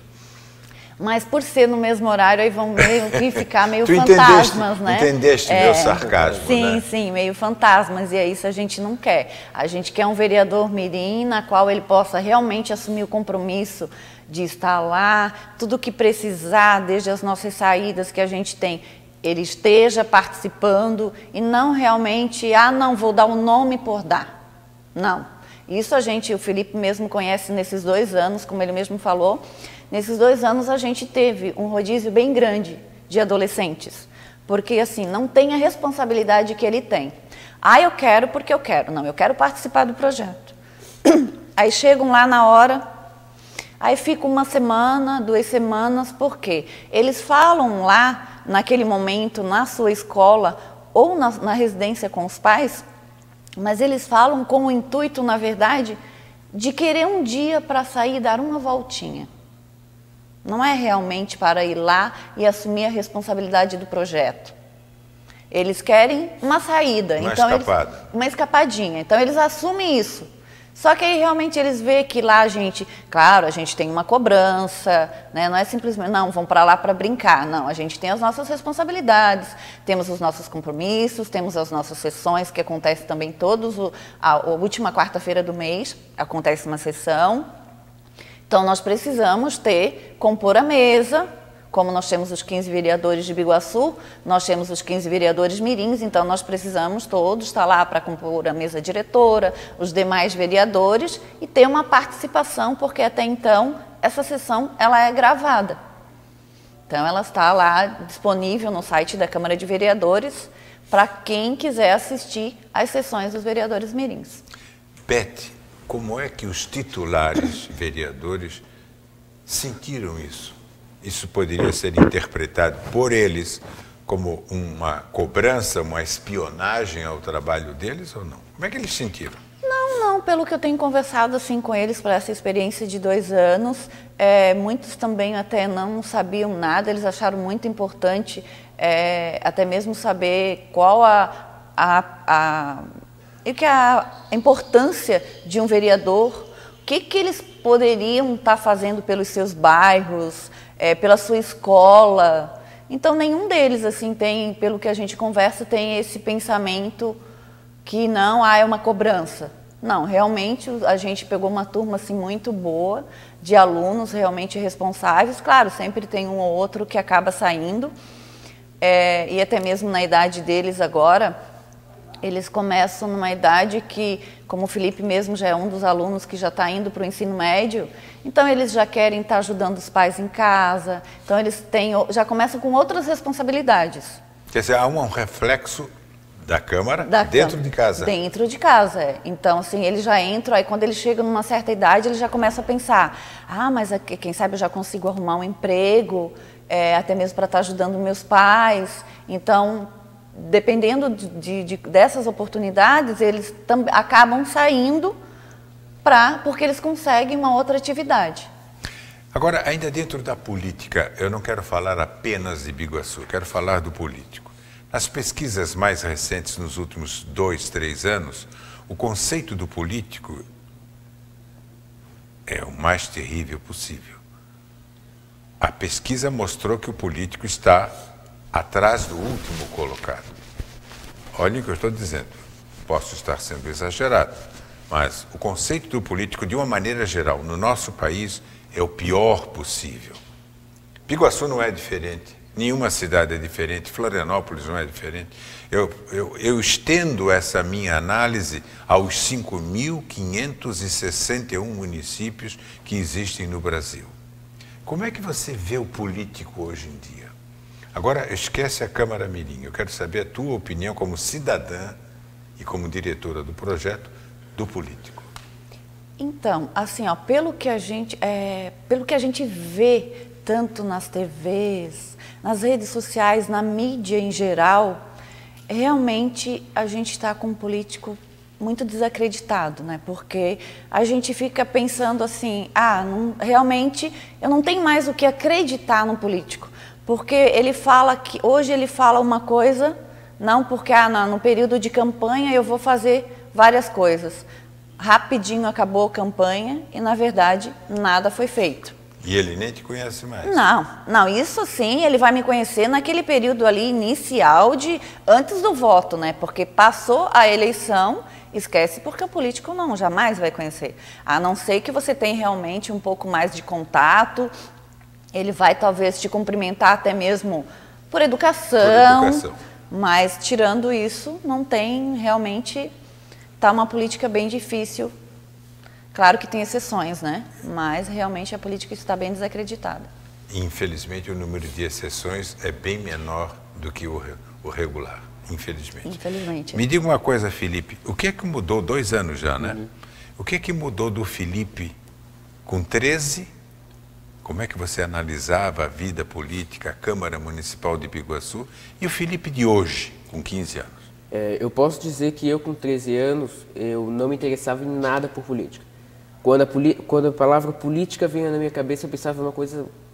Speaker 20: Mas por ser no mesmo horário, aí vão meio que ficar meio
Speaker 19: tu
Speaker 20: fantasmas,
Speaker 19: entendeste,
Speaker 20: né?
Speaker 19: Entendeste
Speaker 20: é,
Speaker 19: meu sarcasmo,
Speaker 20: sim,
Speaker 19: né?
Speaker 20: Sim, meio fantasmas, e é isso a gente não quer. A gente quer um vereador mirim, na qual ele possa realmente assumir o compromisso de estar lá, tudo que precisar, desde as nossas saídas que a gente tem, ele esteja participando e não realmente, ah, não, vou dar um nome por dar. Não. Isso a gente, o Felipe mesmo conhece nesses dois anos, como ele mesmo falou, nesses dois anos a gente teve um rodízio bem grande de adolescentes, porque assim, não tem a responsabilidade que ele tem. Ah, eu quero porque eu quero. Não, eu quero participar do projeto. Aí chegam lá na hora... Aí fica uma semana, duas semanas, por quê? Eles falam lá, naquele momento, na sua escola ou na, na residência com os pais, mas eles falam com o intuito, na verdade, de querer um dia para sair e dar uma voltinha. Não é realmente para ir lá e assumir a responsabilidade do projeto. Eles querem uma saída,
Speaker 19: uma
Speaker 20: então
Speaker 19: escapada.
Speaker 20: Eles, uma escapadinha. Então eles assumem isso. Só que aí realmente eles veem que lá a gente, claro, a gente tem uma cobrança, né? Não é simplesmente, não, vão para lá para brincar. Não, a gente tem as nossas responsabilidades, temos os nossos compromissos, temos as nossas sessões, que acontecem também todos, o, a, a última quarta-feira do mês, acontece uma sessão. Então nós precisamos ter, compor a mesa. Como nós temos os quinze vereadores de Biguaçu, nós temos os quinze vereadores mirins, então nós precisamos todos estar lá para compor a mesa diretora, os demais vereadores e ter uma participação, porque até então essa sessão ela é gravada. Então ela está lá disponível no site da Câmara de Vereadores para quem quiser assistir às sessões dos vereadores mirins.
Speaker 19: Beth, como é que os titulares vereadores sentiram isso? Isso poderia ser interpretado por eles como uma cobrança, uma espionagem ao trabalho deles ou não? Como é que eles sentiram?
Speaker 20: Não, não. Pelo que eu tenho conversado assim com eles para essa experiência de dois anos, é, muitos também até não sabiam nada. Eles acharam muito importante é, até mesmo saber qual a, a, a, e que a importância de um vereador, o que, que eles poderiam estar fazendo pelos seus bairros, É, pela sua escola. Então nenhum deles assim tem, pelo que a gente conversa, tem esse pensamento que não ah, é uma cobrança. Não, realmente a gente pegou uma turma assim muito boa de alunos realmente responsáveis. Claro, sempre tem um ou outro que acaba saindo é, e até mesmo na idade deles agora, eles começam numa idade que, como o Felipe mesmo já é um dos alunos que já está indo para o ensino médio, então eles já querem estar ajudando os pais em casa, então eles têm, já começam com outras responsabilidades.
Speaker 19: Quer dizer, há um reflexo da Câmara
Speaker 20: da
Speaker 19: dentro
Speaker 20: Câmara,
Speaker 19: de casa.
Speaker 20: Dentro de casa, é. Então, assim, eles já entram, aí quando eles chegam numa certa idade, eles já começam a pensar, ah, mas aqui, quem sabe eu já consigo arrumar um emprego, é, até mesmo para estar ajudando meus pais. Então, dependendo de, de, de, dessas oportunidades, eles tam, acabam saindo pra, porque eles conseguem uma outra atividade.
Speaker 19: Agora, ainda dentro da política, eu não quero falar apenas de Biguaçu, quero falar do político. Nas pesquisas mais recentes, nos últimos dois, três anos, o conceito do político é o mais terrível possível. A pesquisa mostrou que o político está atrás do último colocado. Olhem o que eu estou dizendo. Posso estar sendo exagerado, mas o conceito do político, de uma maneira geral, no nosso país, é o pior possível. Biguaçu não é diferente, nenhuma cidade é diferente, Florianópolis não é diferente. Eu, eu, eu estendo essa minha análise aos cinco mil quinhentos e sessenta e um municípios que existem no Brasil. Como é que você vê o político hoje em dia? Agora, esquece a Câmara Mirim. Eu quero saber a tua opinião como cidadã e como diretora do projeto do político.
Speaker 20: Então, assim, ó, pelo que a gente, é, pelo que a gente vê tanto nas T Vs, nas redes sociais, na mídia em geral, realmente a gente está com um político muito desacreditado, né? Porque a gente fica pensando assim, ah, não, realmente eu não tenho mais o que acreditar no político, porque ele fala que hoje ele fala uma coisa, não porque ah, não, no período de campanha eu vou fazer várias coisas. Rapidinho acabou a campanha e, na verdade, nada foi feito.
Speaker 19: E ele nem te conhece mais?
Speaker 20: Não, não, isso sim, ele vai me conhecer naquele período ali inicial de antes do voto, né? Porque passou a eleição, esquece, porque o político não, jamais vai conhecer. A não ser que você tenha realmente um pouco mais de contato, ele vai talvez te cumprimentar até mesmo por educação, por educação. Mas tirando isso, não tem realmente... Está uma política bem difícil. Claro que tem exceções, né? Mas realmente a política está bem desacreditada.
Speaker 19: Infelizmente, o número de exceções é bem menor do que o, o regular, infelizmente.
Speaker 20: Infelizmente.
Speaker 19: Me diga uma coisa, Felipe, o que é que mudou, dois anos já, né? Uhum. O que é que mudou do Felipe com treze? Como é que você analisava a vida política, a Câmara Municipal de Biguaçu, e o Felipe de hoje, com quinze anos?
Speaker 21: É, eu posso dizer que eu, com treze anos, eu não me interessava em nada por política. Quando a, quando a palavra política vinha na minha cabeça, eu pensava em uma coisa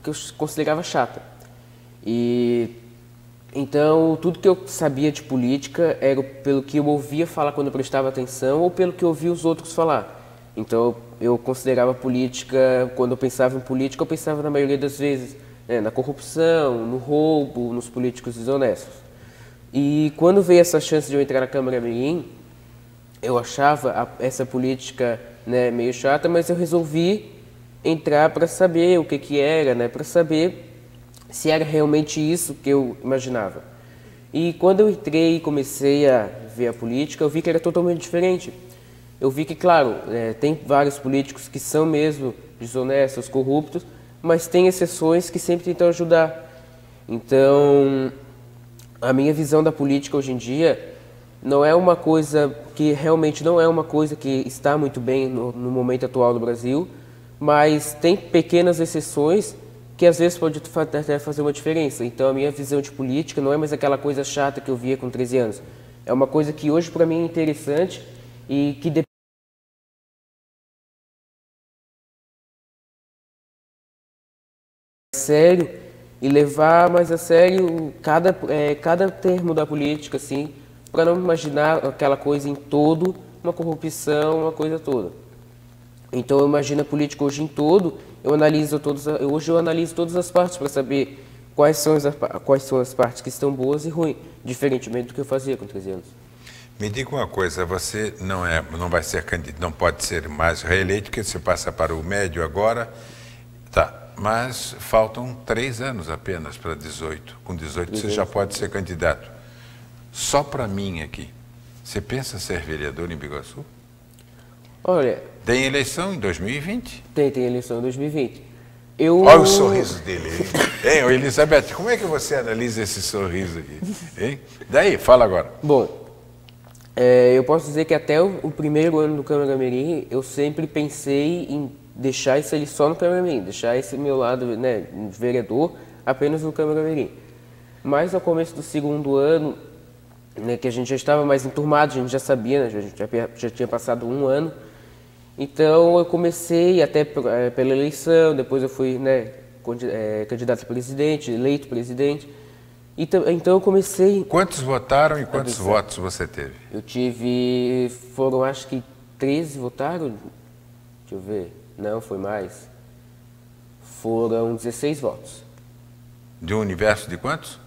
Speaker 21: que eu considerava chata. E então tudo que eu sabia de política era pelo que eu ouvia falar quando eu prestava atenção ou pelo que eu ouvia os outros falar. Então eu considerava política, quando eu pensava em política, eu pensava na maioria das vezes né, na corrupção, no roubo, nos políticos desonestos. E quando veio essa chance de eu entrar na Câmara Mirim, eu achava a, essa política né, meio chata, mas eu resolvi entrar para saber o que, que era, né, para saber se era realmente isso que eu imaginava. E quando eu entrei e comecei a ver a política, eu vi que era totalmente diferente. Eu vi que, claro, é, tem vários políticos que são mesmo desonestos, corruptos, mas tem exceções que sempre tentam ajudar. Então, a minha visão da política hoje em dia não é uma coisa que realmente não é uma coisa que está muito bem no, no momento atual do Brasil, mas tem pequenas exceções que às vezes pode até fazer uma diferença. Então a minha visão de política não é mais aquela coisa chata que eu via com treze anos. É uma coisa que hoje para mim é interessante e que depende sério e levar mais a sério cada, é, cada termo da política, assim, para não imaginar aquela coisa em todo, uma corrupção, uma coisa toda. Então eu imagino a política hoje em todo, eu analiso todos, hoje eu analiso todas as partes para saber quais são, as, quais são as partes que estão boas e ruins, diferentemente do que eu fazia com treze anos.
Speaker 19: Me diga uma coisa, você não, é, não vai ser candidato, não pode ser mais reeleito, porque você passa para o médio agora, tá, mas faltam três anos apenas para dezoito. Com dezoito você já pode ser candidato. Só para mim aqui, você pensa ser vereador em Biguaçu?
Speaker 21: Olha...
Speaker 19: Tem eleição em dois mil e vinte?
Speaker 21: Tem, tem eleição em dois mil e vinte. Eu...
Speaker 19: Olha o sorriso dele, hein? Hein, Elizabeth, como é que você analisa esse sorriso aqui? Hein? Daí, fala agora.
Speaker 21: Bom, é, eu posso dizer que até o, o primeiro ano do Câmara Mirim, eu sempre pensei em deixar isso ali só no Câmara Mirim, deixar esse meu lado, né, vereador, apenas no Câmara Mirim. Mas no começo do segundo ano, né, que a gente já estava mais enturmado, a gente já sabia, né, a gente já, já tinha passado um ano, então eu comecei até é, pela eleição, depois eu fui né, é, candidato a presidente, eleito presidente. Então, então eu comecei...
Speaker 19: Quantos votaram e quantos votos você teve?
Speaker 21: Eu tive... Foram acho que treze votaram. Deixa eu ver. Não, foi mais. Foram dezesseis votos.
Speaker 19: De um universo de quantos?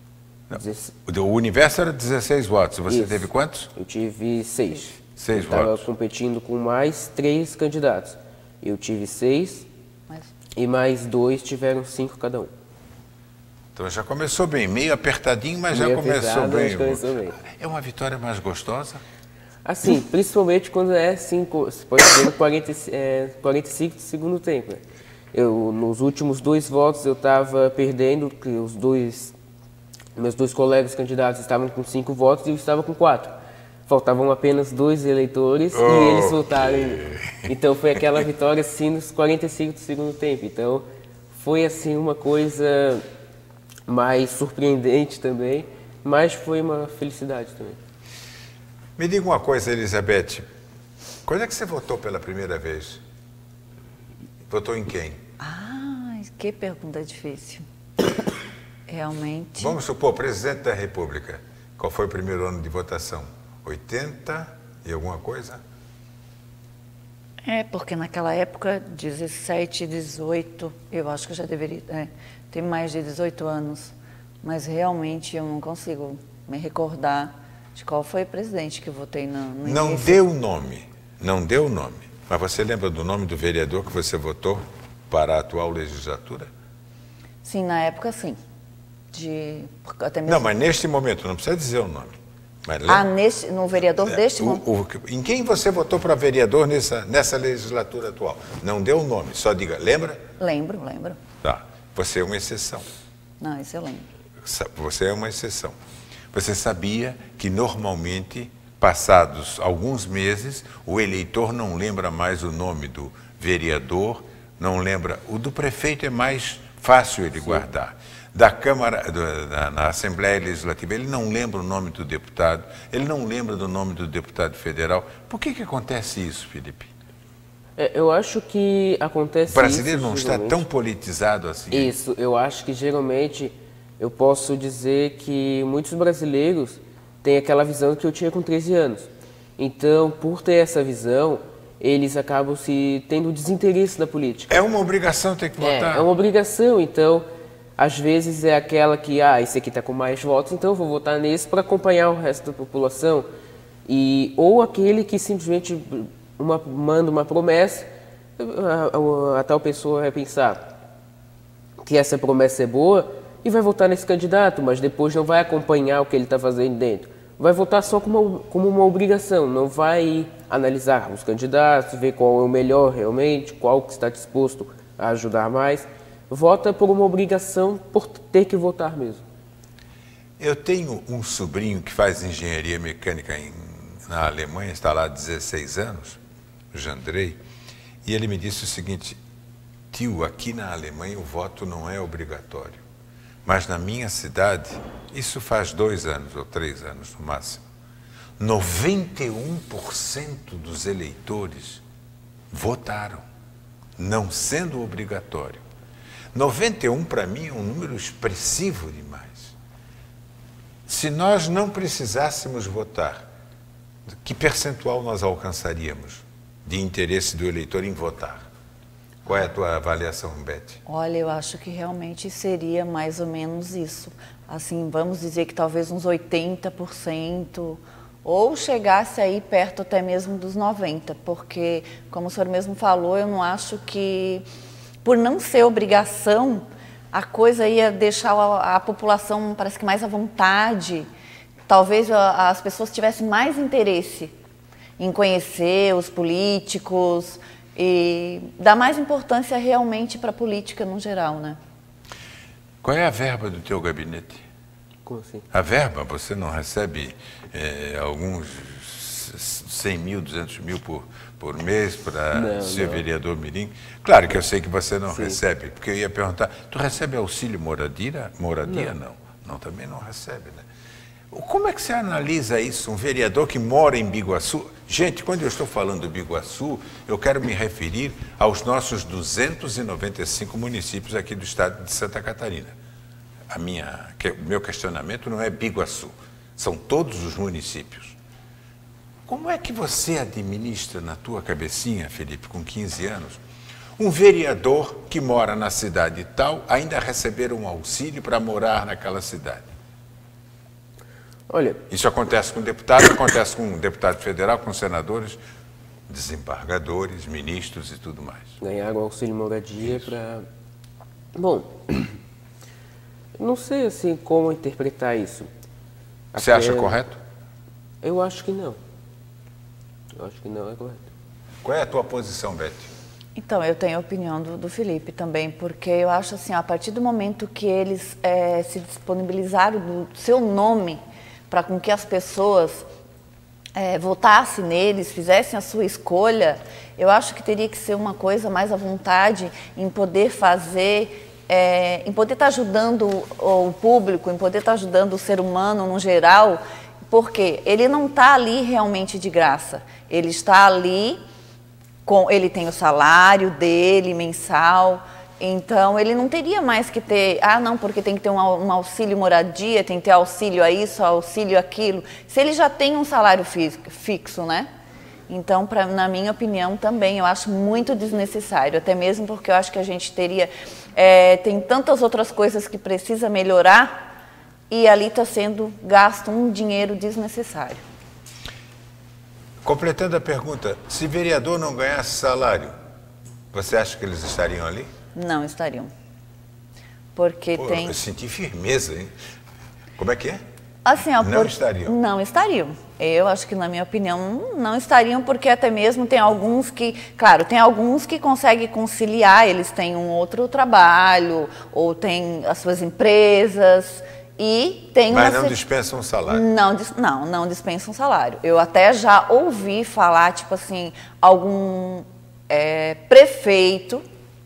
Speaker 19: O universo era dezesseis votos. Você
Speaker 21: Isso.
Speaker 19: teve quantos?
Speaker 21: Eu tive seis.
Speaker 19: Seis
Speaker 21: eu
Speaker 19: votos.
Speaker 21: Estava competindo com mais três candidatos. Eu tive seis Mas... e mais dois tiveram cinco cada um.
Speaker 19: Então já começou bem, meio apertadinho, mas meio já começou bem.
Speaker 21: Mas começou bem.
Speaker 19: É uma vitória mais gostosa?
Speaker 21: Assim, principalmente quando é cinco, você pode ver no quarenta, é, quarenta e cinco do segundo tempo. Eu, nos últimos dois votos eu estava perdendo, que os dois, meus dois colegas candidatos estavam com cinco votos e eu estava com quatro. Faltavam apenas dois eleitores oh. e eles votaram. Então foi aquela vitória assim nos quarenta e cinco do segundo tempo. Então foi assim uma coisa mais surpreendente também, mas foi uma felicidade também.
Speaker 19: Me diga uma coisa, Elizabeth. Quando é que você votou pela primeira vez? Votou em quem?
Speaker 20: Ah, que pergunta difícil. Realmente...
Speaker 19: Vamos supor, presidente da República. Qual foi o primeiro ano de votação? oitenta e alguma coisa?
Speaker 20: É, porque naquela época, dezessete, dezoito, eu acho que eu já deveria é, ter mais de dezoito anos, mas realmente eu não consigo me recordar de qual foi o presidente que eu votei no, no
Speaker 19: Não
Speaker 20: início.
Speaker 19: deu nome, não deu nome, mas você lembra do nome do vereador que você votou para a atual legislatura?
Speaker 20: Sim, na época sim. De, até mesmo...
Speaker 19: Não, mas neste momento, não precisa dizer o nome. Mas
Speaker 20: ah, neste, no vereador deste momento?
Speaker 19: O, o, em quem você votou para vereador nessa, nessa legislatura atual? Não deu o nome, só diga, lembra?
Speaker 20: Lembro, lembro.
Speaker 19: Tá, você é uma exceção.
Speaker 20: Não, isso eu lembro.
Speaker 19: Você é uma exceção. Você sabia que normalmente, passados alguns meses, o eleitor não lembra mais o nome do vereador, não lembra, o do prefeito é mais fácil ele Sim. guardar. Da Câmara, da, na Assembleia Legislativa, ele não lembra o nome do deputado, ele não lembra do nome do deputado federal. Por que que acontece isso, Felipe?
Speaker 21: É, eu acho que acontece
Speaker 19: O brasileiro
Speaker 21: isso,
Speaker 19: não está tão politizado assim.
Speaker 21: Isso, eu acho que geralmente eu posso dizer que muitos brasileiros têm aquela visão que eu tinha com treze anos. Então, por ter essa visão, eles acabam se tendo desinteresse na política.
Speaker 19: É uma obrigação ter que votar?
Speaker 21: É, é uma obrigação, então, às vezes é aquela que, ah, esse aqui está com mais votos, então eu vou votar nesse para acompanhar o resto da população. E, ou aquele que simplesmente uma, manda uma promessa, a, a, a tal pessoa vai pensar que essa promessa é boa e vai votar nesse candidato, mas depois não vai acompanhar o que ele está fazendo dentro. Vai votar só como uma, como uma obrigação, não vai analisar os candidatos, ver qual é o melhor realmente, qual que está disposto a ajudar mais. Vota por uma obrigação, por ter que votar mesmo.
Speaker 19: Eu tenho um sobrinho que faz engenharia mecânica em, na Alemanha, está lá há dezesseis anos, o Jandrei, e ele me disse o seguinte: tio, aqui na Alemanha o voto não é obrigatório, mas na minha cidade, isso faz dois anos ou três anos no máximo, noventa e um por cento dos eleitores votaram, não sendo obrigatório. noventa e um para mim é um número expressivo demais. Se nós não precisássemos votar, que percentual nós alcançaríamos de interesse do eleitor em votar? Qual é a tua avaliação, Beth?
Speaker 20: Olha, eu acho que realmente seria mais ou menos isso. Assim, vamos dizer que talvez uns oitenta por cento, ou chegasse aí perto até mesmo dos noventa por cento, porque, como o senhor mesmo falou, eu não acho que, por não ser obrigação, a coisa ia deixar a, a população, parece que mais à vontade. Talvez a, as pessoas tivessem mais interesse em conhecer os políticos e dar mais importância realmente para a política no geral, né?
Speaker 19: Qual é a verba do teu gabinete?
Speaker 21: Como assim?
Speaker 19: A verba, você não recebe é, alguns cem mil, duzentos mil por, por mês para ser não. vereador mirim? Claro que eu sei que você não Sim. recebe, porque eu ia perguntar, tu recebe auxílio moradia? Moradia não. não. Não, também não recebe, né? Como é que você analisa isso, um vereador que mora em Biguaçu? Gente, quando eu estou falando do Biguaçu, eu quero me referir aos nossos duzentos e noventa e cinco municípios aqui do estado de Santa Catarina. A minha, o meu questionamento não é Biguaçu, são todos os municípios. Como é que você administra na tua cabecinha, Felipe, com quinze anos, um vereador que mora na cidade tal ainda receber um auxílio para morar naquela cidade?
Speaker 21: Olha,
Speaker 19: isso acontece com deputados, acontece com deputado federal, com senadores, desembargadores, ministros e tudo mais.
Speaker 21: Ganharam auxílio moradia para... Bom, não sei assim como interpretar isso.
Speaker 19: Você Até... acha correto?
Speaker 21: Eu acho que não. Eu acho que não é correto.
Speaker 19: Qual é a tua posição, Beth?
Speaker 20: Então, eu tenho a opinião do, do Felipe também, porque eu acho assim, a partir do momento que eles é, se disponibilizaram do seu nome para com que as pessoas é, votassem neles, fizessem a sua escolha, eu acho que teria que ser uma coisa mais à vontade em poder fazer, é, em poder estar ajudando o, o público, em poder estar ajudando o ser humano no geral, porque ele não está ali realmente de graça, ele está ali, com, ele tem o salário dele mensal. Então, ele não teria mais que ter, ah, não, porque tem que ter um, um auxílio moradia, tem que ter auxílio a isso, auxílio aquilo. Se ele já tem um salário fixo, né? Então, pra, na minha opinião, também, eu acho muito desnecessário. Até mesmo porque eu acho que a gente teria, é, tem tantas outras coisas que precisa melhorar e ali está sendo gasto um dinheiro desnecessário.
Speaker 19: Completando a pergunta, se vereador não ganhasse salário, você acha que eles estariam ali?
Speaker 20: Não estariam. Porque
Speaker 19: Pô,
Speaker 20: tem...
Speaker 19: Eu senti firmeza, hein? Como é que é?
Speaker 20: Assim, ó,
Speaker 19: não
Speaker 20: por...
Speaker 19: estariam?
Speaker 20: Não estariam. Eu acho que, na minha opinião, não estariam, porque até mesmo tem alguns que... Claro, tem alguns que conseguem conciliar, eles têm um outro trabalho, ou têm as suas empresas, e tem
Speaker 19: Mas
Speaker 20: uma...
Speaker 19: não dispensam um salário?
Speaker 20: Não, não, não dispensam um salário. Eu até já ouvi falar, tipo assim, algum é, prefeito...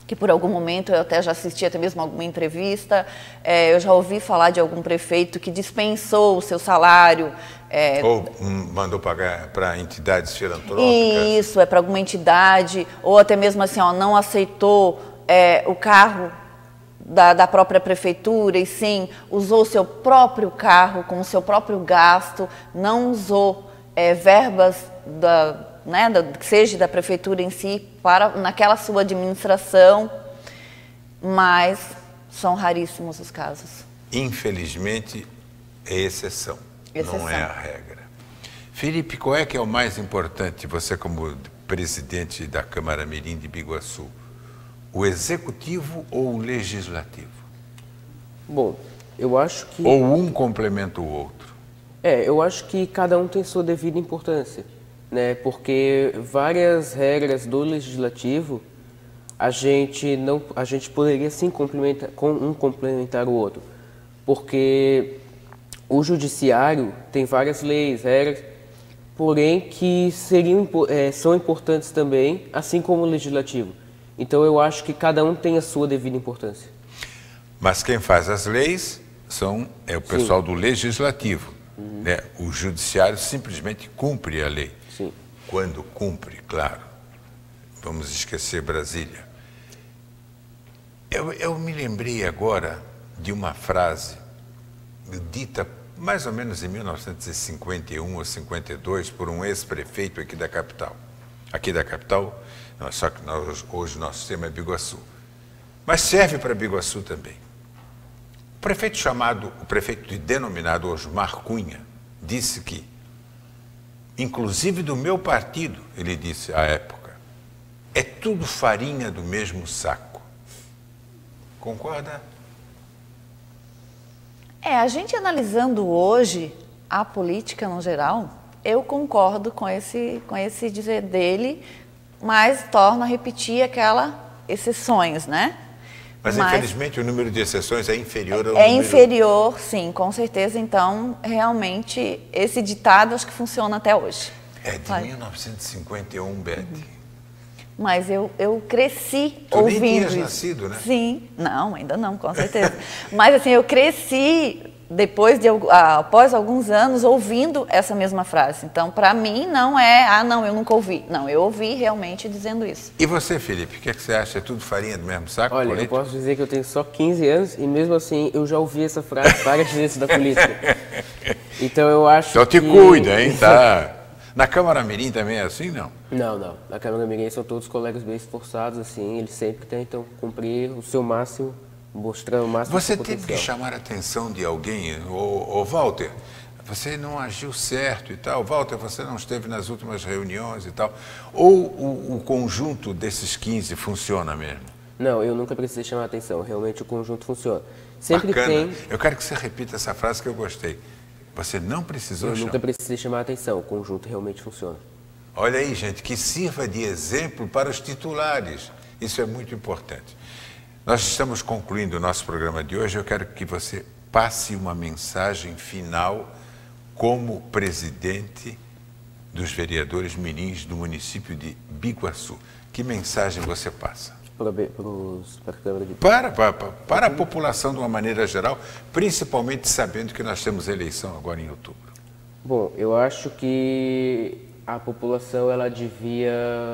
Speaker 20: que por algum momento eu até já assisti até mesmo alguma entrevista, é, eu já ouvi falar de algum prefeito que dispensou o seu salário. É,
Speaker 19: ou um, mandou pagar para entidades filantrópicas.
Speaker 20: Isso, é para alguma entidade, ou até mesmo assim, ó, não aceitou é, o carro da, da própria prefeitura, e sim, usou o seu próprio carro com o seu próprio gasto, não usou é, verbas da... Né, da, que seja da prefeitura em si, para, naquela sua administração, mas são raríssimos os casos.
Speaker 19: Infelizmente, é exceção,
Speaker 20: exceção,
Speaker 19: não é a regra. Felipe, qual é que é o mais importante, você como presidente da Câmara Mirim de Biguaçu, o executivo ou o legislativo?
Speaker 21: Bom, eu acho que...
Speaker 19: Ou um complementa o outro?
Speaker 21: É, eu acho que cada um tem sua devida importância. Né, porque várias regras do legislativo a gente não a gente poderia sim complementar com um complementar o outro, porque o judiciário tem várias leis, regras, porém que seriam é, são importantes também, assim como o legislativo. Então eu acho que cada um tem a sua devida importância.
Speaker 19: Mas quem faz as leis são é o pessoal sim. do legislativo, uhum. né? O judiciário simplesmente cumpre a lei.
Speaker 21: Sim.
Speaker 19: Quando cumpre, claro. Vamos esquecer Brasília. Eu, eu me lembrei agora de uma frase dita mais ou menos em mil novecentos e cinquenta e um ou cinquenta e dois por um ex-prefeito aqui da capital. Aqui da capital, não, só que nós, hoje o nosso tema é Biguaçu. Mas serve para Biguaçu também. O prefeito chamado, o prefeito denominado Osmar Cunha, disse que inclusive do meu partido, ele disse à época, é tudo farinha do mesmo saco. Concorda?
Speaker 20: É, a gente analisando hoje a política no geral, eu concordo com esse, com esse dizer dele, mas torno a repetir aquela exceções, né?
Speaker 19: Mas, mas infelizmente o número de exceções é inferior ao
Speaker 20: É
Speaker 19: número...
Speaker 20: inferior, sim, com certeza. Então, realmente, esse ditado acho que funciona até hoje.
Speaker 19: É de Vai. mil novecentos e cinquenta e um, Beth. Uhum.
Speaker 20: Mas eu, eu cresci
Speaker 19: tu
Speaker 20: ouvindo
Speaker 19: nem tinhas
Speaker 20: isso.
Speaker 19: nascido, né?
Speaker 20: Sim, não, ainda não, com certeza. Mas assim, eu cresci depois de após alguns anos ouvindo essa mesma frase. Então, para mim, não é, ah, não, eu nunca ouvi. Não, eu ouvi realmente dizendo isso.
Speaker 19: E você, Felipe, o que, é que você acha? É tudo farinha do mesmo saco?
Speaker 21: Olha,
Speaker 19: político?
Speaker 21: Eu posso dizer que eu tenho só quinze anos e mesmo assim eu já ouvi essa frase várias vezes da política. Então eu acho
Speaker 19: Só te
Speaker 21: que...
Speaker 19: cuida, hein, tá? Na Câmara Mirim também é assim, não?
Speaker 21: Não, não. Na Câmara Mirim são todos colegas bem esforçados, assim, eles sempre tentam cumprir o seu máximo, mostrando o máximo
Speaker 19: Você
Speaker 21: do seu
Speaker 19: teve
Speaker 21: potencial.
Speaker 19: que chamar a atenção de alguém, ô, ô Walter, você não agiu certo e tal, Walter, você não esteve nas últimas reuniões e tal, ou o, o conjunto desses quinze funciona mesmo?
Speaker 21: Não, eu nunca precisei chamar a atenção, realmente o conjunto funciona. Sempre
Speaker 19: Bacana.
Speaker 21: tem...
Speaker 19: Eu quero que você repita essa frase que eu gostei. Você não precisou
Speaker 21: Eu
Speaker 19: chamar.
Speaker 21: nunca precisei chamar a atenção, o conjunto realmente funciona.
Speaker 19: Olha aí, gente, que sirva de exemplo para os titulares. Isso é muito importante. Nós estamos concluindo o nosso programa de hoje. Eu quero que você passe uma mensagem final como presidente dos vereadores mirins do município de Biguaçu. Que mensagem você passa?
Speaker 21: Para, pros, para, a Câmara de...
Speaker 19: para, para, para a população de uma maneira geral, principalmente sabendo que nós temos eleição agora em outubro.
Speaker 21: Bom, eu acho que a população ela devia,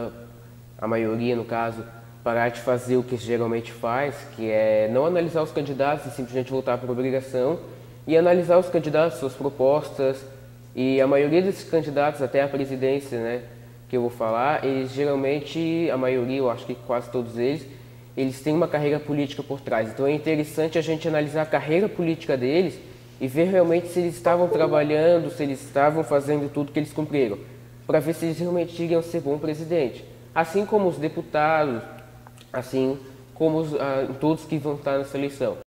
Speaker 21: a maioria no caso, parar de fazer o que geralmente faz, que é não analisar os candidatos e simplesmente voltar para a obrigação, e analisar os candidatos, suas propostas, e a maioria desses candidatos, até a presidência, né, que eu vou falar, eles geralmente, a maioria, eu acho que quase todos eles, eles têm uma carreira política por trás. Então é interessante a gente analisar a carreira política deles e ver realmente se eles estavam trabalhando, se eles estavam fazendo tudo que eles cumpriram, para ver se eles realmente iriam ser bom presidente. Assim como os deputados, assim como os, ah, todos que vão estar nessa eleição.